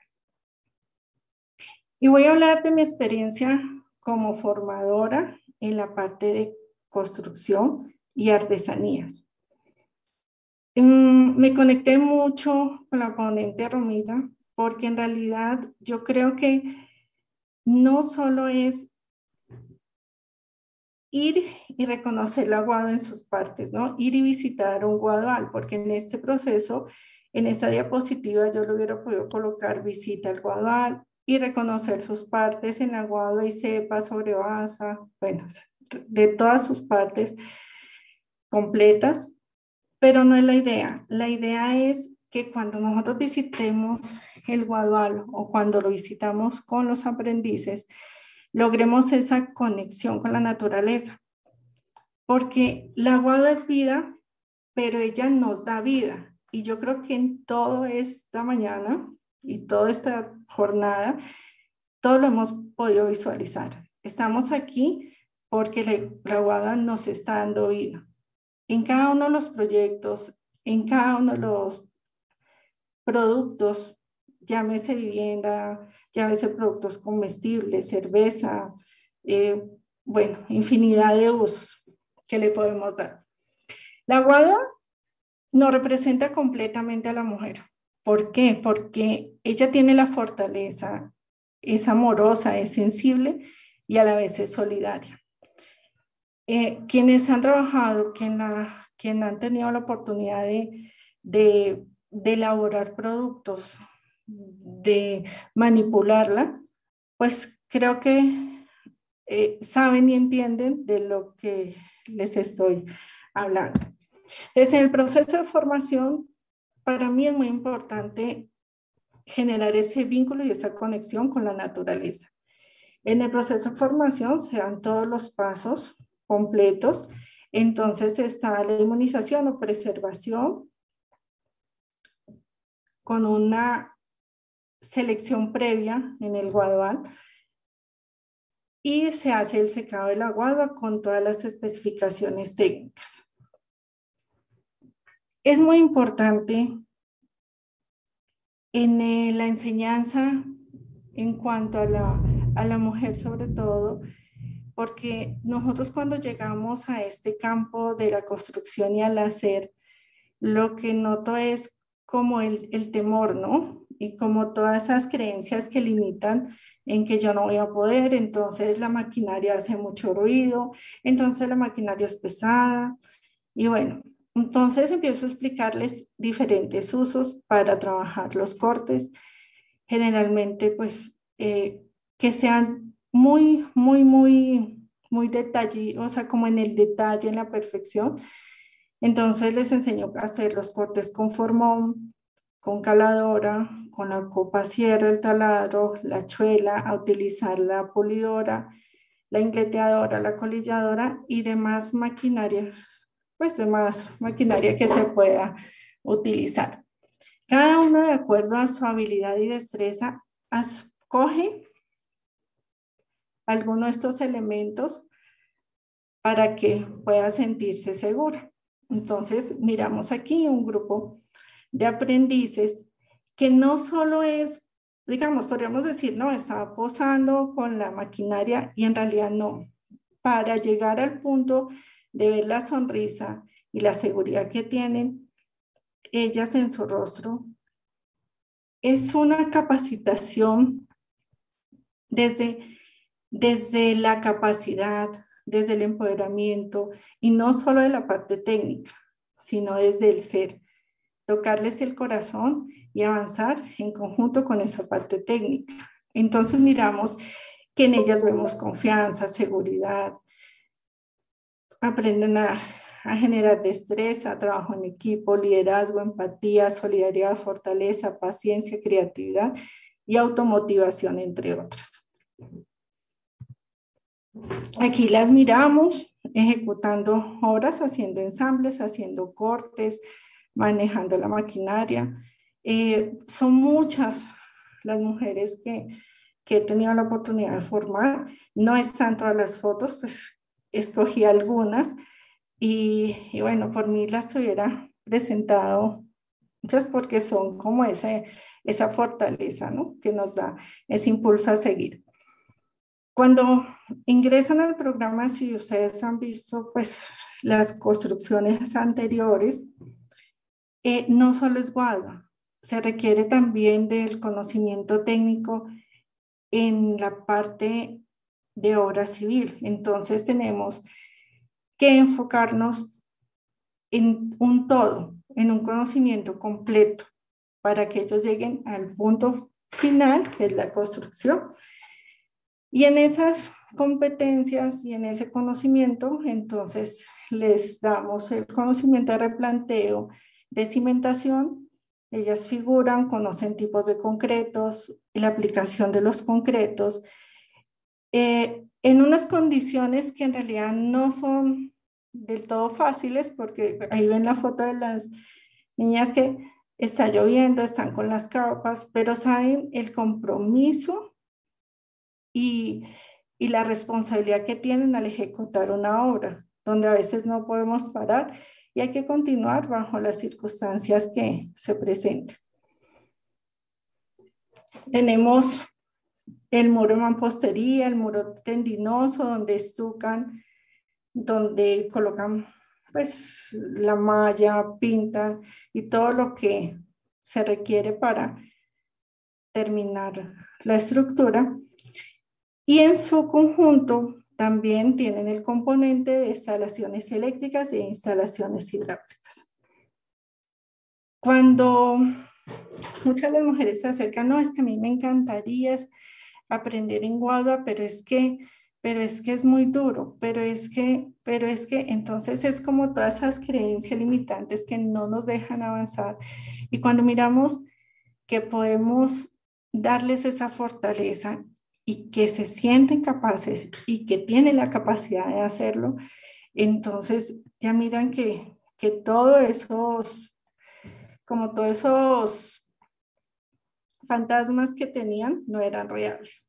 S7: Y voy a hablar de mi experiencia como formadora en la parte de construcción y artesanías. Me conecté mucho con la ponente Romina porque en realidad yo creo que no solo es ir y reconocer la guado en sus partes, ¿no? Ir y visitar un guadual, porque en este proceso, en esta diapositiva yo lo hubiera podido colocar visita al guadual y reconocer sus partes en la guado y cepa, sobrebasa, bueno, de todas sus partes completas, pero no es la idea. La idea es que cuando nosotros visitemos el guadual o cuando lo visitamos con los aprendices, logremos esa conexión con la naturaleza, porque la guado es vida, pero ella nos da vida, y yo creo que en toda esta mañana y toda esta jornada, todo lo hemos podido visualizar. Estamos aquí porque la guado nos está dando vida. En cada uno de los proyectos, en cada uno de los productos, llámese vivienda, llámese productos comestibles, cerveza, bueno, infinidad de usos que le podemos dar. La guada nos representa completamente a la mujer. ¿Por qué? Porque ella tiene la fortaleza, es amorosa, es sensible y a la vez es solidaria. Quienes han trabajado, quienes han tenido la oportunidad de elaborar productos, de manipularla, pues creo que saben y entienden de lo que les estoy hablando. Desde el proceso de formación, para mí es muy importante generar ese vínculo y esa conexión con la naturaleza. En el proceso de formación se dan todos los pasos completos. Entonces está la inmunización o preservación con una selección previa en el guadual y se hace el secado de la guadua con todas las especificaciones técnicas. Es muy importante en la enseñanza en cuanto a la mujer sobre todo, porque nosotros cuando llegamos a este campo de la construcción y al hacer, lo que noto es como el temor, ¿no? Y como todas esas creencias que limitan en que yo no voy a poder, entonces la maquinaria hace mucho ruido, entonces la maquinaria es pesada, y bueno, entonces empiezo a explicarles diferentes usos para trabajar los cortes, generalmente pues que sean muy detallitos, o sea, como en el detalle, en la perfección. Entonces les enseño a hacer los cortes con formón, con caladora, con la copa sierra, el taladro, la chuela, a utilizar la pulidora, la ingleteadora, la colilladora y demás maquinaria, pues demás maquinaria que se pueda utilizar. Cada uno de acuerdo a su habilidad y destreza escoge alguno de estos elementos para que pueda sentirse seguro. Entonces, miramos aquí un grupo de aprendices que no solo es, digamos, podríamos decir, no, estaba posando con la maquinaria y en realidad no. Para llegar al punto de ver la sonrisa y la seguridad que tienen ellas en su rostro, es una capacitación desde la capacidad, desde el empoderamiento, y no solo de la parte técnica, sino desde el ser. tocarles el corazón y avanzar en conjunto con esa parte técnica. Entonces miramos que en ellas vemos confianza, seguridad, aprenden a generar destreza, trabajo en equipo, liderazgo, empatía, solidaridad, fortaleza, paciencia, creatividad y automotivación, entre otras. Aquí las miramos ejecutando obras, haciendo ensambles, haciendo cortes, manejando la maquinaria. Son muchas las mujeres que he tenido la oportunidad de formar. No están todas las fotos, pues escogí algunas y bueno, por mí las hubiera presentado muchas porque son como esa fortaleza, ¿no?, que nos da ese impulso a seguir. Cuando ingresan al programa, si ustedes han visto pues las construcciones anteriores, no solo es guagua, se requiere también del conocimiento técnico en la parte de obra civil. Entonces tenemos que enfocarnos en un todo, en un conocimiento completo, para que ellos lleguen al punto final, que es la construcción. Y en esas competencias y en ese conocimiento, entonces les damos el conocimiento de replanteo, de cimentación. Ellas figuran, conocen tipos de concretos, la aplicación de los concretos, en unas condiciones que en realidad no son del todo fáciles, porque ahí ven la foto de las niñas que está lloviendo, están con las capas, pero saben el compromiso y la responsabilidad que tienen al ejecutar una obra, donde a veces no podemos parar y hay que continuar bajo las circunstancias que se presenten. Tenemos el muro de mampostería, el muro tendinoso, donde estucan, donde colocan pues la malla, pintan y todo lo que se requiere para terminar la estructura. Y en su conjunto también tienen el componente de instalaciones eléctricas e instalaciones hidráulicas. Cuando muchas de las mujeres se acercan, no, es que a mí me encantaría aprender en guagua, pero es que es muy duro, pero es que, entonces es como todas esas creencias limitantes que no nos dejan avanzar. Y cuando miramos que podemos darles esa fortaleza y que se sienten capaces y que tienen la capacidad de hacerlo, entonces ya miran que todos esos fantasmas que tenían no eran reales.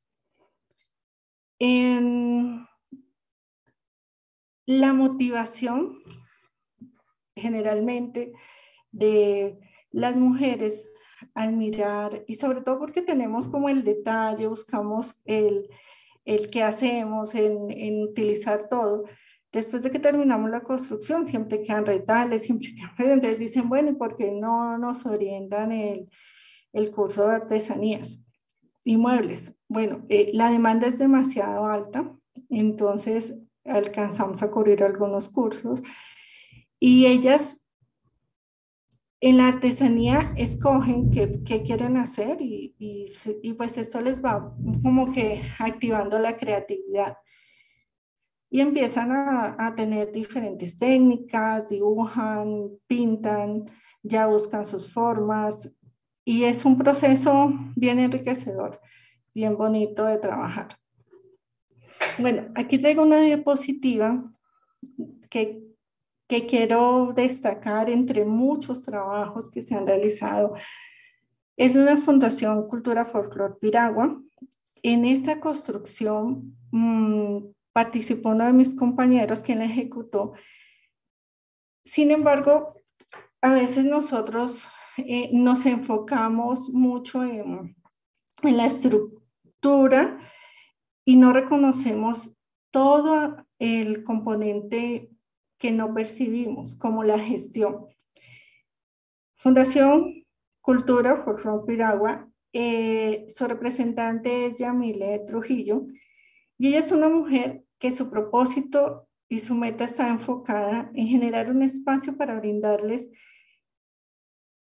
S7: La motivación generalmente de las mujeres al mirar, y sobre todo porque tenemos como el detalle, buscamos el qué hacemos, en utilizar todo. Después de que terminamos la construcción, siempre quedan retales, siempre quedan, entonces dicen, bueno, ¿y por qué no nos orientan el curso de artesanías y muebles? Bueno, la demanda es demasiado alta, entonces alcanzamos a cubrir algunos cursos y ellas en la artesanía escogen qué quieren hacer y pues esto les va como que activando la creatividad. Y empiezan a tener diferentes técnicas, dibujan, pintan, ya buscan sus formas y es un proceso bien enriquecedor, bien bonito de trabajar. Bueno, aquí traigo una diapositiva que quiero destacar entre muchos trabajos que se han realizado. Es una Fundación Cultura Folklore Piragua. En esta construcción participó uno de mis compañeros quien la ejecutó. Sin embargo, a veces nosotros nos enfocamos mucho en la estructura y no reconocemos todo el componente que no percibimos, como la gestión. Fundación Cultura Folklore Piragua, su representante es Yamile Trujillo, y ella es una mujer que su propósito y su meta está enfocada en generar un espacio para brindarles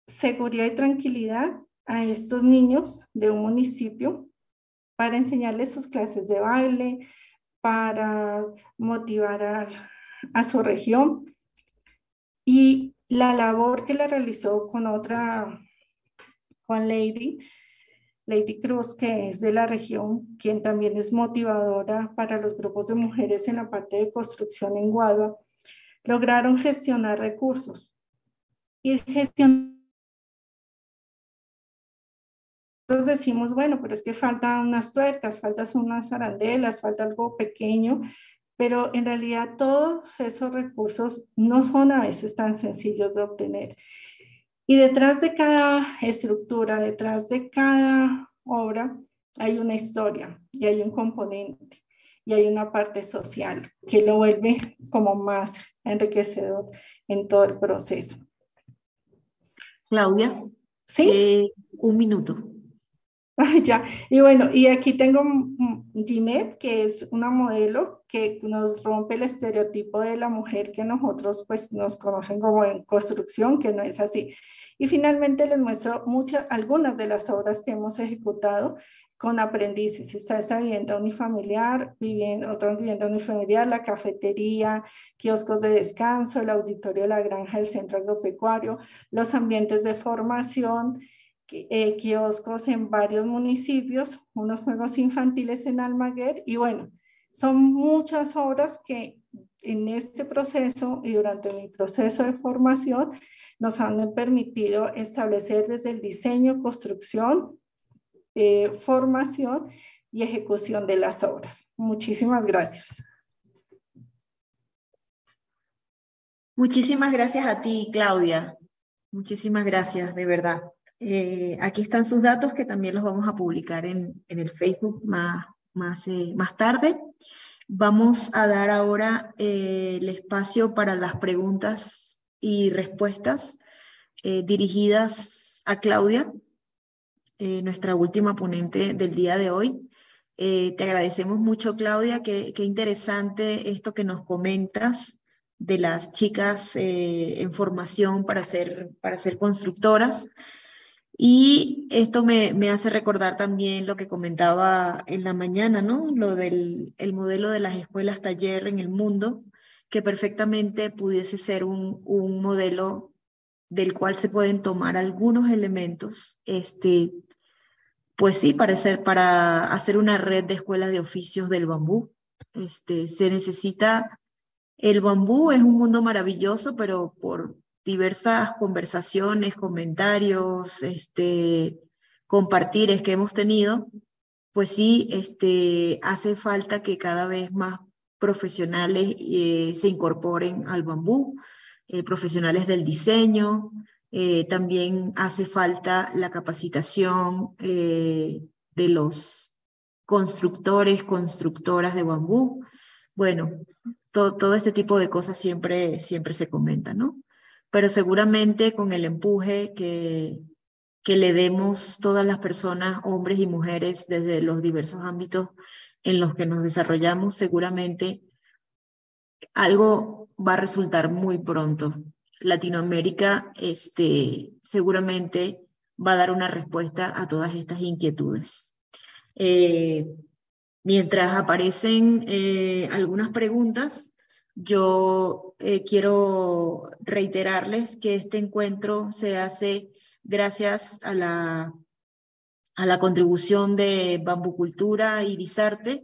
S7: seguridad y tranquilidad a estos niños de un municipio para enseñarles sus clases de baile, para motivar a su región. Y la labor que la realizó con Lady Cruz, que es de la región, quien también es motivadora para los grupos de mujeres en la parte de construcción en Guadua, lograron gestionar recursos. Y nosotros decimos, bueno, pero es que faltan unas tuercas, faltan unas arandelas, falta algo pequeño, pero en realidad todos esos recursos no son a veces tan sencillos de obtener. Y detrás de cada estructura, detrás de cada obra, hay una historia y hay un componente y hay una parte social que lo vuelve como más enriquecedor en todo el proceso.
S1: Claudia,
S7: ¿sí?
S1: Un minuto.
S7: Ya, y bueno, y aquí tengo Ginette, que es una modelo que nos rompe el estereotipo de la mujer que nosotros pues nos conocen como en construcción, que no es así. Y finalmente les muestro algunas de las obras que hemos ejecutado con aprendices. Está esa vivienda unifamiliar, otra vivienda unifamiliar, la cafetería, kioscos de descanso, el auditorio de la granja del centro agropecuario, los ambientes de formación, kioscos en varios municipios, unos juegos infantiles en Almaguer, y bueno, son muchas obras que en este proceso y durante mi proceso de formación nos han permitido establecer desde el diseño, construcción, formación y ejecución de las obras. Muchísimas gracias.
S1: Muchísimas gracias a ti, Claudia. Muchísimas gracias, de verdad. Aquí están sus datos que también los vamos a publicar en el Facebook más tarde. Vamos a dar ahora el espacio para las preguntas y respuestas dirigidas a Claudia, nuestra última ponente del día de hoy. Te agradecemos mucho, Claudia, qué interesante esto que nos comentas de las chicas en formación para ser constructoras. Y esto me hace recordar también lo que comentaba en la mañana, ¿no? Lo del el modelo de las escuelas taller en el mundo, que perfectamente pudiese ser un modelo del cual se pueden tomar algunos elementos, pues sí, para hacer una red de escuelas de oficios del bambú. Se necesita, el bambú es un mundo maravilloso, pero por diversas conversaciones, comentarios, compartires que hemos tenido, pues sí, hace falta que cada vez más profesionales se incorporen al bambú, profesionales del diseño, también hace falta la capacitación de los constructores, constructoras de bambú. Bueno, todo este tipo de cosas siempre se comentan, ¿no? Pero seguramente con el empuje que le demos todas las personas, hombres y mujeres, desde los diversos ámbitos en los que nos desarrollamos, seguramente algo va a resultar muy pronto. Latinoamérica seguramente va a dar una respuesta a todas estas inquietudes. Mientras aparecen algunas preguntas, yo quiero reiterarles que este encuentro se hace gracias a la contribución de Bambucultura y Disarte.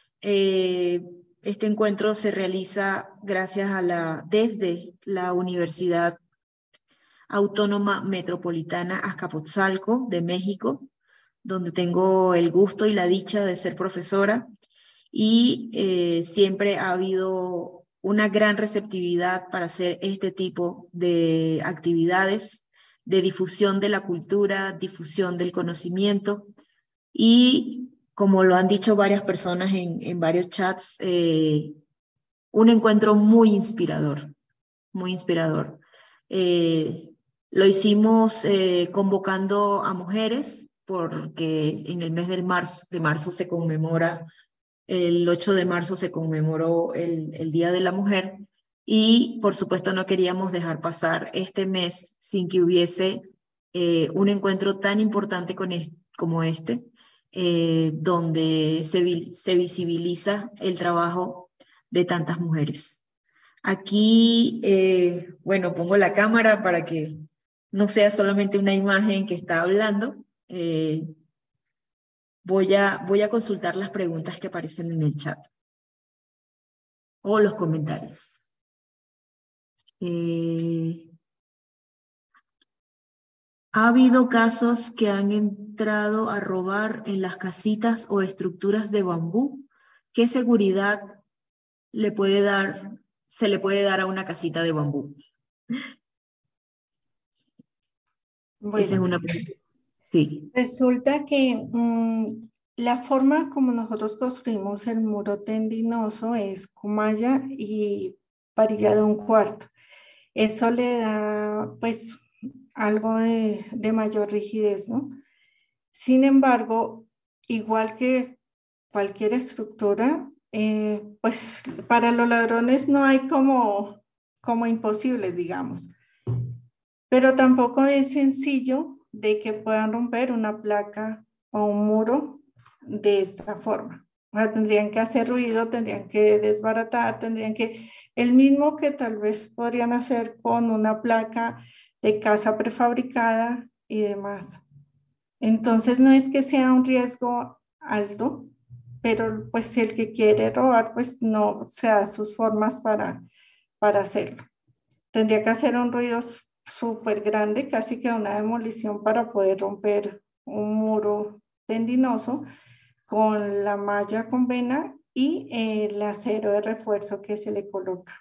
S1: Este encuentro se realiza gracias desde la Universidad Autónoma Metropolitana Azcapotzalco de México, donde tengo el gusto y la dicha de ser profesora, y siempre ha habido una gran receptividad para hacer este tipo de actividades de difusión de la cultura, difusión del conocimiento, y como lo han dicho varias personas en varios chats, un encuentro muy inspirador, muy inspirador. Lo hicimos convocando a mujeres, porque en el mes de marzo se conmemora, el 8 de marzo se conmemoró el Día de la Mujer, y por supuesto no queríamos dejar pasar este mes sin que hubiese un encuentro tan importante como este, donde se visibiliza el trabajo de tantas mujeres. Aquí, bueno, pongo la cámara para que no sea solamente una imagen que está hablando. Voy a consultar las preguntas que aparecen en el chat o los comentarios. ¿Ha habido casos que han entrado a robar en las casitas o estructuras de bambú? ¿Qué seguridad se le puede dar a una casita de bambú? Esa es
S7: Bueno,
S1: una pregunta. Sí.
S7: resulta que la forma como nosotros construimos el muro tendinoso es con malla y varilla de 1/4. Eso le da pues algo de mayor rigidez, ¿no? Sin embargo, igual que cualquier estructura, pues para los ladrones no hay como imposibles, digamos. Pero tampoco es sencillo de que puedan romper una placa o un muro de esta forma. O sea, tendrían que hacer ruido, tendrían que desbaratar, el mismo que tal vez podrían hacer con una placa de casa prefabricada y demás. Entonces no es que sea un riesgo alto, pero pues si el que quiere robar, pues no se da sus formas para hacerlo. Tendría que hacer un ruido súper grande, casi que una demolición para poder romper un muro tendinoso con la malla con vena y el acero de refuerzo que se le coloca.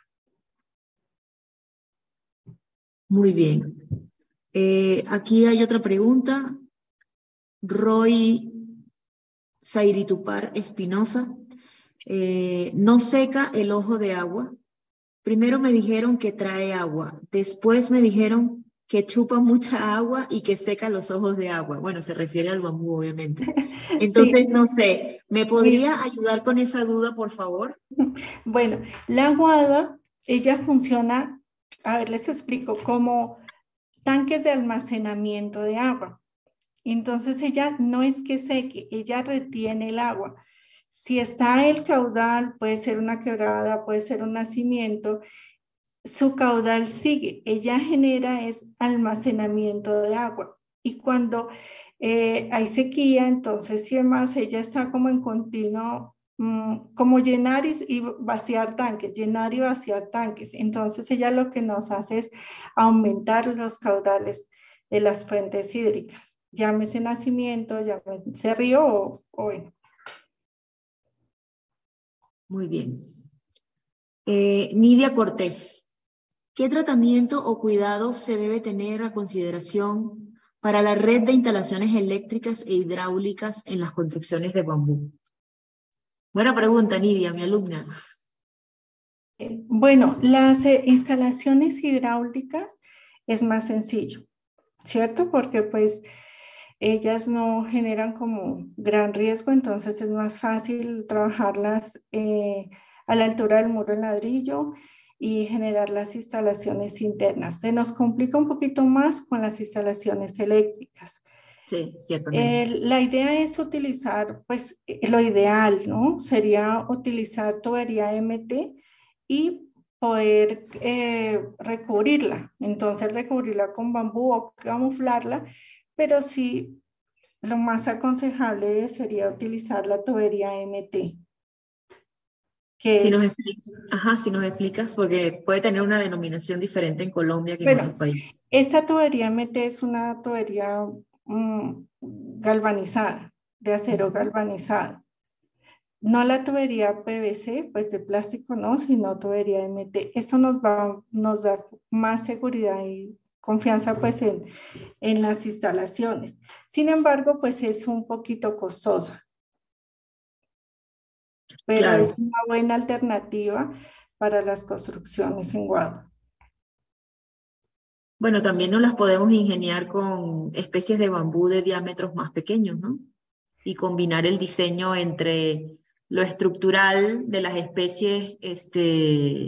S1: Muy bien. Aquí hay otra pregunta. Roy Sairitupar Espinosa. No seca el ojo de agua. Primero me dijeron que trae agua. Después me dijeron que chupa mucha agua y que seca los ojos de agua. Bueno, se refiere al bambú, obviamente. Entonces,
S7: Sí.
S1: no sé, ¿me podría ayudar con esa duda, por favor?
S7: Bueno, la aguada, ella funciona, a ver, les explico, como tanques de almacenamiento de agua. Entonces ella no es que seque, ella retiene el agua. Si está el caudal, puede ser una quebrada, puede ser un nacimiento, su caudal sigue. Ella genera es almacenamiento de agua. Y cuando hay sequía, entonces y demás, ella está como en continuo, como llenar y vaciar tanques, llenar y vaciar tanques. Entonces ella lo que nos hace es aumentar los caudales de las fuentes hídricas. Llámese nacimiento, llámese río o bueno.
S1: Muy bien. Nidia Cortés. ¿Qué tratamiento o cuidados se debe tener a consideración para la red de instalaciones eléctricas e hidráulicas en las construcciones de bambú? Buena pregunta, Nidia, mi alumna.
S7: Bueno, las instalaciones hidráulicas es más sencillo, ¿cierto? Porque pues ellas no generan como gran riesgo, entonces es más fácil trabajarlas a la altura del muro en ladrillo y generar las instalaciones internas. Se nos complica un poquito más con las instalaciones eléctricas.
S1: Sí, ciertamente.
S7: La idea es utilizar, pues lo ideal, ¿no? Sería utilizar tubería MT y poder recubrirla. Entonces recubrirla con bambú o camuflarla, pero sí lo más aconsejable sería utilizar la tubería MT.
S1: Si nos explicas, porque puede tener una denominación diferente en Colombia que en otros países.
S7: Esta tubería MT es una tubería galvanizada, de acero galvanizado. No la tubería PVC, pues de plástico no, sino tubería MT. Esto nos da más seguridad y confianza pues en las instalaciones. Sin embargo, pues es un poquito costosa. Pero
S1: Claro.
S7: es una buena alternativa para las construcciones en Guado.
S1: Bueno, también nos las podemos ingeniar con especies de bambú de diámetros más pequeños, ¿no? Y combinar el diseño entre lo estructural de las especies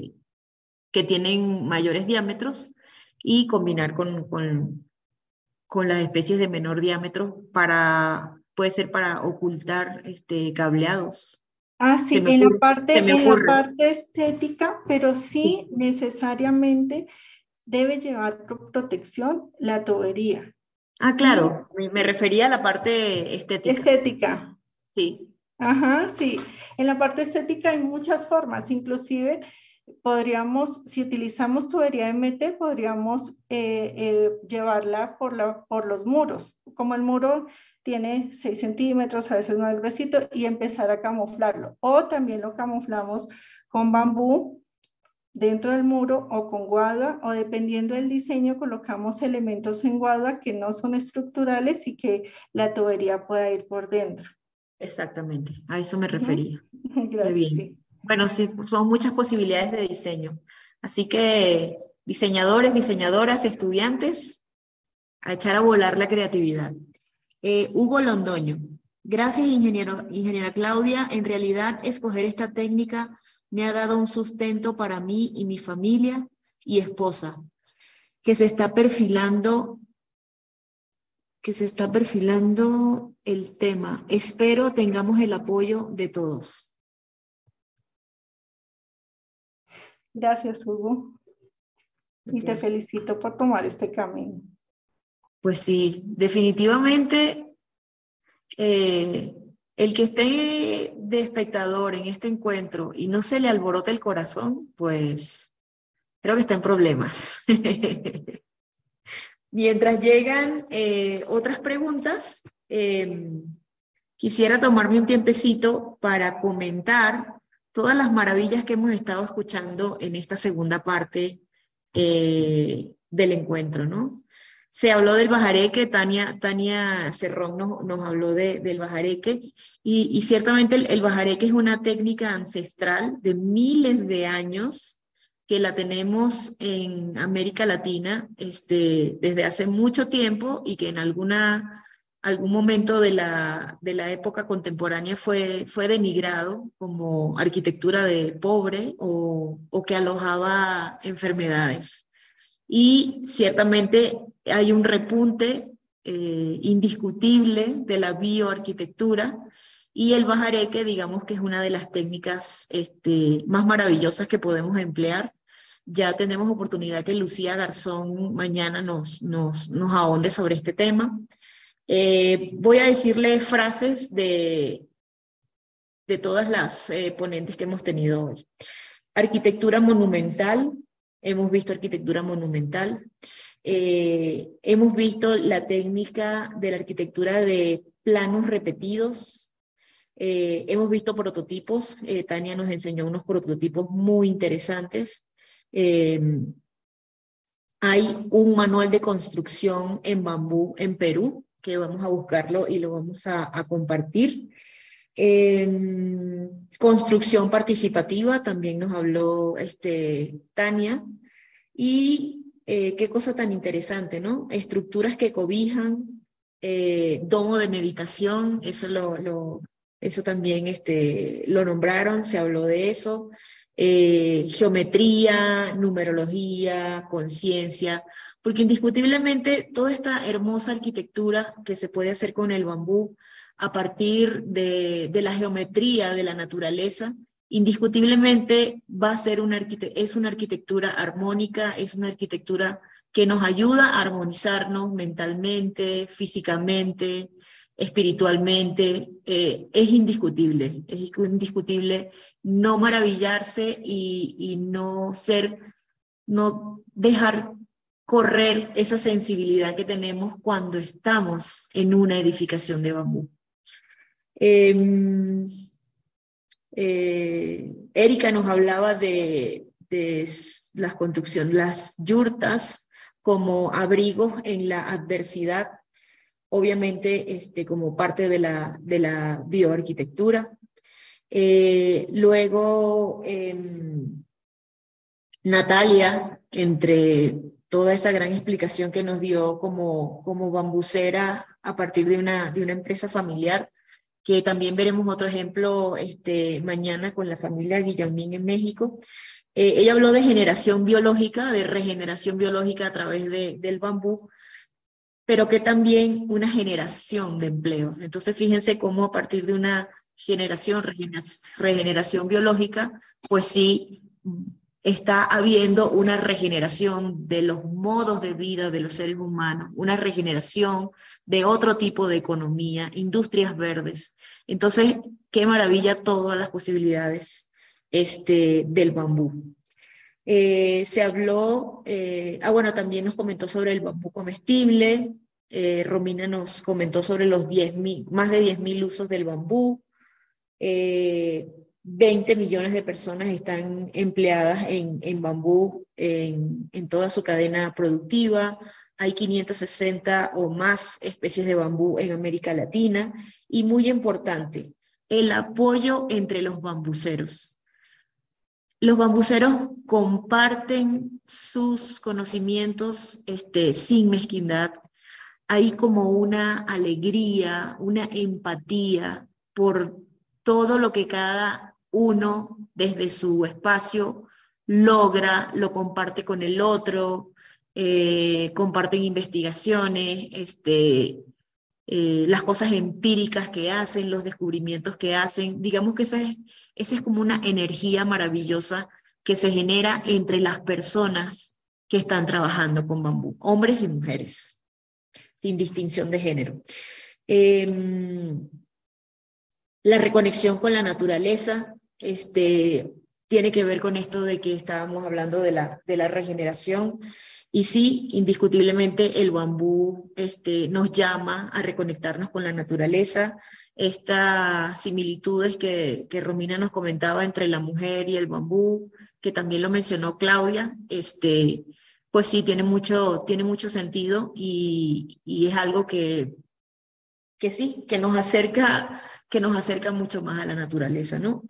S1: que tienen mayores diámetros y combinar con con las especies de menor diámetro puede ser para ocultar cableados.
S7: Ah,
S1: Se
S7: sí,
S1: me
S7: en la
S1: ocurre.
S7: parte estética, pero sí,
S1: Sí.
S7: necesariamente debe llevar protección la tubería.
S1: Ah,
S7: Y
S1: claro, me refería a la parte estética.
S7: estética.
S1: Sí.
S7: Ajá, sí. En la parte estética hay muchas formas, inclusive podríamos, si utilizamos tubería MT, podríamos llevarla por los muros. Como el muro tiene 6 centímetros, a veces más gruesito, y empezar a camuflarlo. O también lo camuflamos con bambú dentro del muro o con guadua, o dependiendo del diseño, colocamos elementos en guadua que no son estructurales y que la tubería pueda ir por dentro.
S1: Exactamente, a eso me
S7: Ujú.
S1: refería. Qué
S7: Gracias,
S1: bien.
S7: sí.
S1: Bueno, sí, son muchas posibilidades de diseño. Así que diseñadores, diseñadoras, estudiantes, a echar a volar la creatividad. Hugo Londoño. Gracias, ingeniera Claudia. En realidad, escoger esta técnica me ha dado un sustento para mí y mi familia y esposa, que se está perfilando el tema. Espero tengamos el apoyo de todos.
S7: Gracias, Hugo. Y te
S1: Ok.
S7: felicito por tomar este camino.
S1: Pues sí, definitivamente el que esté de espectador en este encuentro y no se le alborote el corazón, pues creo que está en problemas. Mientras llegan otras preguntas, quisiera tomarme un tiempecito para comentar todas las maravillas que hemos estado escuchando en esta segunda parte del encuentro, ¿no? Se habló del bajareque, Tania Cerrón nos habló del bajareque, y ciertamente el bajareque es una técnica ancestral de miles de años que la tenemos en América Latina desde hace mucho tiempo, y que en algún momento de la época contemporánea fue denigrado como arquitectura de pobre o que alojaba enfermedades. Y ciertamente hay un repunte indiscutible de la bioarquitectura, y el bajareque, digamos que es una de las técnicas más maravillosas que podemos emplear. Ya tenemos oportunidad que Lucía Garzón mañana nos ahonde sobre este tema. Voy a decirle frases de todas las ponentes que hemos tenido hoy. Arquitectura monumental, hemos visto arquitectura monumental. Hemos visto la técnica de la arquitectura de planos repetidos. Hemos visto prototipos. Tania nos enseñó unos prototipos muy interesantes. Hay un manual de construcción en bambú en Perú, que vamos a buscarlo y lo vamos a compartir. Construcción participativa, también nos habló Tania. Y qué cosa tan interesante, ¿no? Estructuras que cobijan, domo de meditación, eso también lo nombraron, se habló de eso. Geometría, numerología, conciencia, porque indiscutiblemente toda esta hermosa arquitectura que se puede hacer con el bambú a partir de la geometría de la naturaleza, indiscutiblemente va a ser es una arquitectura armónica, es una arquitectura que nos ayuda a armonizarnos mentalmente, físicamente, espiritualmente. Es indiscutible no maravillarse y no dejar correr esa sensibilidad que tenemos cuando estamos en una edificación de bambú. Erika nos hablaba de las construcciones, las yurtas como abrigos en la adversidad, obviamente como parte de la bioarquitectura. Luego, Natalia, entre toda esa gran explicación que nos dio como bambucera a partir de una empresa familiar, que también veremos otro ejemplo mañana con la familia Guillomín en México. Ella habló de generación biológica, de regeneración biológica a través del bambú, pero que también una generación de empleos. Entonces, fíjense cómo a partir de una regeneración biológica, pues sí está habiendo una regeneración de los modos de vida de los seres humanos, una regeneración de otro tipo de economía, industrias verdes. Entonces, qué maravilla todas las posibilidades del bambú. Se habló, bueno, también nos comentó sobre el bambú comestible. Romina nos comentó sobre los más de 10.000 usos del bambú. 20 millones de personas están empleadas en bambú en toda su cadena productiva. Hay 560 o más especies de bambú en América Latina. Y muy importante, el apoyo entre los bambuceros. Los bambuceros comparten sus conocimientos sin mezquindad. Hay como una alegría, una empatía por todo lo que cada uno desde su espacio logra, lo comparte con el otro, comparten investigaciones, las cosas empíricas que hacen, los descubrimientos que hacen. Digamos que esa es como una energía maravillosa que se genera entre las personas que están trabajando con bambú, hombres y mujeres, sin distinción de género. La reconexión con la naturaleza tiene que ver con esto de que estábamos hablando de la regeneración. Y sí, indiscutiblemente el bambú nos llama a reconectarnos con la naturaleza. Estas similitudes que Romina nos comentaba entre la mujer y el bambú, que también lo mencionó Claudia, pues sí, tiene mucho sentido y es algo que sí, que nos acerca mucho más a la naturaleza, ¿no?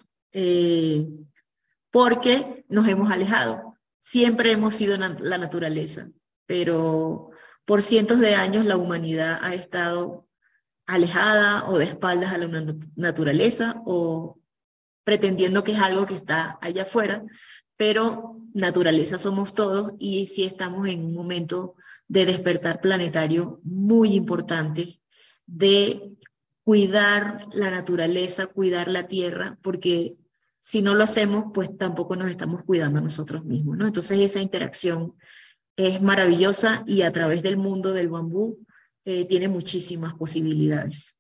S1: Porque nos hemos alejado. Siempre hemos sido la naturaleza, pero por cientos de años la humanidad ha estado alejada o de espaldas a la naturaleza o pretendiendo que es algo que está allá afuera, pero naturaleza somos todos y sí estamos en un momento de despertar planetario muy importante, de cuidar la naturaleza, cuidar la tierra, porque si no lo hacemos, pues tampoco nos estamos cuidando a nosotros mismos, ¿no? Entonces esa interacción es maravillosa y a través del mundo del bambú tiene muchísimas posibilidades.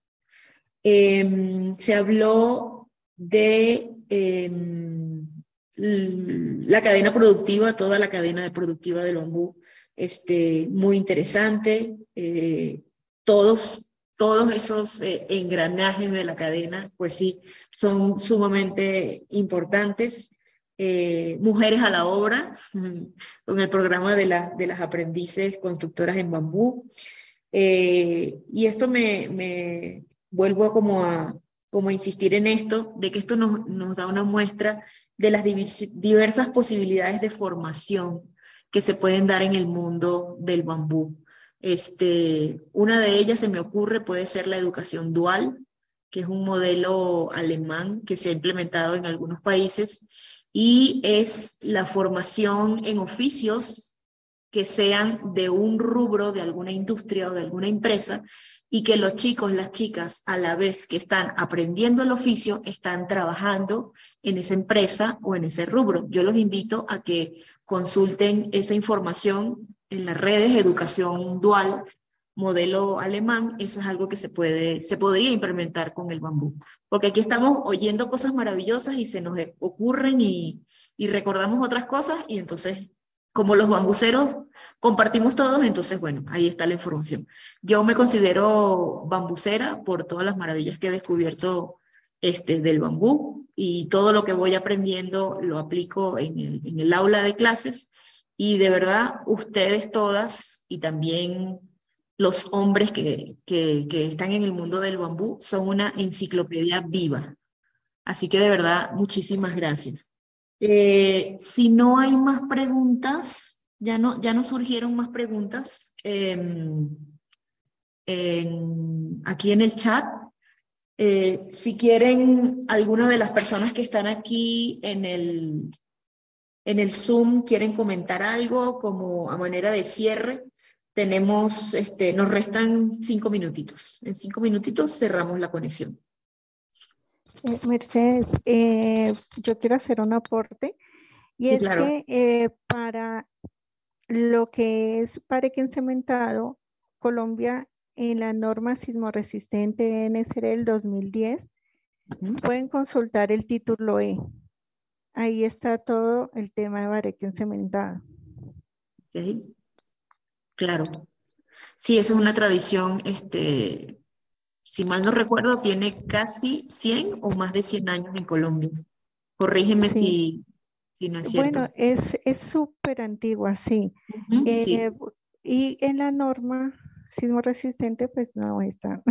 S1: Se habló de la cadena productiva, toda la cadena productiva del bambú, muy interesante. Todos esos engranajes de la cadena, pues sí, son sumamente importantes. Mujeres a la obra, con el programa de las aprendices constructoras en bambú. Y esto me vuelvo como a insistir en esto, de que esto nos da una muestra de las diversas posibilidades de formación que se pueden dar en el mundo del bambú. Una de ellas se me ocurre puede ser la educación dual, que es un modelo alemán que se ha implementado en algunos países, y es la formación en oficios que sean de un rubro, de alguna industria o de alguna empresa, y que los chicos, las chicas, a la vez que están aprendiendo el oficio, están trabajando en esa empresa o en ese rubro. Yo los invito a que consulten esa información en las redes, educación dual, modelo alemán. Eso es algo que se podría implementar con el bambú. Porque aquí estamos oyendo cosas maravillosas y se nos ocurren y recordamos otras cosas, y entonces, como los bambuceros compartimos todos, entonces, bueno, ahí está la información. Yo me considero bambucera por todas las maravillas que he descubierto del bambú, y todo lo que voy aprendiendo lo aplico en el aula de clases, y de verdad, ustedes todas, y también los hombres que están en el mundo del bambú, son una enciclopedia viva. Así que de verdad, muchísimas gracias. Si no hay más preguntas, ya no surgieron más preguntas aquí en el chat. Si quieren, alguna de las personas que están aquí en el Zoom quieren comentar algo como a manera de cierre, tenemos, nos restan 5 minutitos. En 5 minutitos cerramos la conexión.
S7: Mercedes, yo quiero hacer un aporte y
S1: Sí,
S7: es
S1: claro.
S7: que para lo que es pareque encementado, Colombia en la norma sismoresistente NSR del 2010 pueden consultar el título E. Ahí está todo el tema de pareque encementado.
S1: Ok. Claro. Sí, eso es una tradición, si mal no recuerdo, tiene casi 100 o más de 100 años en Colombia. Corrígeme
S7: Sí.
S1: si no es cierto.
S7: Bueno, es súper antigua, sí.
S1: Sí.
S7: Y en la norma sismoresistente, pues no está,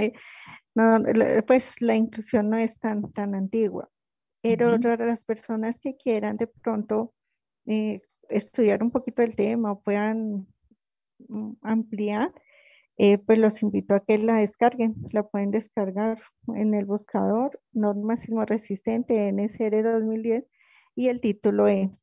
S7: pues la inclusión no es tan antigua. Pero para las personas que quieran de pronto estudiar un poquito el tema o puedan ampliar, pues los invito a que la descarguen. La pueden descargar en el buscador, norma sismoresistente NSR 2010 y el título es.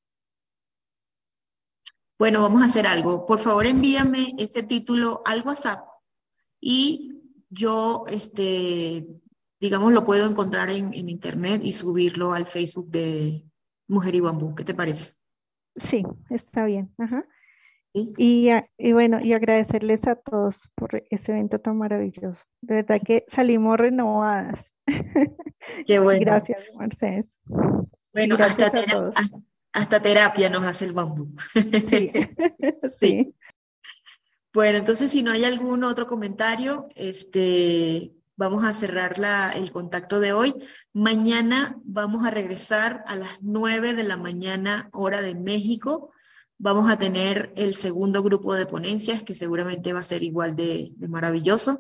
S1: Bueno, vamos a hacer algo. Por favor, envíame ese título al WhatsApp y yo, digamos, lo puedo encontrar en internet y subirlo al Facebook de Mujer y Bambú. ¿Qué te parece?
S7: Sí, está bien. Ajá.
S1: ¿Sí?
S7: Y bueno, y agradecerles a todos por este evento tan maravilloso. De verdad que salimos renovadas.
S1: Qué bueno.
S7: Gracias, Mercedes.
S1: Bueno,
S7: gracias a todos.
S1: hasta terapia nos hace el bambú.
S7: Sí. Sí.
S1: Bueno, entonces si no hay algún otro comentario, vamos a cerrar el contacto de hoy. Mañana vamos a regresar a las 9 de la mañana, hora de México. Vamos a tener el segundo grupo de ponencias, que seguramente va a ser igual de maravilloso.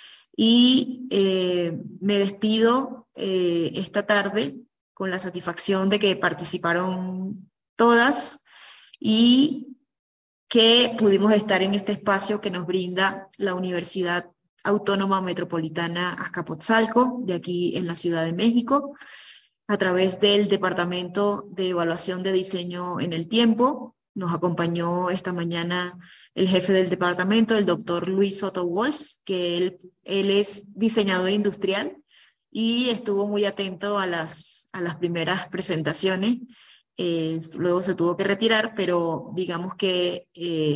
S1: Y me despido esta tarde con la satisfacción de que participaron todas y que pudimos estar en este espacio que nos brinda la Universidad Autónoma Metropolitana Azcapotzalco, de aquí en la Ciudad de México, a través del Departamento de Evaluación de Diseño en el Tiempo. Nos acompañó esta mañana el jefe del departamento, el doctor Luis Soto Walsh, que él es diseñador industrial y estuvo muy atento a las primeras presentaciones. Luego se tuvo que retirar, pero digamos que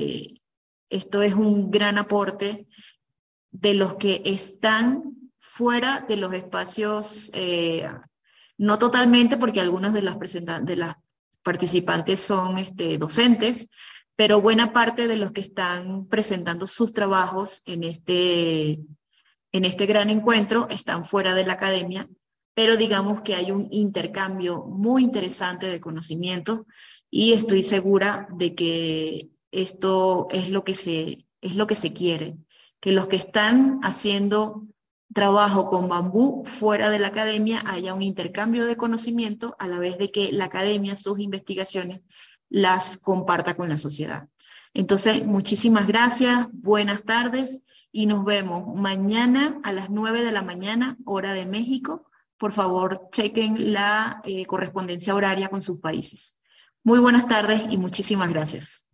S1: esto es un gran aporte de los que están fuera de los espacios, no totalmente, porque algunos de las participantes son docentes, pero buena parte de los que están presentando sus trabajos en este gran encuentro están fuera de la academia, pero digamos que hay un intercambio muy interesante de conocimientos y estoy segura de que esto es lo que se quiere, que los que están haciendo trabajo con bambú fuera de la academia haya un intercambio de conocimiento a la vez de que la academia, sus investigaciones, las comparta con la sociedad. Entonces, muchísimas gracias, buenas tardes y nos vemos mañana a las 9 de la mañana, hora de México. Por favor, chequen la correspondencia horaria con sus países. Muy buenas tardes y muchísimas gracias.